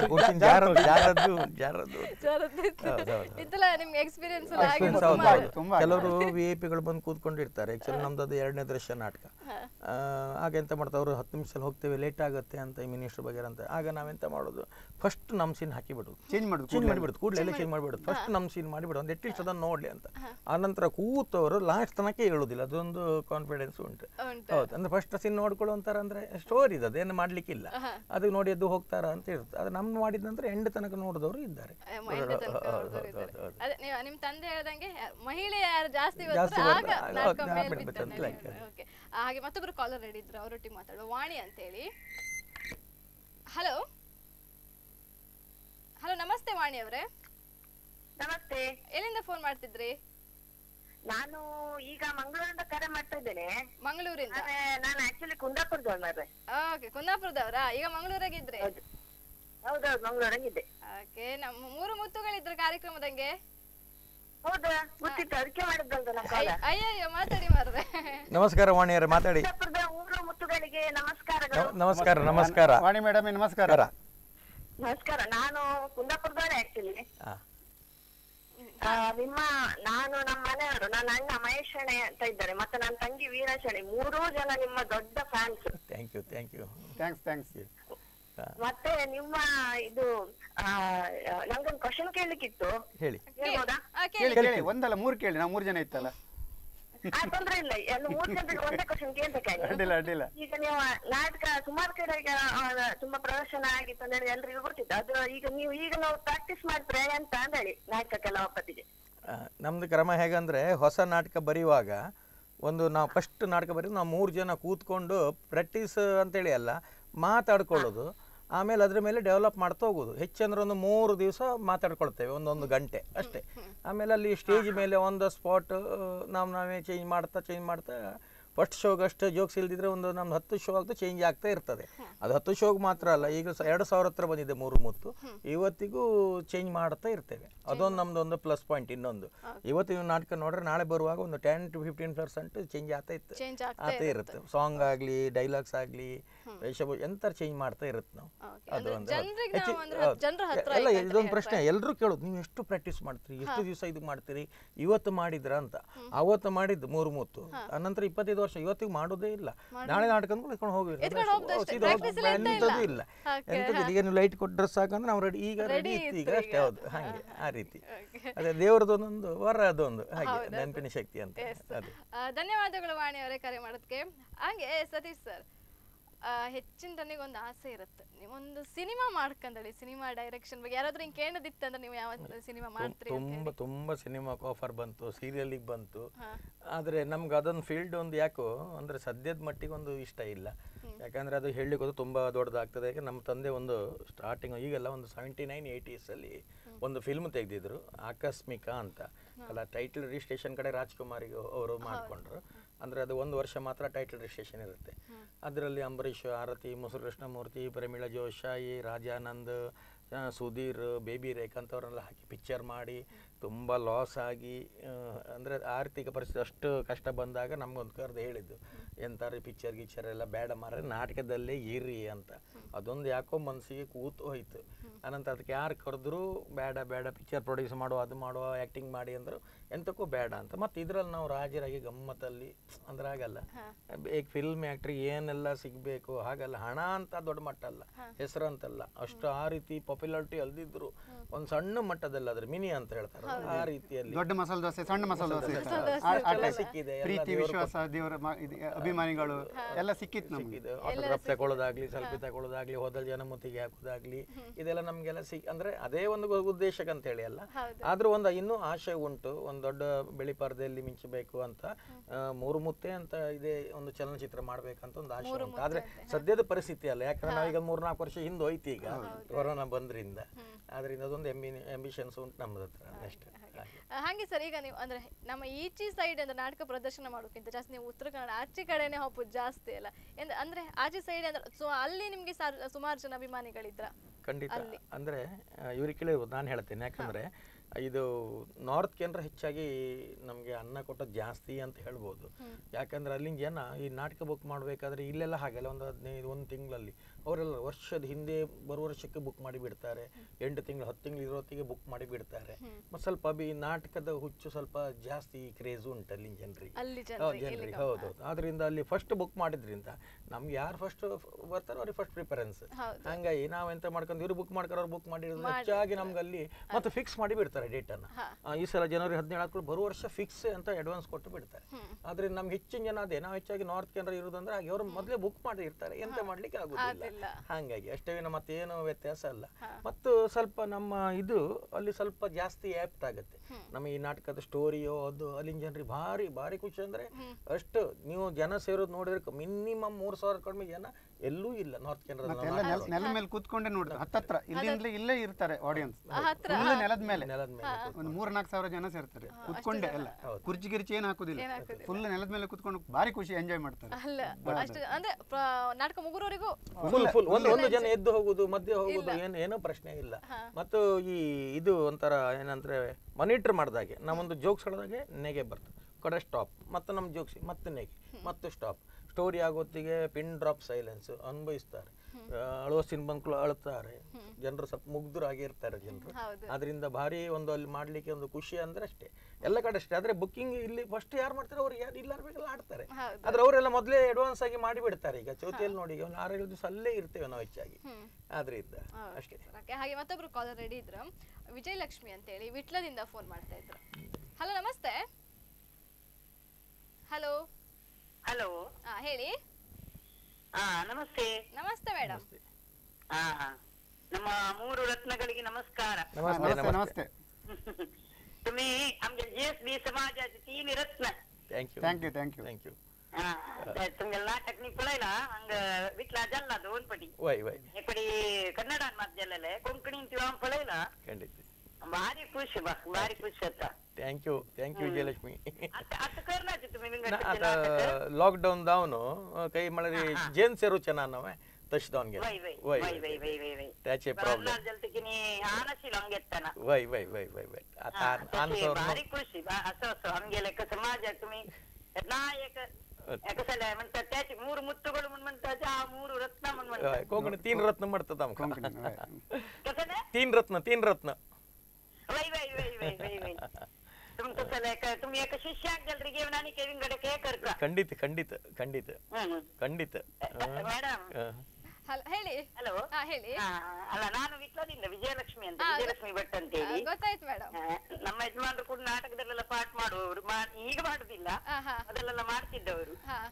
ಕೆಲವರು ವಿ ಐ ಪಿಗಳು ಬಂದು ಕೂತ್ಕೊಂಡಿರ್ತಾರೆ. ಆಕ್ಚುಲಿ ನಮ್ದು ಅದು ಎರಡನೇ ದೃಶ್ಯ ನಾಟಕ. ಆಗ ಎಂತ ಮಾಡ್ತಾರೆ ಅವರು ಹತ್ತು ನಿಮಿಷದಲ್ಲಿ ಹೋಗ್ತೇವೆ ಲೇಟ್ ಆಗುತ್ತೆ ಅಂತ ಮಿನಿಸ್ಟರ್ ಬಗ್ಗೆ ಅಂತ. ಆಗ ನಾವೆಂತ ಮಾಡೋದು ಫಸ್ಟ್ ನಮ್ ಸೀನ್ ಹಾಕಿ ಬಿಡೋದು, ಚೇಂಜ್ ಮಾಡೋದು, ಚೇಂಜ್ ಮಾಡಿಬಿಡುದು, ಕೂಡಲೇ ಎಲ್ಲ ಚೇಂಜ್ ಮಾಡಿಬಿಡೋದು. ಫಸ್ಟ್ ನಮ್ ಸೀನ್ ಮಾಡಿಬಿಡೋದು ಒಂದು ಎಟ್ಟಿಷ್ಟು ಅದನ್ನು ನೋಡ್ಲಿ ಅಂತ. ಆನಂತರ ಕೂತವರು ಲಾಸ್ಟ್ ತನಕ ಹೇಳುದಿಲ್ಲ, ಅದೊಂದು ಕಾನ್ಫಿಡೆನ್ಸ್ ಉಂಟು. ಹೌದು ಅಂದ್ರೆ ಫಸ್ಟ್ ಸೀನ್ ನೋಡ್ಕೊಳ್ಳೋ ಅಂತಾರ ಅಂದ್ರೆ ಸ್ಟೋರಿ ಇದೆ, ಅದೇನು ಮಾಡ್ಲಿಕ್ಕಿಲ್ಲ, ಅದು ನೋಡಿ ಎದ್ದು ಹೋಗ್ತಾರ ಅಂತ ಇರುತ್ತೆ. ಅದು ನಮ್ ಮಾಡಿದ ನಂತರ ಎಂಡ್ ತನಕ ನೋಡಿದವರು ಇದ್ದಾರೆ. ನಿಮ್ ತಂದೆ ಹೇಳ್ದಂಗೆ ಮಹಿಳೆ ಯಾರು ಜಾಸ್ತಿ ಹಾಗೆ. ಮತ್ತೊಬ್ರು ಕಾಲರ್ ರೆಡಿ ಇದ್ರು, ಅವರೊಟ್ಟಿಗೆ ಮಾತಾಡುವ. ವಾಣಿ ಅಂತ ಹೇಳಿ. ಹಲೋ ಹಲೋ ನಮಸ್ತೆ ವಾಣಿ ಅವರೇ. ನಮಸ್ತೆ. ಎಲ್ಲಿಂದ ಫೋನ್ ಮಾಡ್ತಿದ್ರಿ? ನಾನು ಈಗ ಮಂಗಳೂರಿಂದ ಕರೆ ಮಾಡ್ತಾ ಇದ್ದೇನೆ. ಮಂಗಳೂರಿಂದ? ನಾನು ಆಕ್ಚುಲಿ ಕುಂದಾಪುರದವ್ರೆ. ಓಕೆ ಕುಂದಾಪುರದವರಾ? ಈಗ ಮಂಗಳೂರಾಗಿದ್ರೆ? ಹೌದೌದು ಮಂಗಳೂರಾಗಿದ್ದೆ. ಓಕೆ ನಮ್ಮ ಮೂರು ಮುತ್ತುಗಳಿದ್ರು ಕಾರ್ಯಕ್ರಮದಂಗೆ. ಹೌದಾ? ಗೊತ್ತಿತ್ತು, ಅದಕ್ಕೆ ಮಾಡಿದ್ದಂತ. ಅಯ್ಯಯ್ಯೋ ಮಾತಾಡಿ ಮಾರ್ರೆ. ನಮಸ್ಕಾರ ವಾಣಿಯರೇ, ಮಾತಾಡಿ. ಕುಂದಾಪುರದ ಮೂರು ಮುತ್ತುಗಳಿಗೆ ನಮಸ್ಕಾರಗಳು. ನಮಸ್ಕಾರ ನಮಸ್ಕಾರ ವಾಣಿ ಮೇಡಮ್ ನಮಸ್ಕಾರ. ನಮಸ್ಕಾರ. ನಾನು ಕುಂದಾಪುರದವರೇ ಆಕ್ಚುಲಿ. ನಿಮ್ಮ ನಾನು ನಮ್ಮ ಮನೆಯವರು, ನನ್ನ ಅಣ್ಣ ಮಹೇಶಣೆ ಅಂತ ಇದ್ದಾರೆ, ಮತ್ತೆ ನನ್ನ ತಂಗಿ ವೀರಶಣೆ, ಮೂರೂ ಜನ ನಿಮ್ಮ ದೊಡ್ಡ fans. Thank you thank you thanks thanks. ಮತ್ತೆ ನಿಮ್ಮ ಇದು ನಂಗೊಂದು ಕ್ವಶನ್ ಕೇಳಲಿಕ್ಕಿತ್ತು. ಹೇಳಿ. ಹೇಳ್ಬೋದಾ? ಕೇಳಿ, ಒಂದಲ್ಲ ಮೂರು ಕೇಳಿ, ನಾವು ಮೂರು ಜನ ಇತ್ತಲ್ಲ. ತೊಂದ್ರೆ ಇಲ್ಲ, ಎಲ್ಲ ಮೂರ್ ಜನರಿಗೆ ಒಂದೇ ಕ್ವಶನ್ ಕೇಳ್ತಕ್ಕೆ. ಅಡ್ಡಿಲ್ಲ ಅಡ್ಡಿಲ್ಲ. ಈಗ ನೀವು ನಾಟಕ ಸುಮಾರು ಕಡೆ ಈಗ ತುಂಬಾ ಪ್ರದರ್ಶನ ಆಗಿತ್ತು ಅಂತ ಹೇಳಿ ಎಲ್ರಿಗೂ ಗೊತ್ತಿತ್ತು. ಅದು ಈಗ ನೀವು ಈಗ ನಾವು ಪ್ರಾಕ್ಟೀಸ್ ಮಾಡ್ತಾರೆ ಅಂತ ಅಂತ ಹೇಳಿ ನಾಟಕಕ್ಕೆಲ್ಲ ಒಪ್ಪತ್ತಿಗೆ. ನಮ್ದು ಕ್ರಮ ಹೇಗಂದ್ರೆ ಹೊಸ ನಾಟಕ ಬರೆಯುವಾಗ ಒಂದು ನಾವು ಫಸ್ಟ್ ನಾಟಕ ಬರೆಯೋದು ನಾವು ಮೂರು ಜನ ಕೂತ್ಕೊಂಡು ಪ್ರಾಕ್ಟೀಸ್ ಅಂತೇಳಿ ಅಲ್ಲ ಮಾತಾಡ್ಕೊಳ್ಳೋದು. ಆಮೇಲೆ ಅದ್ರ ಮೇಲೆ ಡೆವಲಪ್ ಮಾಡ್ತಾ ಹೋಗೋದು. ಹೆಚ್ಚಂದ್ರೆ ಒಂದು ಮೂರು ದಿವಸ ಮಾತಾಡ್ಕೊಳ್ತೇವೆ, ಒಂದೊಂದು ಗಂಟೆ ಅಷ್ಟೇ. ಆಮೇಲೆ ಅಲ್ಲಿ ಸ್ಟೇಜ್ ಮೇಲೆ ಆನ್ ದ ಸ್ಪಾಟ್ ನಾವು ನಾವೇ ಚೇಂಜ್ ಮಾಡ್ತಾ ಚೇಂಜ್ ಮಾಡ್ತಾ ಫಸ್ಟ್ ಶೋಗಷ್ಟು ಜೋಕ್ಸ್ ಇಲ್ದಿದ್ರೆ ಒಂದು ನಮ್ದು ಹತ್ತು ಶೋ ಆಗ್ತಾ ಚೇಂಜ್ ಆಗ್ತಾ ಇರ್ತದೆ. ಅದು ಹತ್ತು ಶೋಗೆ ಮಾತ್ರ ಅಲ್ಲ, ಈಗ ಎರಡು ಸಾವಿರ ಹತ್ರ ಬಂದಿದೆ ಮೂರು ಮುತ್ತು, ಇವತ್ತಿಗೂ ಚೇಂಜ್ ಮಾಡ್ತಾ ಇರ್ತೇವೆ. ಅದೊಂದು ನಮ್ದು ಒಂದು ಪ್ಲಸ್ ಪಾಯಿಂಟ್. ಇನ್ನೊಂದು ಇವತ್ತಿನ ನಾಟಕ ನೋಡ್ರೆ ನಾಳೆ ಬರುವಾಗ ಒಂದು ten to fifteen percent change ಆಗ್ತಾ ಇತ್ತು ಆಗ್ತಾ ಇರುತ್ತೆ. ಸಾಂಗ್ ಆಗ್ಲಿ ಡೈಲಾಗ್ಸ್ ಆಗ್ಲಿ ವೇಷಭೂಷ ಎಂತ ಚೇಂಜ್ ಮಾಡ್ತಾ ಇರುತ್ತೆ ನಾವು. ಅದು ಒಂದು ಎಲ್ಲ ಇದೊಂದು ಪ್ರಶ್ನೆ ಎಲ್ಲರೂ ಕೇಳೋದು, ನೀವು ಎಷ್ಟು ಪ್ರಾಕ್ಟೀಸ್ ಮಾಡ್ತೀರಿ, ಎಷ್ಟು ದಿವಸ ಇದು ಮಾಡ್ತೀರಿ, ಇವತ್ತು ಮಾಡಿದ್ರ ಅಂತ. ಅವತ್ತು ಮಾಡಿದ್ದು ಮೂರು ಮುತ್ತು, ಅನಂತರ ಇಪ್ಪತ್ತೈದು ವರ್ಷ ಇವತ್ತಿಗೆ ಮಾಡೋದೇ ಇಲ್ಲ. ನಾಳೆ ನಾಟಕ ಇಟ್ಕೊಂಡು ಹೋಗಿಲ್ಲ, ಎಂತದ್ದು ಇಲ್ಲ ಎಂತದ್ದು. ಈಗ ನೀವು ಲೈಟ್ ಕೊಟ್ಟು ಡ್ರೆಸ್ ಹಾಕಂದ್ರೆ ನಾವು ರೆಡಿ, ಈಗ ರೆಡಿ ಇತ್ತು ಈಗ ಅಷ್ಟೇ. ಹೌದು ಹಾಗೆ ಆ ರೀತಿ. ಅದೇ ದೇವರದೊಂದೊಂದು ವರ, ಅದೊಂದು ಹಾಗೆ ನೆನಪಿನ ಶಕ್ತಿ ಅಂತ. ಧನ್ಯವಾದಗಳು ವಾಣಿ ಅವರೇ ಕರೆ ಮಾಡೋದಕ್ಕೆ. ಹಾಗೆ ಸತೀಶ್ ಸರ್, ಹೆಚ್ಚಿನ ಜನರಿಗೆ ಒಂದು ಆಸೆ ಇರುತ್ತೆ ನೀವೊಂದು ಸಿನಿಮಾ ಮಾಡ್ಕೊಂಡಳಿ ಸಿನಿಮಾ ಡೈರೆಕ್ಷನ್ ಬಗ್ಗೆ ಯಾರಾದ್ರೂ ಹಿಂಗೆ ಕೇಳೋದಿತ್ತಂದ್ರೆ ನೀವು ಯಾವ ಸಿನಿಮಾ ಮಾಡ್ತೀರಿ ಅಂತ ತುಂಬ ಹೇಳಿ? ತುಂಬ ಸಿನಿಮಾಕ್ಕೆ ಆಫರ್ ಬಂತು, ಸೀರಿಯಲಿಗೆ ಬಂತು. ಆದರೆ ನಮ್ಗೆ ಅದೊಂದು ಫೀಲ್ಡ್ ಒಂದು ಯಾಕೋ ಅಂದರೆ ಸದ್ಯದ ಮಟ್ಟಿಗೆ ಒಂದು ಇಷ್ಟ ಇಲ್ಲ. ಯಾಕಂದರೆ ಅದು ಹೇಳಲಿಕ್ಕೆ ಹೋದ್ರೆ ತುಂಬ ದೊಡ್ಡದಾಗ್ತದೆ. ಯಾಕೆ ನಮ್ಮ ತಂದೆ ಒಂದು ಸ್ಟಾರ್ಟಿಂಗ್ ಈಗೆಲ್ಲ ಒಂದು ಸೆವೆಂಟಿ ನೈನ್ ಏಯ್ಟೀಸಲ್ಲಿ ಒಂದು ಫಿಲ್ಮ್ ತೆಗೆದಿದ್ರು ಆಕಸ್ಮಿಕ ಅಂತ. ಅಲ್ಲ ಟೈಟಲ್ ರಿಜಿಸ್ಟ್ರೇಷನ್ ಕಡೆ ರಾಜ್ಕುಮಾರಿಗೆ ಅವರು ಮಾಡಿಕೊಂಡ್ರು. ಅಂದರೆ ಅದು ಒಂದು ವರ್ಷ ಮಾತ್ರ ಟೈಟಲ್ ರಿಜಿಸ್ಟ್ರೇಷನ್ ಇರುತ್ತೆ. ಅದರಲ್ಲಿ ಅಂಬರೀಷ್, ಆರತಿ, ಮುಸುರು ಕೃಷ್ಣಮೂರ್ತಿ, ಪ್ರಮೀಳಾ ಜೋಶಾಯಿ, ರಾಜಾನಂದ್, ಸುಧೀರ್, ಬೇಬಿ ರೇಖಾ ಅಂತವ್ರನ್ನೆಲ್ಲ ಹಾಕಿ ಪಿಕ್ಚರ್ ಮಾಡಿ ತುಂಬ ಲಾಸ್ ಆಗಿ ಅಂದರೆ ಆರ್ಥಿಕ ಪರಿಸ್ಥಿತಿ ಅಷ್ಟು ಕಷ್ಟ ಬಂದಾಗ ನಮಗೊಂದು ಕರೆದು ಹೇಳಿದ್ದು ಎಂತಾರೆ ಪಿಕ್ಚರ್ ಗಿಚ್ಚರ್ ಎಲ್ಲ ಬೇಡ ಮಾರ ನಾಟಕದಲ್ಲೇ ಇರಿ ಅಂತ. ಅದೊಂದು ಯಾಕೋ ಮನಸ್ಸಿಗೆ ಕೂತು ಹೋಯ್ತು. ಅನಂತರ ಅದಕ್ಕೆ ಯಾರು ಕರೆದ್ರು ಬೇಡ ಬೇಡ ಪಿಕ್ಚರ್ ಪ್ರೊಡ್ಯೂಸ್ ಮಾಡುವ ಅದು ಮಾಡುವ ಆ್ಯಕ್ಟಿಂಗ್ ಮಾಡಿ ಅಂದರು ಎಂತಕ್ಕೂ ಬೇಡ ಅಂತ. ಮತ್ತು ಇದರಲ್ಲಿ ನಾವು ರಾಜರಾಗಿ ಗಮ್ಮತ್ತಲ್ಲಿ ಅಂದ್ರೆ ಆಗಲ್ಲ. ಈಗ ಫಿಲ್ಮ್ ಆ್ಯಕ್ಟ್ರಿಗೆ ಏನೆಲ್ಲ ಸಿಗಬೇಕು ಹಾಗಲ್ಲ, ಹಣ ಅಂತ ದೊಡ್ಡ ಮಟ್ಟ ಅಲ್ಲ, ಹೆಸರು ಅಂತಲ್ಲ, ಅಷ್ಟು ಆ ರೀತಿ ಪಾಪ್ಯುಲಾರಿಟಿ ಅಲ್ದಿದ್ರು ಒಂದು ಸಣ್ಣ ಮಟ್ಟದಲ್ಲಿ ಅದ್ರ ಮಿನಿ ಅಂತ ಹೇಳ್ತಾರೆ ಆ ರೀತಿಯಲ್ಲಿ ದೊಡ್ಡ ಮಸಾಲೆ ದೋಸೆ, ಸಣ್ಣ ಮಸಾಲೆ ದೋಸೆ ಸಿಕ್ಕಿದೆ. ಪ್ರೀತಿ ವಿಶ್ವಾಸ, ದೇವರ ಅಭಿಮಾನಿಗಳು ಎಲ್ಲ ಸಿಕ್ಕಿತ್ತು ನಮ್ಗೆ. ಆಟೋಗ್ರಾಫ್ ತಗೊಳ್ಳೋದಾಗ್ಲಿ, ಸೆಲ್ಫಿ ತಗೊಳ್ಳೋದಾಗ್ಲಿ, ಹೋದಲ್ ಜನ ಮುತ್ತಿಗೆ ಹಾಕೋದಾಗ್ಲಿ, ಇದೆಲ್ಲ ನಮ್ಗೆಲ್ಲ ಸಿಕ್ ಅಂದ್ರೆ ಅದೇ ಒಂದು ಉದ್ದೇಶಕ್ಕೆ ಅಂತ ಹೇಳಿ ಅಲ್ಲ. ಆದ್ರೂ ಒಂದು ಇನ್ನೂ ಆಶೆ ಉಂಟು, ಒಂದು ದೊಡ್ಡ ಬಿಳಿ ಪರದೆಯಲ್ಲಿ ಮಿಂಚಬೇಕು ಅಂತ. ಮೂರು ಮುತ್ತೆ ಅಂತ ಇದೆ ಒಂದು ಚಲನಚಿತ್ರ ಮಾಡ್ಬೇಕಂತ ಒಂದು ಆಶೆ ಉಂಟು. ಆದ್ರೆ ಸದ್ಯದ ಪರಿಸ್ಥಿತಿ ಅಲ್ಲ, ಯಾಕಂದ್ರೆ ನಾವೀಗ ಮೂರ್ನಾಲ್ಕು ವರ್ಷ ಹಿಂದೆ ಹೋಯ್ತು ಈಗ ಕೊರೋನಾ ಬಂದ್ರಿಂದ. ಆದ್ರಿಂದ ಅದೊಂದು ಎಂಬಿ ಅಂಬಿಷನ್ಸ್ ಉಂಟು ನಮ್ಮದ ಹತ್ರ ಅಷ್ಟೇ. ಹಾಗೆ ಸರ್, ಈಗ ನೀವು ಅಂದ್ರೆ ನಮ್ಮ ಈಚಿ ಸೈಡ್ ಅಂದ್ರೆ ನಾಟಕ ಪ್ರದರ್ಶನ ಮಾಡೋಕ್ಕಿಂತ ಜಾಸ್ತಿ ನೀವು ಉತ್ತರ ಕನ್ನಡ ಆಚೆ ಕಡೆನೆ ಹೋಗೋದು ಜಾಸ್ತಿ ಅಲ್ಲ ಅಂದ್ರೆ ಆಚೆ ಸೈಡ್ ಅಂದ್ರೆ ಸೊ ಅಲ್ಲಿ ನಿಮ್ಗೆ ಸುಮಾರು ಜನ ಅಭಿಮಾನಿಗಳಿದ್ರ? ಖಂಡಿತ. ಅಂದ್ರೆ ಇವ್ರಿಗೆ ಕೇಳಿರ್ಬೋದು, ನಾನು ಹೇಳ್ತೇನೆ. ಯಾಕಂದ್ರೆ ಇದು ನಾರ್ತ್ ಕೇಂದ್ರ ಹೆಚ್ಚಾಗಿ ನಮಗೆ ಅನ್ನ ಕೊಟ್ಟದ್ದು ಜಾಸ್ತಿ ಅಂತ ಹೇಳ್ಬೋದು. ಯಾಕಂದ್ರೆ ಅಲ್ಲಿಂದ ಜನ ಈ ನಾಟಕ ಬುಕ್ ಮಾಡಬೇಕಾದ್ರೆ ಇಲ್ಲೆಲ್ಲ ಹಾಗೆಲ್ಲ ಒಂದು ಹದಿನೈದು ಒಂದು ತಿಂಗಳಲ್ಲಿ ಅವರೆಲ್ಲ ವರ್ಷದ ಹಿಂದೆ ಬರುವ ವರ್ಷಕ್ಕೆ ಬುಕ್ ಮಾಡಿ ಬಿಡ್ತಾರೆ. ಎಂಟು ತಿಂಗಳು ಹತ್ತು ತಿಂಗಳು ಇರೋತ್ತಿಗೆ ಬುಕ್ ಮಾಡಿ ಬಿಡ್ತಾರೆ. ಮತ್ತು ಸ್ವಲ್ಪ ಅಭಿ ನಾಟಕದ ಹುಚ್ಚು ಸ್ವಲ್ಪ ಜಾಸ್ತಿ ಕ್ರೇಜ್ ಉಂಟು ಅಲ್ಲಿನ ಜನರಿಗೆ ಜನರಿಗೆ ಹೌದು. ಆದ್ರಿಂದ ಅಲ್ಲಿ ಫಸ್ಟ್ ಬುಕ್ ಮಾಡಿದ್ರಿಂದ ನಮ್ಗೆ ಯಾರು ಫಸ್ಟ್ ಬರ್ತಾರೋ ಅವ್ರಿಗೆ ಫಸ್ಟ್ ಪ್ರಿಫರೆನ್ಸ್. ಹಂಗಾಗಿ ನಾವೆಂತ ಮಾಡ್ಕೊಂಡು ಇವ್ರು ಬುಕ್ ಮಾಡ್ಕೊಂಡು ಅವ್ರು ಬುಕ್ ಮಾಡಿರೋದು ಹೆಚ್ಚಾಗಿ ನಮ್ಗೆ ಅಲ್ಲಿ ಮತ್ತೆ ಫಿಕ್ಸ್ ಮಾಡಿ ಬಿಡ್ತಾರೆ ಡೇಟ್ ಅನ್ನ. ಈ ಸಲ ಜನವರಿ ಹದಿನೇಳು ಹಾಕೊಂಡು ಬರುವ ವರ್ಷ ಫಿಕ್ಸ್ ಅಂತ ಅಡ್ವಾನ್ಸ್ ಕೊಟ್ಟು ಬಿಡ್ತಾರೆ. ಆದ್ರಿಂದ ನಮ್ಗೆ ಹೆಚ್ಚಿನ ಜನ ಅದೇ ನಾವು ಹೆಚ್ಚಾಗಿ ನಾರ್ತ್ ಕೇಂದ್ರ ಇರೋದಂದ್ರೆ ಹಾಗೆ ಅವರು ಮೊದಲೇ ಬುಕ್ ಮಾಡಿ ಇರ್ತಾರೆ, ಎಂತ ಮಾಡ್ಲಿಕ್ಕೆ ಆಗುದಿಲ್ಲ. ಹಾಗಾಗಿ ಅಷ್ಟೇ ಮತ್ತೇನು ವ್ಯತ್ಯಾಸ ಅಲ್ಲ. ಮತ್ತು ಸ್ವಲ್ಪ ನಮ್ಮ ಇದು ಅಲ್ಲಿ ಸ್ವಲ್ಪ ಜಾಸ್ತಿ ಆಪ್ಟ್ ಆಗುತ್ತೆ. ನಮ್ಮ ಈ ನಾಟಕದ ಸ್ಟೋರಿಯೋ ಅದು ಅಲ್ಲಿನ ಜನರಿಗೆ ಭಾರಿ ಭಾರಿ ಖುಷಿ. ಅಂದ್ರೆ ಅಷ್ಟು ನೀವು ಜನ ಸೇರೋದು ನೋಡಿದ್ರೆ ಮಿನಿಮಮ್ ಮೂರ್ ಸಾವಿರ ಕಡಿಮೆ ಜನ ಎಲ್ಲೂ ಇಲ್ಲ ನಾರ್ತ್ ಕೇಂದ್ರದ. ನೆಲದ ಮೇಲೆ ಕೂತ್ಕೊಂಡೆ ನೋಡ್ತಾರೆ, ಹತ್ತತ್ರ ಇಲ್ಲಿಂದಲೇ ಇಲ್ಲೇ ಇರ್ತಾರೆ ಆಡಿಯನ್ಸ್. ನೆಲದ ಮೇಲೆ ಒಂದು ಮೂರ್ ನಾಲ್ಕು ಸಾವಿರ ಜನ ಸೇರ್ತಾರೆ ಕೂತ್ಕೊಂಡೆ. ಎಲ್ಲ ಕುರ್ಚಿ ಗಿರ್ಚಿ ಏನ್ ಹಾಕುದಿಲ್ಲ, ಫುಲ್ ನೆಲದ ಮೇಲೆ ಕೂತ್ಕೊಂಡು ಭಾರಿ ಖುಷಿ ಎಂಜಾಯ್ ಮಾಡ್ತಾರೆ. ಅಂದ್ರೆ ನಾಟಕ ಮುಗುರೋರಿಗೂ ಒಂದು ಒಂದು ಜನ ಎದ್ದು ಹೋಗುದು ಮಧ್ಯೆ ಹೋಗುದು ಏನು ಏನೋ ಪ್ರಶ್ನೆ ಇಲ್ಲ. ಮತ್ತು ಈ ಇದು ಒಂಥರ ಏನಂದ್ರೆ ಮಾನಿಟರ್ ಮಾಡಿದಾಗೆ ನಾವೊಂದು ಜೋಕ್ಸ್ ಹೇಳಿದಾಗೆ ನೆಗೆ ಬರ್ತದೆ, ಕಡೆ ಸ್ಟಾಪ್, ಮತ್ತೆ ನಮ್ಮ ಜೋಕ್ಸಿ ಮತ್ತೆ ನೆಗೆ ಮತ್ತೆ ಸ್ಟಾಪ್. ಸ್ಟೋರಿ ಆಗೋತ್ತಿಗೆ ಪಿನ್ ಡ್ರಾಪ್ ಸೈಲೆನ್ಸ್ ಅನುಭವಿಸ್ತಾರೆ. ಅಳುವ ಸಿನ್ ಬಂದ್ಗಳು ಅಳುತ್ತಾರೆ, ಜನರು ಸ್ವಲ್ಪ ಮುಗ್ಧರಾಗಿರ್ತಾರೆ ಜನರು. ಅದರಿಂದ ಭಾರಿ ಒಂದು ಅಲ್ಲಿ ಮಾಡ್ಲಿಕ್ಕೆ ಒಂದು ಖುಷಿ ಅಂದ್ರೆ ಅಷ್ಟೇ, ಎಲ್ಲ ಕಡೆ ಅಷ್ಟೇ. ಆದ್ರೆ ಬುಕ್ಕಿಂಗ್ ಇಲ್ಲಿ ಫಸ್ಟ್ ಯಾರು ಮಾಡ್ತಾರೆ ಅವ್ರು ಯಾರು ಇಲ್ಲಾರ್ಬೇಕೆಲ್ಲ ಆಡ್ತಾರೆ. ಆದ್ರೆ ಅವರೆಲ್ಲ ಮೊದಲೇ ಅಡ್ವಾನ್ಸ್ ಆಗಿ ಮಾಡಿ ಬಿಡ್ತಾರೆ. ಈಗ ಚೌತಿಯಲ್ಲಿ ನೋಡಿ ಒಂದು ಆರೇಳು ದಿವಸ ಅಲ್ಲೇ ಇರ್ತೇವೆ ನಾವು ಹೆಚ್ಚಾಗಿ. ಆದ್ರಿಂದ ಅಷ್ಟೇ. ಹಾಗೆ ಮತ್ತೊಬ್ರು ಕಾಲರ್ ರೆಡಿ ಇದ್ರು, ವಿಜಯಲಕ್ಷ್ಮಿ ಅಂತ ಹೇಳಿ ವಿಟ್ಲದಿಂದ ಫೋನ್ ಮಾಡ್ತಾ ಇದ್ರು. ಹಲೋ ನಮಸ್ತೆ. ಹಲೋ ಹಲೋ ಹಾ ಹೇಳಿ. ಹಾ ನಮಸ್ತೆ. ನಮಸ್ತೆ ಮೇಡಮ್. ಹಾ ನಮ್ಮ ಮೂರು रत्नಗಳಿಗೆ नमस्कार. नमस्ते नमस्ते. तुम्ही आमच्या जीएसबी समाजाचे तीन रत्न. Thank you thank you thank you thank you. हा तुमच्या नाटक निपळायला अंग विटला जल्ला दोन पटी वय वय एक पटी कन्नडान मात जल्लेले कोंकणी तिवा पळायला ಖಂಡಿತ भारी खुश बा भारी खुश होता. Thank you thank you Vijayalakshmi. आता आता करणार तुम्ही आता लॉकडाऊन जाऊन काही मला जेन सेरू चना नव्हे तशी जाऊन गेला. वय वय वय वय वय वय वय त्याचे प्रॉब्लेम जलते की नी आनशी लॉंग येताना वय वय वय वय वय आता आन्सर भारी खुशी बा असं असं हम गेले कसं समाजात तुम्ही नायक कसं म्हणतात त्याची मूर मुत्तुಗಳು म्हणतात आ मूर रत्न म्हणतात. कोकणी तीन रत्न म्हणतात आमका. कसं ना तीन रत्न तीन रत्न वय वय वय वय वय वय तुमचं सले तुम्ही एक शिष्याक जलರಿಗೆ ನಾನು ಕೇವಿಂಗ್ ಗಡಕೆ ಕರ್ಕ. ಖಂಡಿತ ಖಂಡಿತ ಖಂಡಿತ ಖಂಡಿತ. ಮೇಡಮ್ ಹೇಳಿ. ಹಲೋ ಹಾ ಹೇಳಿ. ಅಲ್ಲ ನಾನು ವಿಟ್ಲದಿಂದ ವಿಜಯಲಕ್ಷ್ಮಿ ಅಂತ, ವಿಜಯಲಕ್ಷ್ಮಿ ಭಟ್ ಅಂತ ಹೇಳಿ. ಗೊತ್ತಾಯ್ತು ಮೇಡಮ್. ನಮ್ಮ ಯಜಮಾನರು ಕೂಡ ನಾಟಕದಲ್ಲೆಲ್ಲ ಪಾಠ ಮಾಡುವವರು, ಈಗ ಮಾಡುದಿಲ್ಲ ಅದೆಲ್ಲ ಮಾಡ್ತಿದ್ದವರು.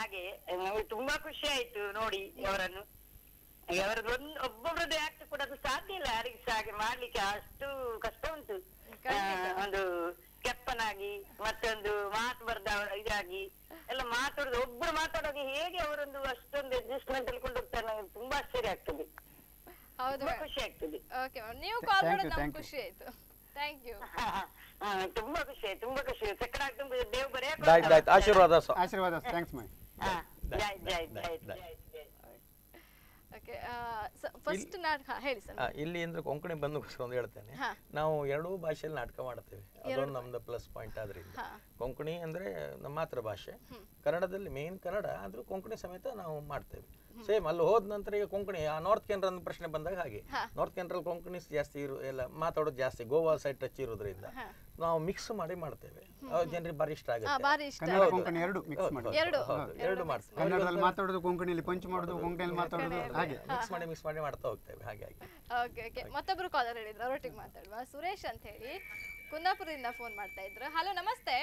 ಹಾಗೆ ನಮಗೆ ತುಂಬಾ ಖುಷಿ ಆಯ್ತು ನೋಡಿ ಅವರನ್ನು. ಅವರದ್ದು ಒಂದು ಒಬ್ಬೊಬ್ರದ್ದು ಆಕ್ಟ್ ಕೂಡ ಅದು ಸಾಧ್ಯ ಇಲ್ಲ ಯಾರಿಗೆ ಸಹ ಹಾಗೆ ಮಾಡ್ಲಿಕ್ಕೆ, ಅಷ್ಟು ಕಷ್ಟ ಉಂಟು. ಒಂದು ಕೆಪ್ಪನಾಗಿ ಮತ್ತೊಂದು ಮಾತು ಬರ್ದ ಇದಾಗಿ ಎಲ್ಲ ಮಾತಾಡುದು, ಒಬ್ರು ಮಾತಾಡೋದು ಹೇಗೆ ಅವರೊಂದು ಅಷ್ಟೊಂದು ಅಡ್ಜಸ್ಟ್ಮೆಂಟ್ ಅಲ್ಲಿ ಕೊಂಡು ಹೋಗ್ತಾರೆ, ನನಗೆ ತುಂಬಾ ಆಶ್ಚರ್ಯ ಆಗ್ತದೆ. ಹೌದು, ಖುಷಿ ಆಗ್ತದೆ. ಓಕೆ ಮ್ಯಾಮ್, ನೀವು ಕಾಲ್ ಮಾಡೋದು ನಮ್ಗೆ ಖುಷಿ ಆಯ್ತು. Thank you. ತುಂಬಾ ಖುಷಿ ಆಯ್ತು, ತುಂಬಾ ಖುಷಿ ಆಯ್ತು. ಸಕ್ಕಡ ತುಂಬ ದೇವ್ ಬರೇ ಆಶೀರ್ವಾದ ಆಶೀರ್ವಾದ. Thanks my. ಜೈ ಜೈ ಜೈ ಜೈ. ಓಕೆ, ಫಸ್ಟ್ ನಾಟಕ ಹೇಳಿ ಸರ್. ಇಲ್ಲಿ ಅಂದ್ರೆ ಕೊಂಕಣಿ ಬಂದು ಒಂದು ಹೇಳ್ತೇನೆ, ನಾವು ಎರಡೂ ಭಾಷೆಯಲ್ಲಿ ನಾಟಕ ಮಾಡ್ತೇವೆ, ಅದೊಂದು ನಮ್ದು ಪ್ಲಸ್ ಪಾಯಿಂಟ್. ಆದ್ರಿಂದ ಕೊಂಕಣಿ ಅಂದ್ರೆ ನಮ್ಮ ಮಾತೃ ಭಾಷೆ, ಕನ್ನಡದಲ್ಲಿ ಮೇನ್ ಕನ್ನಡ, ಆದ್ರೂ ಕೊಂಕಣಿ ಸಮೇತ ನಾವು ಮಾಡ್ತೇವೆ. ಸೇಮ್ ಅಲ್ಲಿ ಹೋದ ನಂತರ ಈಗ ಕೊಂಕಣಿ ನಾರ್ತ್ ಕೆನರಾ ಅಂತ ಪ್ರಶ್ನೆ ಬಂದಾಗ ಹಾಗೆ ನಾರ್ತ್ ಕೆನರಾ ಕೊಂಕಣಿ ಜಾಸ್ತಿ ಇರು ಎಲ್ಲ ಮಾತಾಡೋದು ಜಾಸ್ತಿ, ಗೋವಾ ಸೈಡ್ ಟಚ್ ಇರೋದ್ರಿಂದ ನಾವು ಮಿಕ್ಸ್ ಮಾಡಿ ಮಾಡ್ತೇವೆ. ಜನರಿಗೆ ಬಾರಿ ಇಷ್ಟ ಆಗುತ್ತೆ. ಎರಡು ಮಿಕ್ಸ್ ಮಾಡಿ ಎರಡು ಮಾಡ್ತೇವೆ. ಕನ್ನಡದಲ್ಲಿ ಮಾತಾಡೋದು, ಕೊಂಕಣಿಯಲ್ಲಿ ಪಂಚ್ ಮಾಡೋದು, ಕೊಂಕಣಿಯಲ್ಲಿ ಮಾತಾಡೋದು, ಹಾಗೆ ಮಿಕ್ಸ್ ಮಾಡಿ ಮಿಕ್ಸ್ ಮಾಡಿ ಮಾಡ್ತಾ ಹೋಗ್ತೇವೆ. ಹಾಗಾಗಿ ಓಕೆ ಓಕೆ ಮತ್ತೊಬ್ರು ಕಾಲರ್ ಹೇಳಿದ್ರು, ಅವರೊಟ್ಟಿಗೆ ಮಾತಾಡುವ. ಸುರೇಶ್ ಅಂತ ಹೇಳಿ ಕುಂದಾಪುರದಿಂದ ಫೋನ್ ಮಾಡ್ತಾ ಇದ್ರು. ಹಲೋ ನಮಸ್ತೆ.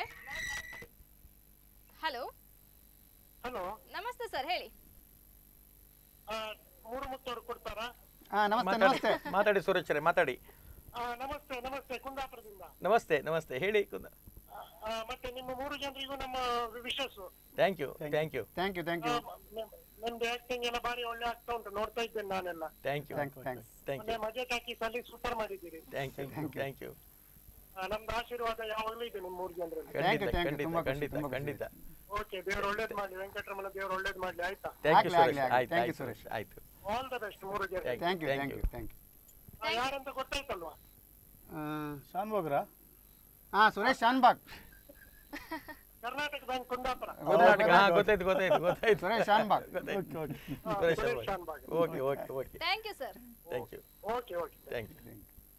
ಹಲೋ ಹಲೋ ನಮಸ್ತೆ ಸರ್, ಹೇಳಿ. ಮೂರು ಮುತ್ತವರು ಕೊಡ್ತಾರಾ? ಹಾ ನಮಸ್ತೆ ನಮಸ್ತೆ. ಮಾತಾಡಿ ಸುರೇಶರೇ, ಮಾತಾಡಿ. ನಮಸ್ತೆ ನಮಸ್ತೆ, ಕುಂದಾಪುರದಿಂದ. ನಮಸ್ತೆ ನಮಸ್ತೆ, ಹೇಳಿ. ಮತ್ತೆ ನಿಮ್ಮ ಮೂರು ಜನರಿಗೂ ನಮ್ಮ wishes. Thank you thank you thank you thank you. ನಿಮ್ದು ಆಕ್ಟಿಂಗ್ ಎಲ್ಲ ಬಾರಿ ಒಳ್ಳೆ ಆಗ್ತಾ ಉಂಟು, ನೋಡ್ತಾ ಇದ್ದೇನೆ ನಾನೆಲ್ಲ. Thank you thanks thank you. ಮಜಾ ಟಾಕಿ ಸಲ್ಲಿ ಸೂಪರ್ ಮಾಡಿದ್ದೀರಿ. Thank you thank you. ನಮ್ದು ಆಶೀರ್ವಾದ ಯಾವಾಗಲೂ ಇದೆ ನಿಮ್ಮ ಮೂರು ಜನರಲ್ಲಿ. ಖಂಡಿತ ಖಂಡಿತ ಖಂಡಿತ ಖಂಡಿತ. ಓಕೆ, ದೇವ್ರು ಒಳ್ಳೇದ್ ಮಾಡ್ಲಿ, ವೆಂಕಟರಮಣ ದೇವ್ರು ಒಳ್ಳೇದ್ ಮಾಡ್ಲಿ. ಆಯ್ತಾ? Thank you Suresh. ಆಯ್ತು ಆಯ್ತು ಸುರೇಶ್, ಆಯ್ತು. ಆಲ್ ದ ಬೆಸ್ಟ್ ಮೂರು ಜನ. Thank you thank you thank you. ಯಾರಂತ ಗೊತ್ತಾಯ್ತಲ್ವಾ? ಶಾನ್ಭೋಗ್ರ. ಹಾ ಸುರೇಶ್ ಶಾನ್ಭಾಗ್, ಕರ್ನಾಟಕ ಬ್ಯಾಂಕ್ ಕುಂದಾಪುರ. ಗೊತ್ತಾಯ್ತು ಗೊತ್ತಾಯ್ತು ಗೊತ್ತಾಯ್ತು. Suresh Shanbhag. Suresh Shanbhag. Okay okay okay. Thank you sir. Thank you okay okay thank you.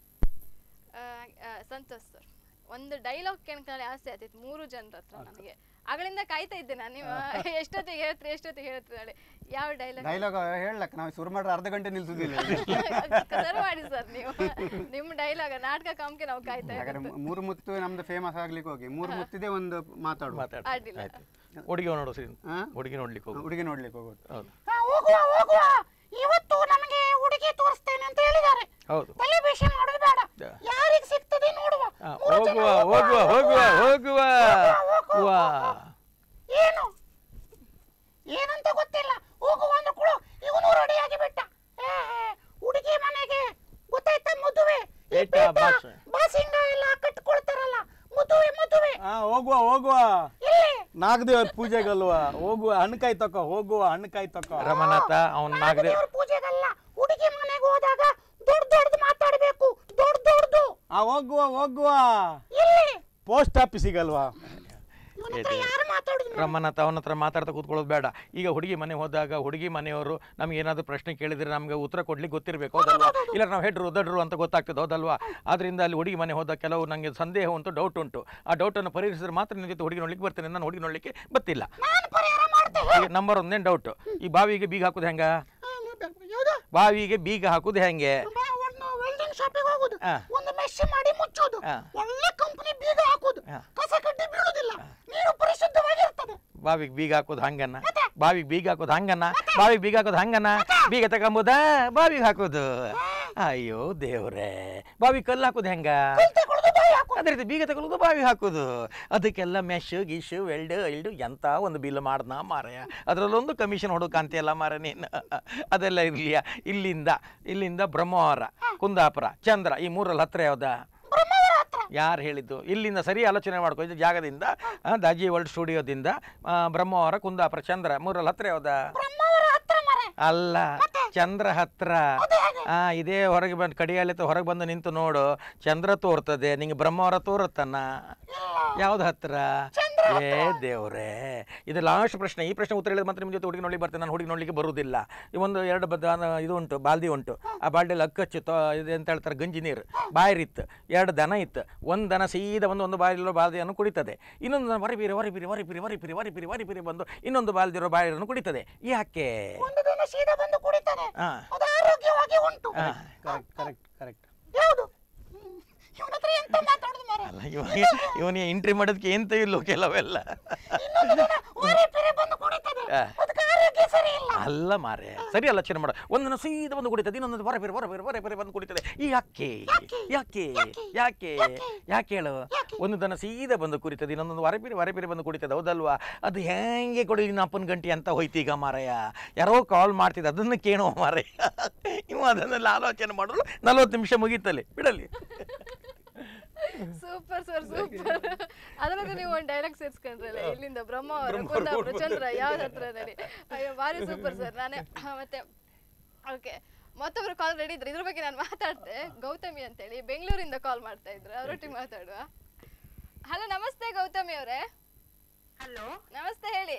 Santosh sir, ಒಂದು ಡೈಲಾಗ್ ಕೇಳ್ಕೊಳ್ಳಿ ಆಸೆ ಆಗ್ತೈತೆ ಮೂರು ಜನರ ಹತ್ರ ನನಗೆ. ಅಗಳಿಂದ ಕಾಯ್ತಾ ಇದ್ದೆ ನಾನು, ನೀವು ಎಷ್ಟೊತ್ತಿಗೆ ಹೇಳ್ತೀರಿ ಎಷ್ಟೊತ್ತಿಗೆ ಹೇಳ್ತೀರಿ. ಯಾವ ಡೈಲಾಗ್ ಡೈಲಾಗ್ ಹೇಳಕ್ ನಾವು ಶುರು ಮಾಡ್ರೆ ಅರ್ಧ ಗಂಟೆ ನಿಲ್ಸುದಿಲ್ಲ. ಸರ್ ಮಾಡಿ ಸರ್, ನೀವು ನಿಮ್ಮ ಡೈಲಾಗ್ ನಾಟಕ ಕಾಮ್ಗೆ ನಾವು ಕಾಯ್ತಾ ಇದ್ದೀವಿ. ಮೂರು ಮುತ್ತು ನಮ್ದು ಫೇಮಸ್ ಆಗ್ಲಿಕ್ಕೆ ಹೋಗಿ ಮೂರು ಮುತ್ತಿದೆ ಒಂದು ಮಾತಾಡು ಮಾತಾಡು. ಹುಡುಗಿ ನೋಡು ಸರಿ, ಹುಡುಗಿ ನೋಡ್ಲಿಕ್ಕೆ ಹೋಗು. ಹುಡುಗಿ ನೋಡ್ಲಿಕ್ಕೆ ಹೋಗೋದು. ಹೋಗುವ ಹೋಗುವ, ಇವತ್ತು ನಮಗೆ ಹುಡುಗಿ ತೋರಿಸ್ತೇನೆ ಅಂತ ಹೇಳಿದ್ದಾರೆ. ಹೌದು, ತಲೆ ಬೇಷೆ ಮಾಡೋದು ಬೇಡ, ಯಾರಿಗೆ ಸಿಗ್ತದೆ ನೋಡುವ. ಹೋಗುವ ಹೋಗುವ ಹೋಗುವ ಹೋಗುವ. ಏನು ಏನಂತ ಗೊತ್ತಿಲ್ಲ, ಹೋಗುವ ಅಂದ್ರೆ ಕೂಡ ಇವನು ರೆಡಿಯಾಗಿ ಬಿಟ್ಟ. ಹುಡುಗಿ ಮನೆಗೆ ಗೊತ್ತಾಯ್ತ ಮದುವೆ, ಬಾಸಿಂಗ ಎಲ್ಲ ಕಟ್ಕೊಳ್ತಾರಲ್ಲ, ಮದುವೆ ಮದುವೆ. ಹೋಗುವ ಹೋಗುವ, ಇಲ್ಲಿ ನಾಗದೇವ್ರ ಪೂಜೆಗಲ್ವಾ, ಹೋಗುವ ಹಣ್ಣುಕಾಯಿ ತಕೋ, ಹೋಗುವ ಹಣ್ಣುಕಾಯಿ ತಕೋ. ರಮನಾಥ ಅವನ್ ನಾಗದೇವ್ರ ಪೂಜೆಗಲ್ಲ, ಹುಡುಗಿ ಮನೆಗೆ ಹೋದಾಗ ದೊಡ್ಡ ದೊಡ್ಡದು ಮಾತಾಡ್ಬೇಕು, ದೊಡ್ಡ ದೊಡ್ಡದು. ಆ ಹೋಗುವ ಹೋಗುವ, ಇಲ್ಲಿ ಪೋಸ್ಟ್ ಆಫೀಸಿಗಲ್ವಾ. ರಮನಾಥ ಅವನ ಹತ್ರ ಮಾತಾಡ್ತಾ ಕೂತ್ಕೊಳ್ಳೋದು ಬೇಡ. ಈಗ ಹುಡುಗಿ ಮನೆ ಹೋದಾಗ ಹುಡುಗಿ ಮನೆಯವರು ನಮ್ಗೆ ಏನಾದ್ರು ಪ್ರಶ್ನೆ ಕೇಳಿದ್ರೆ ನಮ್ಗೆ ಉತ್ತರ ಕೊಡ್ಲಿಕ್ಕೆ ಗೊತ್ತಿರಬೇಕು, ಹೌದಲ್ವಾ? ಇಲ್ಲ ನಾವು ಹೆಡ್ರು ದಡ್ರು ಅಂತ ಗೊತ್ತಾಗ್ತದೆ, ಹೌದಲ್ವಾ? ಆದ್ರಿಂದ ಅಲ್ಲಿ ಹುಡುಗಿ ಮನೆ ಹೋದಾಗ ಕೆಲವು ನನಗೆ ಸಂದೇಹ ಉಂಟು, ಡೌಟ್ ಉಂಟು. ಆ ಡೌಟನ್ನು ಪರಿಹರಿಸಿದ್ರೆ ಮಾತ್ರ ನಿನ್ನ ಜೊತೆ ಹುಡುಗಿ ನೋಡ್ಲಿಕ್ಕೆ ಬರ್ತೇನೆ, ನಾನು ಹುಡುಗಿ ನೋಡ್ಲಿಕ್ಕೆ ಗೊತ್ತಿಲ್ಲ. ನಂಬರ್ ಒಂದೇನು ಡೌಟ್, ಈ ಬಾವಿಗೆ ಬೀಗ ಹಾಕುದು ಹೆಂಗ? ಬಾವಿಗೆ ಬೀಗ ಹಾಕುದು ಹೆಂಗೆ? ವೆಲ್ಡಿಂಗ್ ಶಾಪಿಗೆ ಹೋಗುದು, ಒಂದು ಮೆಶ್ ಮಾಡಿ ಮುಚ್ಚೋದು, ಒಳ್ಳೆ ಕಂಪನಿ ಬೀಗ ಹಾಕುದು, ಕಸ ಕಡ್ಡಿ ಬೀಳುದಿಲ್ಲ, ನೀರು ಪರಿಶುದ್ಧವಾಗಿರ್ತದೆ. ಬಾವಿಗೆ ಬೀಗ ಹಾಕೋದು ಹಂಗನ್ನ, ಬಾವಿಗೆ ಬೀಗ ಹಾಕೋದು ಹಂಗನ್ನ, ಬಾವಿಗೆ ಬೀಗ ಹಾಕೋದು ಹಂಗನ್ನ, ಬೀಗ ತಗೊಂಬುದ ಬಾವಿಗೆ ಹಾಕೋದು. ಅಯ್ಯೋ ದೇವ್ರೆ, ಬಾವಿಗೆ ಕಲ್ಲು ಹಾಕೋದು ಹೆಂಗ? ಅದೇ ರೀತಿ ಬೀಗ ತಗೊಳ್ಳೋದು ಬಾವಿಗೆ ಹಾಕೋದು. ಅದಕ್ಕೆಲ್ಲ ಮೆಶ್ ಗಿಶ್ ವೆಲ್ಡ್ ಎಲ್ಡು ಎಂತ ಒಂದು ಬಿಲ್ ಮಾಡ್ದ ಮಾರಯ, ಅದರಲ್ಲೊಂದು ಕಮಿಷನ್ ಹೊಡೋ ಕಾಂತಿಯಲ್ಲ ಮಾರ ನೀನು. ಅದೆಲ್ಲ ಇರ್ಲಿಯ. ಇಲ್ಲಿಂದ ಇಲ್ಲಿಂದ ಬ್ರಹ್ಮವರ, ಕುಂದಾಪುರ, ಚಂದ್ರ, ಈ ಮೂರಲ್ಲಿ ಹತ್ರ ಯಾವ್ದ? ಯಾರು ಹೇಳಿದ್ದು? ಇಲ್ಲಿಂದ ಸರಿ ಆಲೋಚನೆ ಮಾಡ್ಕೊ, ಇದು ಜಾಗದಿಂದ ದಾಜಿ ವರ್ಲ್ಡ್ ಸ್ಟುಡಿಯೋದಿಂದ ಬ್ರಹ್ಮವರ, ಕುಂದಾಪುರ, ಚಂದ್ರ ಮೂರಲ್ಲಿ ಹತ್ರ ಯಾವ್ದ? ಅಲ್ಲ, ಚಂದ್ರ ಹತ್ರ. ಆ ಇದೇ ಹೊರಗೆ ಬಂದು ಕಡಿಯಲ್ಲಿ ಹೊರಗೆ ಬಂದು ನಿಂತು ನೋಡು, ಚಂದ್ರ ತೋರ್ತದೆ, ನಿಂಗೆ ಬ್ರಹ್ಮವರ ತೋರುತ್ತನ್ನ. ಯಾವ್ದು ಹತ್ರ? ಏ ದೇವ್ರೆ, ಇದು ಲಾಸ್ಟ್ ಪ್ರಶ್ನೆ. ಈ ಪ್ರಶ್ನೆ ಉತ್ತರ ಹೇಳಿದ ಮಾತ್ರ ನಿಮ್ಮ ಜೊತೆ ಹುಡುಗಿ ನೋಡ್ಲಿಕ್ಕೆ ಬರ್ತೇನೆ, ನಾನು ಹುಡುಗಿ ನೋಡ್ಲಿಕ್ಕೆ ಬರುವುದಿಲ್ಲ. ಒಂದು ಎರಡು ಬದ್ದ ಇದು ಉಂಟು, ಬಾಲ್ದಿ ಉಂಟು, ಆ ಬಾಲ್ಡಿಯಲ್ಲಿ ಅಕ್ಕಚ್ಚು ತೋ ಇದು ಅಂತ ಹೇಳ್ತಾರೆ, ಗಂಜಿ ನೀರು, ಬಾಯಿರಿತ್ತು, ಎರಡು ದನ ಇತ್ತು. ಒಂದು ದನ ಸೀದಾ ಒಂದು ಒಂದು ಬಾಯಿಲಿರೋ ಬಾಲ್ದಿಯನ್ನು ಕುಡಿತದೆ, ಇನ್ನೊಂದು ದನ ವರಿ ಬೀರಿ ವರಿ ಬೀರಿ ವರಿ ಬೀರಿ ವರಿ ಬೀರಿ ವರಿ ಬೀರಿ ವರಿ ಬೀರಿ ಬಂದು ಇನ್ನೊಂದು ಬಾಲ್ದಿರೋ ಬಾಯಿಯನ್ನು ಕುಡಿತದೆ. ಯಾಕೆ? ಸೀದಾ ಬಂದು ಕುಡಿತಾರೆ, ಅದು ಆರೋಗ್ಯವಾಗಿ ಉಂಟು. Correct correct correct. ಯಾವುದು ಇವನ ಹತ್ರ ಎಂತ ಮಾತಾಡುದು ಮಾರ? ಅಲ್ಲ, ಇವನಿಗೆ ಇವನಿಗೆ ಎಂಟ್ರಿ ಮಾಡೋದಕ್ಕೆ ಎಂತ ಇಲ್ಲೋ ಕೆಲವೆಲ್ಲ. ಅದಕ್ಕೆ ಆರೋಗ್ಯ ಸರಿ ಇಲ್ಲ. ಅಲ್ಲ ಮಾರೆ, ಸರಿ ಅಲ್ಲ ಚಿನ್ನ ಮಾಡ. ಒಂದನ್ನು ಸೀದಾ ಬಂದು ಕುಡಿತದೆ, ಇನ್ನೊಂದು ಬರ ಬೇರೆ ಬರ ಬೇರೆ ಬರ ಬೇರೆ ಬಂದು ಕುಡಿತದೆ. ಈ ಯಾಕೆ ಯಾಕೆ ಯಾಕೆ ಯಾಕೆ ಹೇಳು? ಒಂದು ದನ ಸೀದಾ ಬಂದು ಕುಡಿತದೆ, ಇನ್ನೊಂದೊಂದು ವರ ಬೇರೆ ವರ ಬೇರೆ ಬಂದು ಕುಡಿತದೆ, ಹೌದಲ್ವಾ? ಅದು ಹೆಂಗೆ ಕೊಡಿ ಅಪ್ಪನ ಗಂಟೆ ಅಂತ ಹೋಯ್ತು ಈಗ ಮಾರಾಯ. ಯಾರೋ ಕಾಲ್ ಮಾಡ್ತಿದ್ದೆ, ಅದನ್ನು ಕೇಳೋ ಮಾರಾಯ. ಇವು ಅದನ್ನೆಲ್ಲ ಆಲೋಚನೆ ಮಾಡಿದ್ರು ನಲ್ವತ್ತು ನಿಮಿಷ ಮುಗೀತಲ್ಲಿ ಬಿಡಲಿ. Super sir super. ಅದ್ರಾಗ ನೀವು ಒಂದು ಡೈಲಾಗ್ ಸೇರ್ಸ್ಕೊಂಡ್ರಲ್ಲ, ಇಲ್ಲಿಂದ ಬ್ರಹ್ಮಾವರ ಕುಂದಾಪುರ ಚಂದ್ರ ಯಾವ ಹತ್ರ ನಡಿ. ಅಯ್ಯೋ ಭಾರಿ ಸೂಪರ್ ಸರ್. ನಾನೇ ಮತ್ತೆ ಓಕೆ, ಮತ್ತೊಬ್ರು ಕಾಲ್ ರೆಡಿ ಇದ್ರು, ಇದ್ರ ಬಗ್ಗೆ ನಾನು ಮಾತಾಡ್ತೆ. ಗೌತಮಿ ಅಂತೇಳಿ ಬೆಂಗಳೂರಿಂದ ಕಾಲ್ ಮಾಡ್ತಾ ಇದ್ರು, ಅವರೊಟ್ಟಿಗೆ ಮಾತಾಡುವ. ಹಲೋ ನಮಸ್ತೆ ಗೌತಮಿ ಅವರೇ. ಹಲೋ ನಮಸ್ತೆ, ಹೇಳಿ.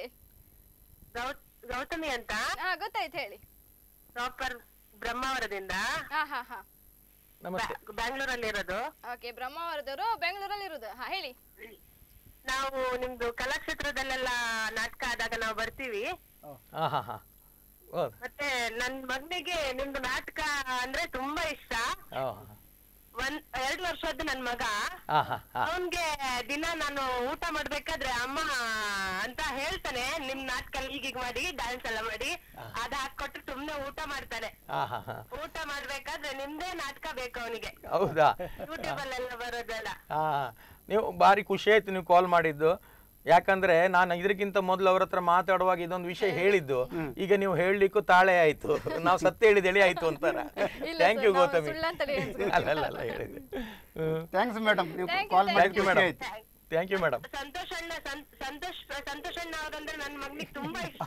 ಗೌತಮಿ ಅಂತ. ಹಾ ಗೊತ್ತಾಯ್ತು, ಹೇಳಿ. ಪ್ರಾಪರ್ ಬ್ರಹ್ಮಾವರದಿಂದ. ಹಾ ಹಾ ಹಾ ನಮಸ್ತೆ. ಬ್ಯಾಂಗ್ಳೂರಲ್ಲಿ ಇರೋದು. ಓಕೆ, ಬ್ರಹ್ಮಾವರದವರು ಬೆಂಗಳೂರಲ್ಲಿ ಇರುದು. ಹಾ ಹೇಳಿ. ನಾವು ನಿಮ್ದು ಕಲಾಕ್ಷೇತ್ರದಲ್ಲೆಲ್ಲ ನಾಟಕ ಆದಾಗ ನಾವು ಬರ್ತೀವಿ. ಹಾ ಹಾ ಹಾ ಮತ್ತೆ ನನ್ ಮಗನಿಗೆ ನಿಮ್ದು ನಾಟಕ ಅಂದ್ರೆ ತುಂಬಾ ಇಷ್ಟ. ಒಂದ್ ಎರಡ್ ವರ್ಷದ್ದು ನನ್ ಮಗ. ಅವನ್ಗೆ ದಿನ ನಾನು ಊಟ ಮಾಡ್ಬೇಕಾದ್ರೆ ಅಮ್ಮ ಅಂತ ಹೇಳ್ತಾನೆ, ನಿಮ್ ನಾಟಕ ಈಗೀಗ ಮಾಡಿ ಡ್ಯಾನ್ಸ್ ಎಲ್ಲ ಮಾಡಿ ಅದ್ ಹಾಕೊಟ್ಟು ಸುಮ್ನೆ ಊಟ ಮಾಡ್ತಾನೆ. ಊಟ ಮಾಡ್ಬೇಕಾದ್ರೆ ನಿಮ್ದೇ ನಾಟಕ ಬೇಕು ಅವನಿಗೆ. ಹೌದಾ? ಯೂಟ್ಯೂಬ್ ಅಲ್ಲೆಲ್ಲ ಬರೋದಲ್ಲ. ಹಾ, ನೀವು ಭಾರಿ ಖುಷಿ ಆಯ್ತು ನೀವು ಕಾಲ್ ಮಾಡಿದ್ದು. ಯಾಕಂದ್ರೆ ನಾನು ಇದಕ್ಕಿಂತ ಮೊದಲು ಅವ್ರ ಹತ್ರ ಮಾತಾಡುವಾಗ ಇದೊಂದು ವಿಷಯ ಹೇಳಿದ್ದು, ಈಗ ನೀವು ಹೇಳಲಿಕ್ಕೂ ತಾಳೆ ಆಯ್ತು. ನಾವು ಸತ್ಯ ಹೇಳಿದ ಎಳಿ ಆಯ್ತು ಅಂತಾರ. Thank you Gautami. ಅಲ್ಲ ಅಲ್ಲ ಅಲ್ಲ ಹೇಳಿದ್ದೆ. ಥ್ಯಾಂಕ್ಸ್ ಮೇಡಮ್, ನೀವು call thank you madam. Thank you madam. Santosh ಅಣ್ಣ ಸಂತೋಷ್ ಸಂತೋಷ್ ಅಣ್ಣ ಅವರಂದ್ರೆ ನನ್ ಮಗನಿಗೆ ತುಂಬಾ ಇಷ್ಟ.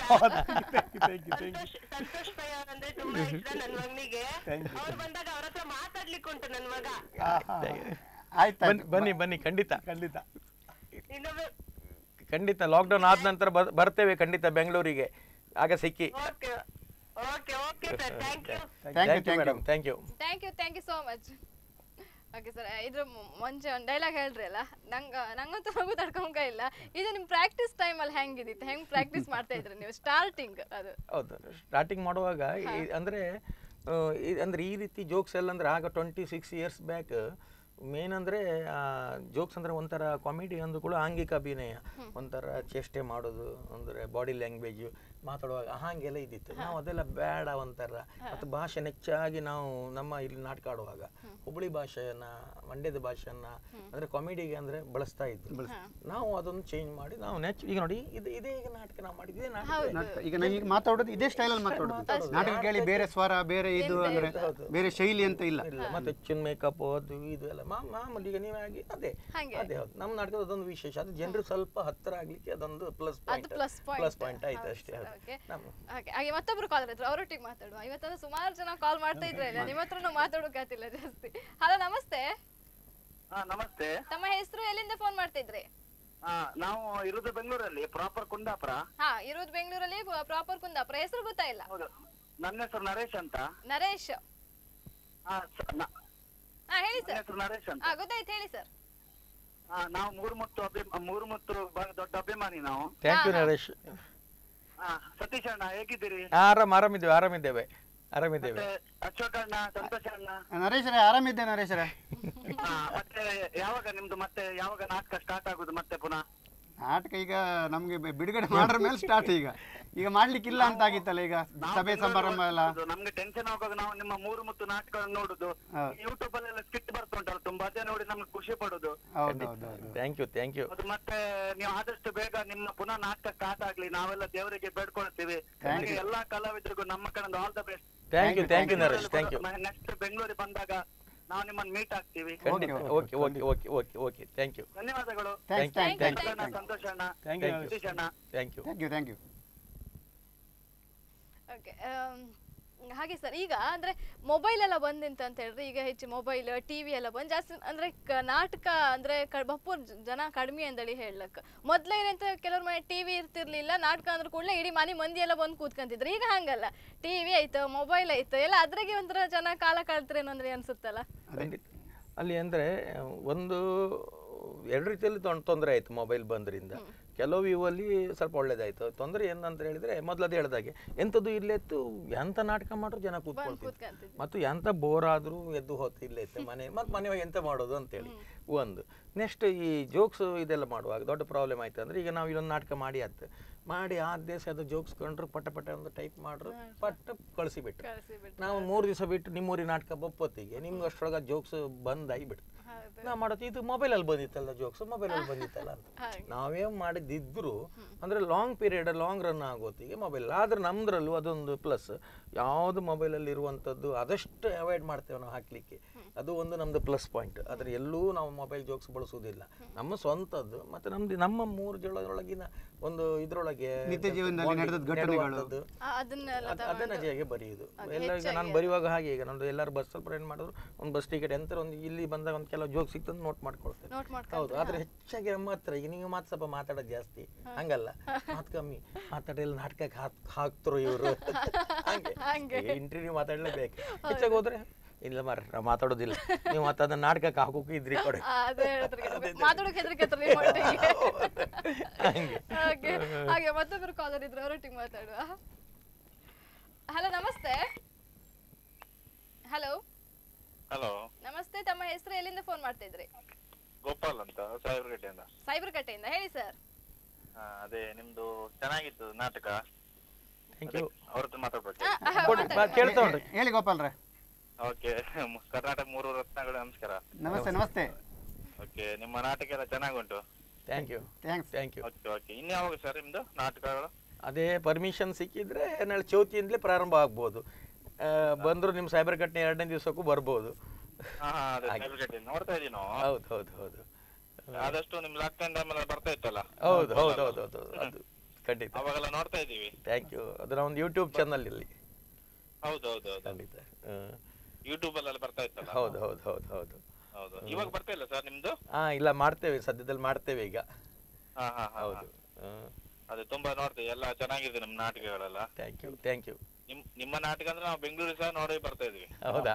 ಸಂತೋಷ್ ಸಂತೋಷ್ ಪೈ ಅವರಂದ್ರೆ ತುಂಬಾ ಇಷ್ಟ ನನ್ ಮಗನಿಗೆ. ಅವ್ರು ಬಂದಾಗ ಅವ್ರ ಹತ್ರ ಮಾತಾಡ್ಲಿಕ್ಕೆ ಉಂಟು ನನ್ ಮಗ. ಆಯ್ತು, ಬನ್ನಿ ಬನ್ನಿ, ಖಂಡಿತ ಖಂಡಿತ ಇನ್ನೊಮ್ಮೆ ಖಂಡಿತ. ಲಾಕ್ಡೌನ್ ಆದ ನಂತರ ಬರ್ತೇವೆ ಖಂಡಿತ ಬೆಂಗಳೂರಿಗೆ, ಆಗ ಸಿಕ್ಕಿ. Okay okay okay sir, thank you. Thank you madam, thank you thank you thank you so much. Okay sir, ಇದ್ರ ಮುಂಚೆ ಒಂದು ಡೈಲಾಗ್ ಹೇಳ್ರಿ ಅಲ್ಲ, ನಂಗೆ ನಂಗಂತೂ ನಗು ತಡ್ಕೊಂಕ ಇಲ್ಲ. ಇದು ನಿಮ್ಮ ಪ್ರಾಕ್ಟೀಸ್ ಟೈಮಲ್ಲಿ ಹೆಂಗಿದಿತ್ತು, ಹೆಂಗೆ ಪ್ರಾಕ್ಟೀಸ್ ಮಾಡ್ತಾ ಇದ್ರಿ ನೀವು ಸ್ಟಾರ್ಟಿಂಗ್? ಅದು ಹೌದು, ಸ್ಟಾರ್ಟಿಂಗ್ ಮಾಡುವಾಗ ಅಂದರೆ ಅಂದರೆ ಈ ರೀತಿ ಜೋಕ್ಸ್ ಎಲ್ಲ ಅಂದರೆ ಆಗ twenty six years back main ಅಂದರೆ ಜೋಕ್ಸ್ ಅಂದರೆ ಒಂಥರ ಕಾಮಿಡಿ ಅಂದು ಕೂಡ ಆಂಗಿಕ ಅಭಿನಯ, ಒಂಥರ ಚೇಷ್ಟೆ ಮಾಡೋದು, ಅಂದರೆ ಬಾಡಿ ಲ್ಯಾಂಗ್ವೇಜು ಮಾತಾಡುವಾಗ ಹಾಗೆಲ್ಲ ಇದ್ದಿತ್ತು. ನಾವು ಅದೆಲ್ಲ ಬೇಡ ಒಂಥರ. ಮತ್ತು ಭಾಷೆ ಹೆಚ್ಚಾಗಿ ನಾವು ನಮ್ಮ ಇಲ್ಲಿ ನಾಟಕ ಆಡುವಾಗ ಹುಬ್ಬಳ್ಳಿ ಭಾಷೆಯನ್ನ, ಮಂಡ್ಯದ ಭಾಷೆಯನ್ನ ಅಂದರೆ ಕಾಮಿಡಿಗೆ ಅಂದರೆ ಬಳಸ್ತಾ ಇದ್ವಿ. ನಾವು ಅದನ್ನು ಚೇಂಜ್ ಮಾಡಿ ನಾವು ನೆಚ್ ಈಗ ನೋಡಿ ಇದು ಇದೇ ಈಗ ನಾಟಕ ನಾವು ಮಾಡಿದ್ವಿ. ನಾಟಕ ಈಗ ನಾವು ಈಗ ಮಾತಾಡೋದು ಇದೇ ಸ್ಟೈಲಲ್ಲಿ ಮಾತಾಡೋದು. ನಾಟಕ ಕೇಳಿ ಬೇರೆ ಸ್ವರ, ಬೇರೆ ಇದು ಅಂದರೆ ಬೇರೆ ಶೈಲಿ ಅಂತ ಇಲ್ಲ. ಮತ್ತೆ ಹೆಚ್ಚಿನ ಮೇಕಪ್ ಅದು ಇದು ಎಲ್ಲ ಮಾಮೂಲಿ ಈಗ ನೀವಾಗಿ ಅದೇ ಅದೇ ಹೌದು. ನಮ್ಮ ನಾಟಕದ ಅದೊಂದು ವಿಶೇಷ, ಅದು ಜನರು ಸ್ವಲ್ಪ ಹತ್ತಿರ ಆಗ್ಲಿಕ್ಕೆ ಅದೊಂದು ಪ್ಲಸ್ ಪಾಯಿಂಟ್ ಪ್ಲಸ್ ಪಾಯಿಂಟ್ ಆಯ್ತು ಅಷ್ಟೇ. ಹಾಗೆ ಮತ್ತೊಬ್ರು ಕಾಲ್ ಇದ್ರು, ಅವರೊಟ್ಟಿಗೆ ಮಾತಾಡುವ. ಇವತ್ತಂದ್ರೆ ಸುಮಾರು ಜನ ಕಾಲ್ ಮಾಡ್ತಾ ಇದ್ರೆ ನಿಮ್ಮ ಹತ್ರನೂ ಮಾತಾಡೋಕಾತಿಲ್ಲ ಜಾಸ್ತಿ. ಹಲೋ ನಮಸ್ತೆ. ನಮಸ್ತೆ. ತಮ್ಮ ಹೆಸರು, ಎಲ್ಲಿಂದ ಫೋನ್ ಮಾಡ್ತಿದ್ರಿ? ನಾವು ಇರೋದು ಬೆಂಗಳೂರಲ್ಲಿ, ಪ್ರಾಪರ್ ಕುಂದಾಪುರ. ಹಾ, ಇರೋದು ಬೆಂಗಳೂರಲ್ಲಿ ಪ್ರಾಪರ್ ಕುಂದಾಪುರ. ಹೆಸರು ಗೊತ್ತಾಯಿಲ್ಲ. ನನ್ನ ಹೆಸರು ನರೇಶ್ ಅಂತ. ನರೇಶ್? ಹಾ ಹೇಳಿ ಸರ್. ಹೆಸರು ನರೇಶ್ ಅಂತ. ಹಾ ಗೊತ್ತಾಯ್ತು, ಹೇಳಿ ಸರ್. ನಾವು ಮೂರುಮುತ್ತು ಮೂರುಮುತ್ತು ದೊಡ್ಡ ಅಭಿಮಾನಿ ನಾವು. Thank you Naresh. ಸತೀಶ್ ಅಣ್ಣ ಹೇಗಿದ್ದೀರಿ? ಆರಾಮ್ ಆರಾಮಿದ್ದೇವೆ ಆರಾಮಿದ್ದೇವೆ ಆರಾಮಿದ್ದೇವೆ. ಅಶೋಕ್ ಅಣ್ಣ, ಸಂತೋಷ್ ಅಣ್ಣ. ನರೇಶರೇ ಆರಾಮಿದ್ದೆ ನರೇಶರೇ. ಮತ್ತೆ ಯಾವಾಗ ನಿಮ್ದು ಮತ್ತೆ ಯಾವಾಗ ನಾಟಕ ಸ್ಟಾರ್ಟ್ ಆಗುದು ಮತ್ತೆ ಪುನಃ? ನಾಟಕ ಈಗ ನಮ್ಗೆ ಬಿಡುಗಡೆ ಮಾಡ್ರ ಮೇಲೆ ಸ್ಟಾರ್ಟ್. ಈಗ ಈಗ ಮಾಡ್ಲಿಕ್ಕಿಲ್ಲ ಅಂತ ಆಗಿತ್ತಲ್ಲ, ಈಗ ಸಭೆ ಸಮಾರಂಭ ಎಲ್ಲ. ನಮ್ಗೆ ಟೆನ್ಷನ್ ಆಗುವಾಗ ನಾವು ನಿಮ್ಮ ಮೂರು ಮುತ್ತು ನಾಟಕ ನೋಡುದು, ಯೂಟ್ಯೂಬ್ ಅಲ್ಲೆಲ್ಲ ಸ್ಕಿಟ್ ಬರ್ತುಂಟಲ್ಲ ತುಂಬಾ, ಅದೇ ನೋಡಿ ನಮ್ಗೆ ಖುಷಿ ಪಡುದು. Thank you thank you. ಅದು ಮತ್ತೆ ನೀವು ಆದಷ್ಟು ಬೇಗ ನಿಮ್ಮ ಪುನಃ ನಾಟಕ ಸ್ಟಾರ್ಟ್ ಆಗ್ಲಿ, ನಾವೆಲ್ಲ ದೇವರಿಗೆ ಬೇಡ್ಕೊಳ್ತೀವಿ. ಎಲ್ಲಾ ಕಲಾವಿದರಿಗೂ ನಮ್ಮ ಕಡೆಯಿಂದ all the best. Thank you thank you Naresh, thank you. Next ಬೆಂಗಳೂರಿಗೆ ಬಂದಾಗ ನಾವು ನಿಮ್ಮನ್ನು ಮೀಟ್ ಆಗ್ತೀವಿ. Okay okay okay okay okay thank you. ಧನ್ಯವಾದಗಳು. Thank you thank you Santosh ಅಣ್ಣ, ಥ್ಯಾಂಕ್ ಯು ಸತೀಶ್ ಅಣ್ಣ, thank you thank you thank you. Okay, ಹಾಗೆ sir, ಈಗ ಅಂದ್ರೆ ಮೊಬೈಲ್ ಎಲ್ಲ ಬಂದಿಂತ ಅಂತ ಹೇಳಿದ್ರೆ ಈಗ ಹೆಚ್ಚು ಮೊಬೈಲ್ ಟಿವಿ ಎಲ್ಲ ಬಂದ್ ಜಾಸ್ತಿ ಅಂದ್ರೆ ನಾಟಕ ಅಂದ್ರೆ ಬಪ್ಪೂರ್ ಜನ ಕಡಿಮೆ ಅಂದೇಳಿ ಹೇಳಕ್. ಮೊದ್ಲೇನಂತ ಕೆಲವ್ರ ಮನೆ ಟಿವಿ ಇರ್ತಿರ್ಲಿಲ್ಲ, ನಾಟಕ ಅಂದ್ರೆ ಕೂಡಲೇ ಇಡೀ ಮನೆ ಮಂದಿ ಎಲ್ಲ ಬಂದು ಕೂತ್ಕೊಂತಿದ್ರು. ಈಗ ಹಂಗಲ್ಲ, ಟಿವಿ ಆಯ್ತು, ಮೊಬೈಲ್ ಆಯ್ತು, ಎಲ್ಲ ಅದ್ರಾಗೆ ಒಂಥರ ಜನ ಕಾಲ ಕಳ್ತ್ರೇನೋ ಅಂದ್ರೆ ಅನ್ಸುತ್ತಲ್ಲ. ಅಲ್ಲಿ ಅಂದ್ರೆ ಒಂದು ಎರಡು ರೀತಿಯಲ್ಲಿ ತೊಂದರೆ ಆಯ್ತು ಮೊಬೈಲ್ ಬಂದ್ರಿಂದ. ಕೆಲವು ಇವುಲ್ಲಿ ಸ್ವಲ್ಪ ಒಳ್ಳೇದಾಯ್ತು. ತೊಂದರೆ ಏನಂತ ಹೇಳಿದ್ರೆ ಮೊದಲು ಅದು ಹೇಳ್ದಾಗೆ ಎಂಥದ್ದು ಇಲ್ಲೆತ್ತು ಎಂಥ ನಾಟಕ ಮಾಡ್ರು ಜನ ಕೂತ್ಕೊಳ್ತಿದ್ರು, ಮತ್ತು ಎಂಥ ಬೋರ್ ಆದರೂ ಎದ್ದು ಹೋಗ್ತು ಇಲ್ಲೇ ಇತ್ತು ಮನೆ, ಮತ್ತು ಮನೆಯಾಗ ಎಂತ ಮಾಡೋದು ಅಂತೇಳಿ ಒಂದು. ನೆಕ್ಸ್ಟ್ ಈ ಜೋಕ್ಸ್ ಇದೆಲ್ಲ ಮಾಡುವಾಗ ದೊಡ್ಡ ಪ್ರಾಬ್ಲಮ್ ಆಯ್ತು ಅಂದರೆ ಈಗ ನಾವು ಇಲ್ಲೊಂದು ನಾಟಕ ಮಾಡಿ ಆಯ್ತು ಮಾಡಿ ಆ ದೇಶ ಅದು ಜೋಗಿಸ್ಕೊಂಡ್ರು ಪಟ ಪಟ ಒಂದು ಟೈಪ್ ಮಾಡ್ರು ಪಟ್ ಕಳಿಸಿಬಿಟ್ರು. ನಾವು ಮೂರು ದಿವಸ ಬಿಟ್ಟು ನಿಮ್ಮೂರಿ ನಾಟಕ ಬಪ್ಪೊತ್ತಿಗೆ ನಿಮ್ಗೆ ಅಷ್ಟರೊಳಗೆ ಜೋಕ್ಸ್ ಬಂದ್ ಆಗಿಬಿಡ್ತು. ನಾ ಮಾಡೋದು ಇದು ಮೊಬೈಲಲ್ಲಿ ಬಂದಿತ್ತಲ್ಲ ಜೋಕ್ಸ್ ಮೊಬೈಲಲ್ಲಿ ಬಂದಿತ್ತಲ್ಲ ಅಂತ ನಾವೇ ಮಾಡಿದ್ದಿದ್ರು ಅಂದ್ರೆ ಲಾಂಗ್ ಪೀರಿಯಡ್ ಲಾಂಗ್ ರನ್ ಆಗೋತ್ತಿಗೆ ಮೊಬೈಲ್. ಆದ್ರೆ ನಮ್ದ್ರಲ್ಲೂ ಅದೊಂದು ಪ್ಲಸ್, ಯಾವುದು ಮೊಬೈಲಲ್ಲಿ ಇರುವಂಥದ್ದು ಆದಷ್ಟು ಅವಾಯ್ಡ್ ಮಾಡ್ತೇವೆ ನಾವು ಹಾಕ್ಲಿಕ್ಕೆ, ಅದು ಒಂದು ನಮ್ದು ಪ್ಲಸ್ ಪಾಯಿಂಟ್. ಆದ್ರೆ ಎಲ್ಲೂ ನಾವು ಮೊಬೈಲ್ ಜೋಕ್ಸ್ ಬಳಸುವುದಿಲ್ಲ, ನಮ್ಮ ಸ್ವಂತದ್ದು ಮತ್ತೆ ನಮ್ದು ನಮ್ಮ ಮೂರು ಜೊಳಗಿನ ಒಂದು ಇದ್ರೊಳಗೆ ನಿತ್ಯ ಜೀವನದಲ್ಲಿ ನಡೆದ ಘಟನೆಗಳು ಅದನ್ನ ಹೇಗೆ ಬರೆಯುವುದು. ಎಲ್ಲ ನಾನು ಬರೆಯುವಾಗ ಹಾಗೆ ಈಗ ನಂದು ಎಲ್ಲರೂ ಬಸ್ಸಲ್ಲಿ ಪ್ರಯಾಣ ಮಾಡಿದ್ರು ಒಂದು ಬಸ್ ಟಿಕೆಟ್ ಎಂತ ಒಂದು ಇಲ್ಲಿ ಬಂದಾಗ ಒಂದು ಕೆಲವು ಜೋಕ್ ಸಿಕ್ತಂದು ನೋಟ್ ಮಾಡ್ಕೊಳ್ತೇನೆ. ಹೌದು, ಆದ್ರೆ ಹೆಚ್ಚಾಗಿ ನಮ್ಮ ಹತ್ರ ಈಗ ನೀವು ಮಾತು ಸ್ವಲ್ಪ ಮಾತಾಡೋದು ಜಾಸ್ತಿ, ಹಂಗಲ್ಲ ಮಾತು ಕಮ್ಮಿ ಮಾತಾಡಿಲ್ಲ ನಾಟಕಕ್ಕೆ ಹಾಕ್ ಹಾಕ್ತರು ಇವರು ಹಾಗೆ ಇಂಟರ್ವ್ಯೂ ಮಾತಾಡ್ಲೇಬೇಕು. ಹೆಚ್ಚಾಗಿ ಹೋದ್ರೆ ಇಲ್ಲ ಮಾರ ನಾವು ಮಾತಾಡೋದಿಲ್ಲ, ನೀವು ಮತ್ತೆ ಅದನ್ನ ನಾಟಕಕ್ಕೆ ಹಾಕೋಕೆ ಇದ್ರಿ ಕೊಡಿ ಹಾಗೆ ಮತ್ತೊಬ್ಬರು ಕಾಲರ್ ಇದ್ರು ಅವರೊಟ್ಟಿಗೆ ಮಾತಾಡುವ. ಹಲೋ ನಮಸ್ತೆ. ಹಲೋ ಹಲೋ ನಮಸ್ತೆ, ತಮ್ಮ ಹೆಸರು ಎಲ್ಲಿಂದ ಫೋನ್ ಮಾಡ್ತಾ ಇದ್ರಿ? ಗೋಪಾಲ್ ಅಂತ ಸಾಯಿಬರಕಟ್ಟೆಯಿಂದ. ಸಾಯಿಬರಕಟ್ಟೆಯಿಂದ ಹೇಳಿ ಸರ್. ಅದೇ ನಿಮ್ದು ಚೆನ್ನಾಗಿತ್ತು ನಾಟಕ, ಅವ್ರ ಹತ್ರ ಮಾತಾಡ್ಬೇಕು. ಹೇಳಿ ಗೋಪಾಲ್ರೆ. ಓಕೆ, ಕರ್ನಾಟಕ ಮೂರು ರತ್ನಗಳು ನಮಸ್ಕಾರ. ನಮಸ್ತೆ ನಮಸ್ತೆ. ಓಕೆ, ನಿಮ್ಮ ನಾಟಕ ಎಲ್ಲ ಚೆನ್ನಾಗುಂಟು. Thank you thanks thank you. Okay okay, ಇನ್ಯಾವಾಗ ಸರ್ ನಿಮ್ದು ನಾಟಕಗಳು? ಅದೇ ಪರ್ಮಿಷನ್ ಸಿಕ್ಕಿದ್ರೆ ನಾಳೆ ಚೌತಿಯಿಂದಲೇ ಪ್ರಾರಂಭ ಆಗ್ಬೋದು. ಬಂದ್ರು ನಿಮ್ಮ ಸಾಯಿಬರಕಟ್ಟೆ ಎರಡನೇ ದಿವಸಕ್ಕೂ ಬರ್ಬೋದು. ನೋಡ್ತಾ ಇದೀವಿ ನಾವು. ಹೌದು ಹೌದು ಹೌದು, ಆದಷ್ಟು ನಿಮ್ ಲಾಕ್ ಟೈಮ್ ಆಮೇಲೆ ಬರ್ತಾ ಇತ್ತಲ್ಲ. ಹೌದು ಹೌದು ಹೌದು ಹೌದು, ಅದು ಖಂಡಿತ ಅವಾಗೆಲ್ಲ ನೋಡ್ತಾ ಇದೀವಿ. Thank you. ಅದರ ಒಂದು ಯೂಟ್ಯೂಬ್ ಚಾನಲ್ ಇಲ್ಲಿ. ಹೌದು ಹೌದು ಹೌದು, ಖಂಡಿತ ಯೂಟ್ಯೂಬ್ ಅಲ್ಲಿ ಬರ್ತಾ ಇತ್ತಲ್ಲ. ಹೌದು ಹೌದು ಹೌದು ಹೌದು ಹೌದು. ಇವಾಗ ಬರ್ತಾ ಇಲ್ಲ ಸರ್ ನಿಮ್ದು? ಹಾ ಇಲ್ಲ, ಮಾಡ್ತೇವೆ ಸದ್ಯದಲ್ಲಿ ಮಾಡ್ತೇವೆ ಈಗ. ಹಾ ಹಾ ಹೌದು, ಅದೇ ತುಂಬಾ ನೋಡ್ತೇವೆ, ಎಲ್ಲ ಚೆನ್ನಾಗಿದೆ ನಮ್ಮ ನಾಟಕಗಳೆಲ್ಲ. Thank you thank you. ನಿಮ್ ನಿಮ್ಮ ನಾಟಕ ಅಂದ್ರೆ ನಾವು ಬೆಂಗಳೂರು ಸಹ ನೋಡಿ ಬರ್ತಾ ಇದೀವಿ. ಹೌದಾ?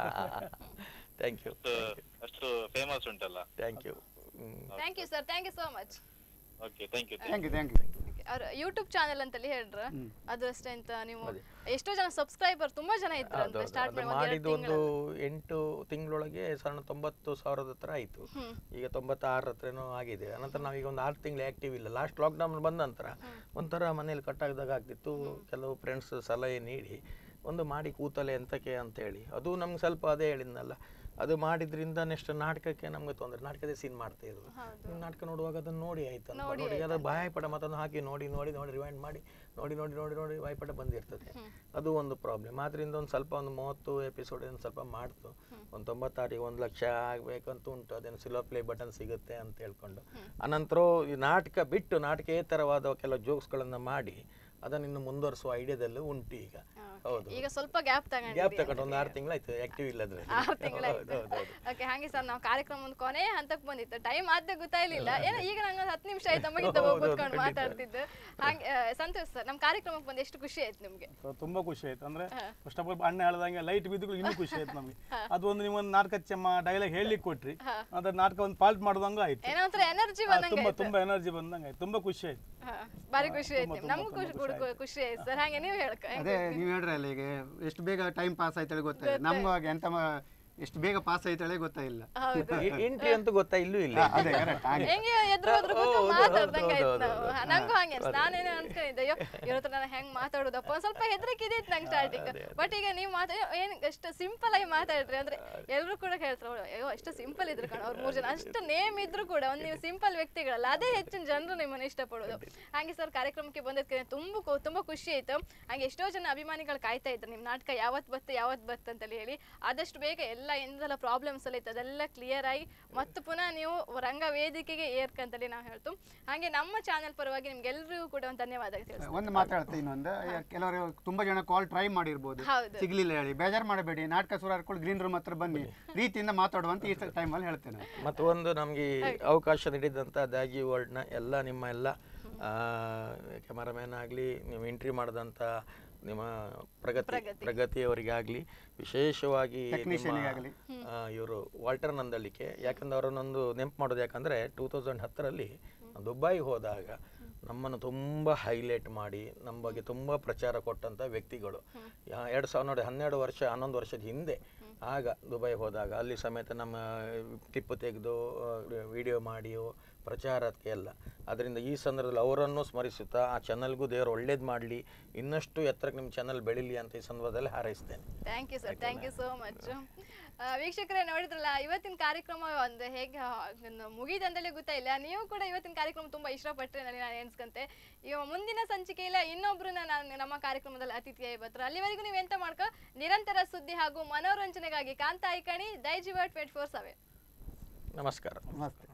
Thank you. ಅಷ್ಟು ಫೇಮಸ್ ಉಂಟಲ್ಲ. Thank you thank you sir, thank you so much. Okay, thank you thank you thank you. ಅವ್ರ ಯೂಟ್ಯೂಬ್ ಚಾನೆಲ್ ಅಂತಲ್ಲಿ ಹೇಳ್ರ, ಅದು ಅಷ್ಟೇ ಅಂತ ನೀವು ಎಷ್ಟೋ ಜನ ಸಬ್ಸ್ಕ್ರೈಬರ್ ತುಂಬಾ ಜನ ಇದ್ರು ಅಂತ ಸ್ಟಾರ್ಟ್ ಮಾಡಿದ್ದು ಒಂದು ಎಂಟು ತಿಂಗಳೊಳಗೆ ಸಾಧಾರಣ ತೊಂಬತ್ತು ಸಾವಿರದ ಹತ್ರ ಆಯ್ತು. ಈಗ ತೊಂಬತ್ತಾರರ ಹತ್ರನೂ ಆಗಿದೆ. ಅನಂತರ ನಾವೀಗ ಒಂದು ಆರು ತಿಂಗಳು ಆಕ್ಟಿವ್ ಇಲ್ಲ. ಲಾಸ್ಟ್ ಲಾಕ್ಡೌನ್ ಬಂದ ನಂತರ ಒಂಥರ ಮನೇಲಿ ಕಟ್ಟಾಗದಾಗ ಆಗ್ತಿತ್ತು. ಕೆಲವು ಫ್ರೆಂಡ್ಸ್ ಸಲಹೆ ನೀಡಿ ಒಂದು ಮಾಡಿ ಕೂತಲೆ ಎಂತಕ್ಕೆ ಅಂತೇಳಿ, ಅದು ನಮ್ಗೆ ಸ್ವಲ್ಪ ಅದೇ ಹೇಳಿದ್ನಲ್ಲ, ಅದು ಮಾಡಿದ್ರಿಂದ ನೆಕ್ಸ್ಟ್ ನಾಟಕಕ್ಕೆ ನಮ್ಗೆ ತೊಂದರೆ. ನಾಟಕದ ಸೀನ್ ಮಾಡ್ತಾ ಇರೋದು, ನಾಟಕ ನೋಡುವಾಗ ಅದನ್ನ ನೋಡಿ ಆಯ್ತು ನೋಡಿ ಅದು ಬಾಯಪಟ ಮತ್ತೊಂದು ಹಾಕಿ ನೋಡಿ ನೋಡಿ ನೋಡಿ ರಿವೈಂಡ್ ಮಾಡಿ ನೋಡಿ ನೋಡಿ ನೋಡಿ ನೋಡಿ ಬಾಯ್ಪಟ ಬಂದಿರ್ತದೆ. ಅದು ಒಂದು ಪ್ರಾಬ್ಲಮ್. ಆದ್ರಿಂದ ಒಂದು ಸ್ವಲ್ಪ ಒಂದು ಮೂವತ್ತು ಎಪಿಸೋಡ್ ಒಂದು ಸ್ವಲ್ಪ ಮಾಡ್ತು. ಒಂದು ತೊಂಬತ್ತಾರಿಗೆ ಒಂದು ಲಕ್ಷ ಆಗ್ಬೇಕಂತ ಉಂಟು. ಅದೇನು ಸಿಲ್ವರ್ ಪ್ಲೇ ಬಟನ್ ಸಿಗುತ್ತೆ ಅಂತ ಹೇಳ್ಕೊಂಡು ಅನಂತರ ಈ ನಾಟಕ ಬಿಟ್ಟು ನಾಟಕೇತರವಾದ ಕೆಲವು ಜೋಕ್ಸ್ಗಳನ್ನು ಮಾಡಿ ಅದನ್ನ ಇನ್ನು ಮುಂದುವರಿಸುವ ಐಡಿಯಾದಲ್ಲೂ ಉಂಟು ಈಗ. ಹೌದು, ಈಗ ಸ್ವಲ್ಪ ಗ್ಯಾಪ್ ತಗೊಂಡು ಗ್ಯಾಪ್ ತಗೊಂಡು ಒಂದು ಆರು ತಿಂಗಳಾಯ್ತು ಆಕ್ಟಿವ್ ಇಲ್ಲದ್ರೆ. ಆರು ತಿಂಗಳಾಯ್ತು. ಓಕೆ, ಹಾಗೆ ಸರ್ ನಾವು ಕಾರ್ಯಕ್ರಮ ಒಂದು ಕೊನೆ ಹಂತಕ್ಕೆ ಬಂದಿತ್ತು, ಟೈಮ್ ಆದ್ದೇ ಗೊತ್ತಾಗ್ಲಿಲ್ಲ. ಏನೋ ಈಗ ನಂಗೆ ಒಂದು ಹತ್ತು ನಿಮಿಷ ಆಯ್ತು ನಮಗೆ ಕೂತ್ಕೊಂಡು ಮಾತಾಡ್ತಿದ್ದು. ಹಾಗೆ ಸಂತೋಷ್ ಸರ್, ನಮ್ಮ ಕಾರ್ಯಕ್ರಮಕ್ಕೆ ಬಂದು ಎಷ್ಟು ಖುಷಿ ಆಯ್ತು ನಿಮ್ಗೆ? ತುಂಬಾ ಖುಷಿ ಆಯ್ತು. ಅಂದ್ರೆ ಫಸ್ಟ್ ಆಫ್ ಆಲ್ ಅಣ್ಣ ಹೇಳ್ದಂಗೆ ಲೈಟ್ ಬಿದ್ದು ಇನ್ನೂ ಖುಷಿ ಆಯ್ತು ನಮ್ಗೆ. ಅದು ಒಂದು ನೀವು ಒಂದು ನಾಟಕ ಚೆಮ್ಮ ಡೈಲಾಗ್ ಹೇಳಲಿಕ್ಕೆ ಕೊಟ್ರಿ, ಅದ್ರ ನಾಟಕ ಒಂದು ಪಾಲ್ಟ್ ಮಾಡ್ದಂಗ ಆಯ್ತು. ಏನೋ ಒಂಥರ ಎನರ್ಜಿ ಬಂದಂಗೆ, ತುಂಬಾ ತುಂಬಾ ಎನರ್ಜಿ ಬಂದಂಗ ಆಯ್ತು. ತುಂಬಾ ಖುಷಿ ಆಯ್ತು, ಬಾರಿ ಖುಷಿ ಆಯ್ತು. ನಮಗೂ ಖುಷಿ ಖುಷಿ ಆಯ್ತು ಸರ್. ಹಾಗೆ ನೀವು ಹೇಳ್ಕ ಅದೇ ನೀವು ಹೇಳ್ರಲ್ಲ, ಈಗ ಎಷ್ಟು ಬೇಗ ಟೈಮ್ ಪಾಸ್ ಆಯ್ತೇಳಿ ಗೊತ್ತಾಯ್ತು ನಮ್ಗೂ. ಹಾಗೆ ಎಂತ ಎಷ್ಟು ಬೇಗ ಪಾಸ್ ಆಯ್ತೇಳಿ ಗೊತ್ತಾಯಿಲ್ಲ. ಎಂಟ್ರಿ ಅಂತೂ ಗೊತ್ತಾ ಇಲ್ಲೂ ಇಲ್ಲ. ಹೆಂಗೆ ಎದ್ರು ಹೋದ್ರು ಮಾತಾಡ್ದಂಗೆ ಆಯ್ತು ನಾವು. ನಂಗೂ ಹಂಗೆ ನಾನೇನೋ ಅನ್ಕೊಂಡಿದ್ದೆ, ಅಯ್ಯೋ ಇವ್ರ ಹತ್ರ ನಾನು ಹೆಂಗ್ ಮಾತಾಡೋದಪ್ಪ ಒಂದ್ ಸ್ವಲ್ಪ ಹೆದರಿಕೆ ಇದ್ದಿತ್ತು ನಂಗೆ ಸ್ಟಾರ್ಟಿಂಗ್. ಬಟ್ ಈಗ ನೀವು ಮಾತಾಡ ಏನ್ ಅಷ್ಟು ಸಿಂಪಲ್ ಆಗಿ ಮಾತಾಡ್ರಿ ಅಂದ್ರೆ ಎಲ್ರು ಕೂಡ ಹೇಳ್ತಾರೆ, ಅಯ್ಯೋ ಅಷ್ಟು ಸಿಂಪಲ್ ಇದ್ರು ಕಣ ಅವ್ರು ಮೂರ್ ಜನ. ಅಷ್ಟು ನೇಮ್ ಇದ್ರು ಕೂಡ ಒಂದು ನೀವು ಸಿಂಪಲ್ ವ್ಯಕ್ತಿಗಳಲ್ಲ, ಅದೇ ಹೆಚ್ಚಿನ ಜನರು ನಿಮ್ಮನ್ನ ಇಷ್ಟಪಡೋದು. ಹಾಗೆ ಸರ್ ಕಾರ್ಯಕ್ರಮಕ್ಕೆ ಬಂದಕ್ಕೆ ತುಂಬಾ ತುಂಬಾ ಖುಷಿ ಆಯ್ತು. ಹಾಗೆ ಎಷ್ಟೋ ಜನ ಅಭಿಮಾನಿಗಳು ಕಾಯ್ತಾ ಇದ್ರು ನಿಮ್ ನಾಟಕ ಯಾವತ್ ಬತ್ತು ಯಾವತ್ ಬತ್ತು ಅಂತೇಳಿ ಹೇಳಿ. ಆದಷ್ಟು ಬೇಗ ಎಲ್ಲ ಎಂದೆಲ್ಲ ಪ್ರಾಬ್ಲಮ್ಸ್ ಎಲ್ಲ ಇತ್ತು ಅದೆಲ್ಲ ಕ್ಲಿಯರ್ ಆಗಿ ಮತ್ತೆ ಪುನಃ ನೀವು ರಂಗ ವೇದಿಕೆಗೆ ಏರ್ಕಂತೇಳಿ ನಾವು ಹೇಳ್ತು. ಹಾಗೆ ನಮ್ಮ ಚಾನೆಲ್ ಪರವಾಗಿ ನಿಮ್ಗೆಲ್ರಿಗೂ ಕೂಡ ಒಂದು ಧನ್ಯವಾದ. ಒಂದು ಮಾತಾಡ್ತಾ ಇನ್ನೊಂದು, ಕೆಲವರು ತುಂಬಾ ಜನ ಕಾಲ್ ಟ್ರೈ ಮಾಡಿರ್ಬೋದು, ಸಿಗ್ಲಿಲ್ಲ ಹೇಳಿ ಬೇಜಾರು ಮಾಡಬೇಡಿ. ನಾಟಕ ಶುರು ಹಾಕೊಂಡು ಗ್ರೀನ್ ರೂಮ್ ಹತ್ರ ಬನ್ನಿ, ರೀತಿಯಿಂದ ಮಾತಾಡುವಂತ ಈ ಟೈಮಲ್ಲಿ ಹೇಳ್ತೇನೆ. ಮತ್ತು ಒಂದು ನಮಗೆ ಅವಕಾಶ ನೀಡಿದಂತ ದಾಗಿ ವರ್ಲ್ಡ್ನ ಎಲ್ಲ ನಿಮ್ಮ ಎಲ್ಲ ಕ್ಯಾಮರಾಮ್ಯಾನ್ ಆಗಲಿ, ನೀವು ಎಂಟ್ರಿ ಮಾಡಿದಂಥ ನಿಮ್ಮ ಪ್ರಗತಿ ಪ್ರಗತಿಯವರಿಗಾಗಲಿ, ವಿಶೇಷವಾಗಿ ಇವರು ವಾಲ್ಟರ್ ನಂದಳಿಕೆ. ಯಾಕಂದ್ರೆ ಅವರನ್ನೊಂದು ನೆನಪು ಮಾಡೋದು, ಯಾಕಂದರೆ ಟೂ ತೌಸಂಡ್ ಹತ್ತರಲ್ಲಿ ದುಬೈಗೆ ಹೋದಾಗ ನಮ್ಮನ್ನು ತುಂಬ ಹೈಲೈಟ್ ಮಾಡಿ ನಮ್ಮ ಬಗ್ಗೆ ತುಂಬ ಪ್ರಚಾರ ಕೊಟ್ಟಂಥ ವ್ಯಕ್ತಿಗಳು. ಎರಡು ಸಾವಿರ ನೋಡಿ ಹನ್ನೆರಡು ವರ್ಷ ಹನ್ನೊಂದು ವರ್ಷದ ಹಿಂದೆ ಆಗ ದುಬೈ ಹೋದಾಗ ಅಲ್ಲಿ ಸಮೇತ ನಮ್ಮ ಕ್ಲಿಪ್ಪು ತೆಗೆದು ವಿಡಿಯೋ ಮಾಡಿಯೋ ಪ್ರಚಾರಕ್ಕೆ ಎಲ್ಲ. ಅದರಿಂದ ಈ ಸಂದರ್ಭದಲ್ಲಿ ಅವರನ್ನು ಸ್ಮರಿಸುತ್ತಾ ಆ ಚಾನಲ್ಗೂ ದೇವರು ಒಳ್ಳೇದು ಮಾಡಲಿ, ಇನ್ನಷ್ಟು ಎತ್ತರಕ್ಕೆ ನಿಮ್ಮ ಚಾನಲ್ ಬೆಳೀಲಿ ಅಂತ ಈ ಸಂದರ್ಭದಲ್ಲಿ ಹಾರೈಸ್ತೇನೆ. Thank you sir, thank you so much. ವೀಕ್ಷಕರೇ ನೋಡಿದ್ರಲ್ಲ, ಇವತ್ತಿನ ಕಾರ್ಯಕ್ರಮ ಒಂದು ಹೇಗೆ ಮುಗಿದಂದಲೇ ಗೊತ್ತಾಯಿಲ್ಲ. ನೀವು ಕೂಡ ಇವತ್ತಿನ ಕಾರ್ಯಕ್ರಮ ತುಂಬ ಇಷ್ಟಪಟ್ಟರೆ ನನಗೆ ನಾನು ಎಣಿಸ್ಕೊಂತೆ. ಇವಾಗ ಮುಂದಿನ ಸಂಚಿಕೆಯಲ್ಲಿ ಇನ್ನೊಬ್ರನ್ನ ನಾನು ನಮ್ಮ ಕಾರ್ಯಕ್ರಮದಲ್ಲಿ ಅತಿಥಿಯಾಗಿ ಬರ್ತಾರೆ. ಅಲ್ಲಿವರೆಗೂ ನೀವು ಎಂತ ಮಾಡ್ಕೊ, ನಿರಂತರ ಸುದ್ದಿ ಹಾಗೂ ಮನೋರಂಜನೆಗಾಗಿ ಕಾಂತಾ ಐಕಣಿ ದೈಜಿವರ್ ಟ್ವೆಂಟಿ ಫೋರ್ ಸೆವೆನ್. ನಮಸ್ಕಾರ. ನಮಸ್ತೆ.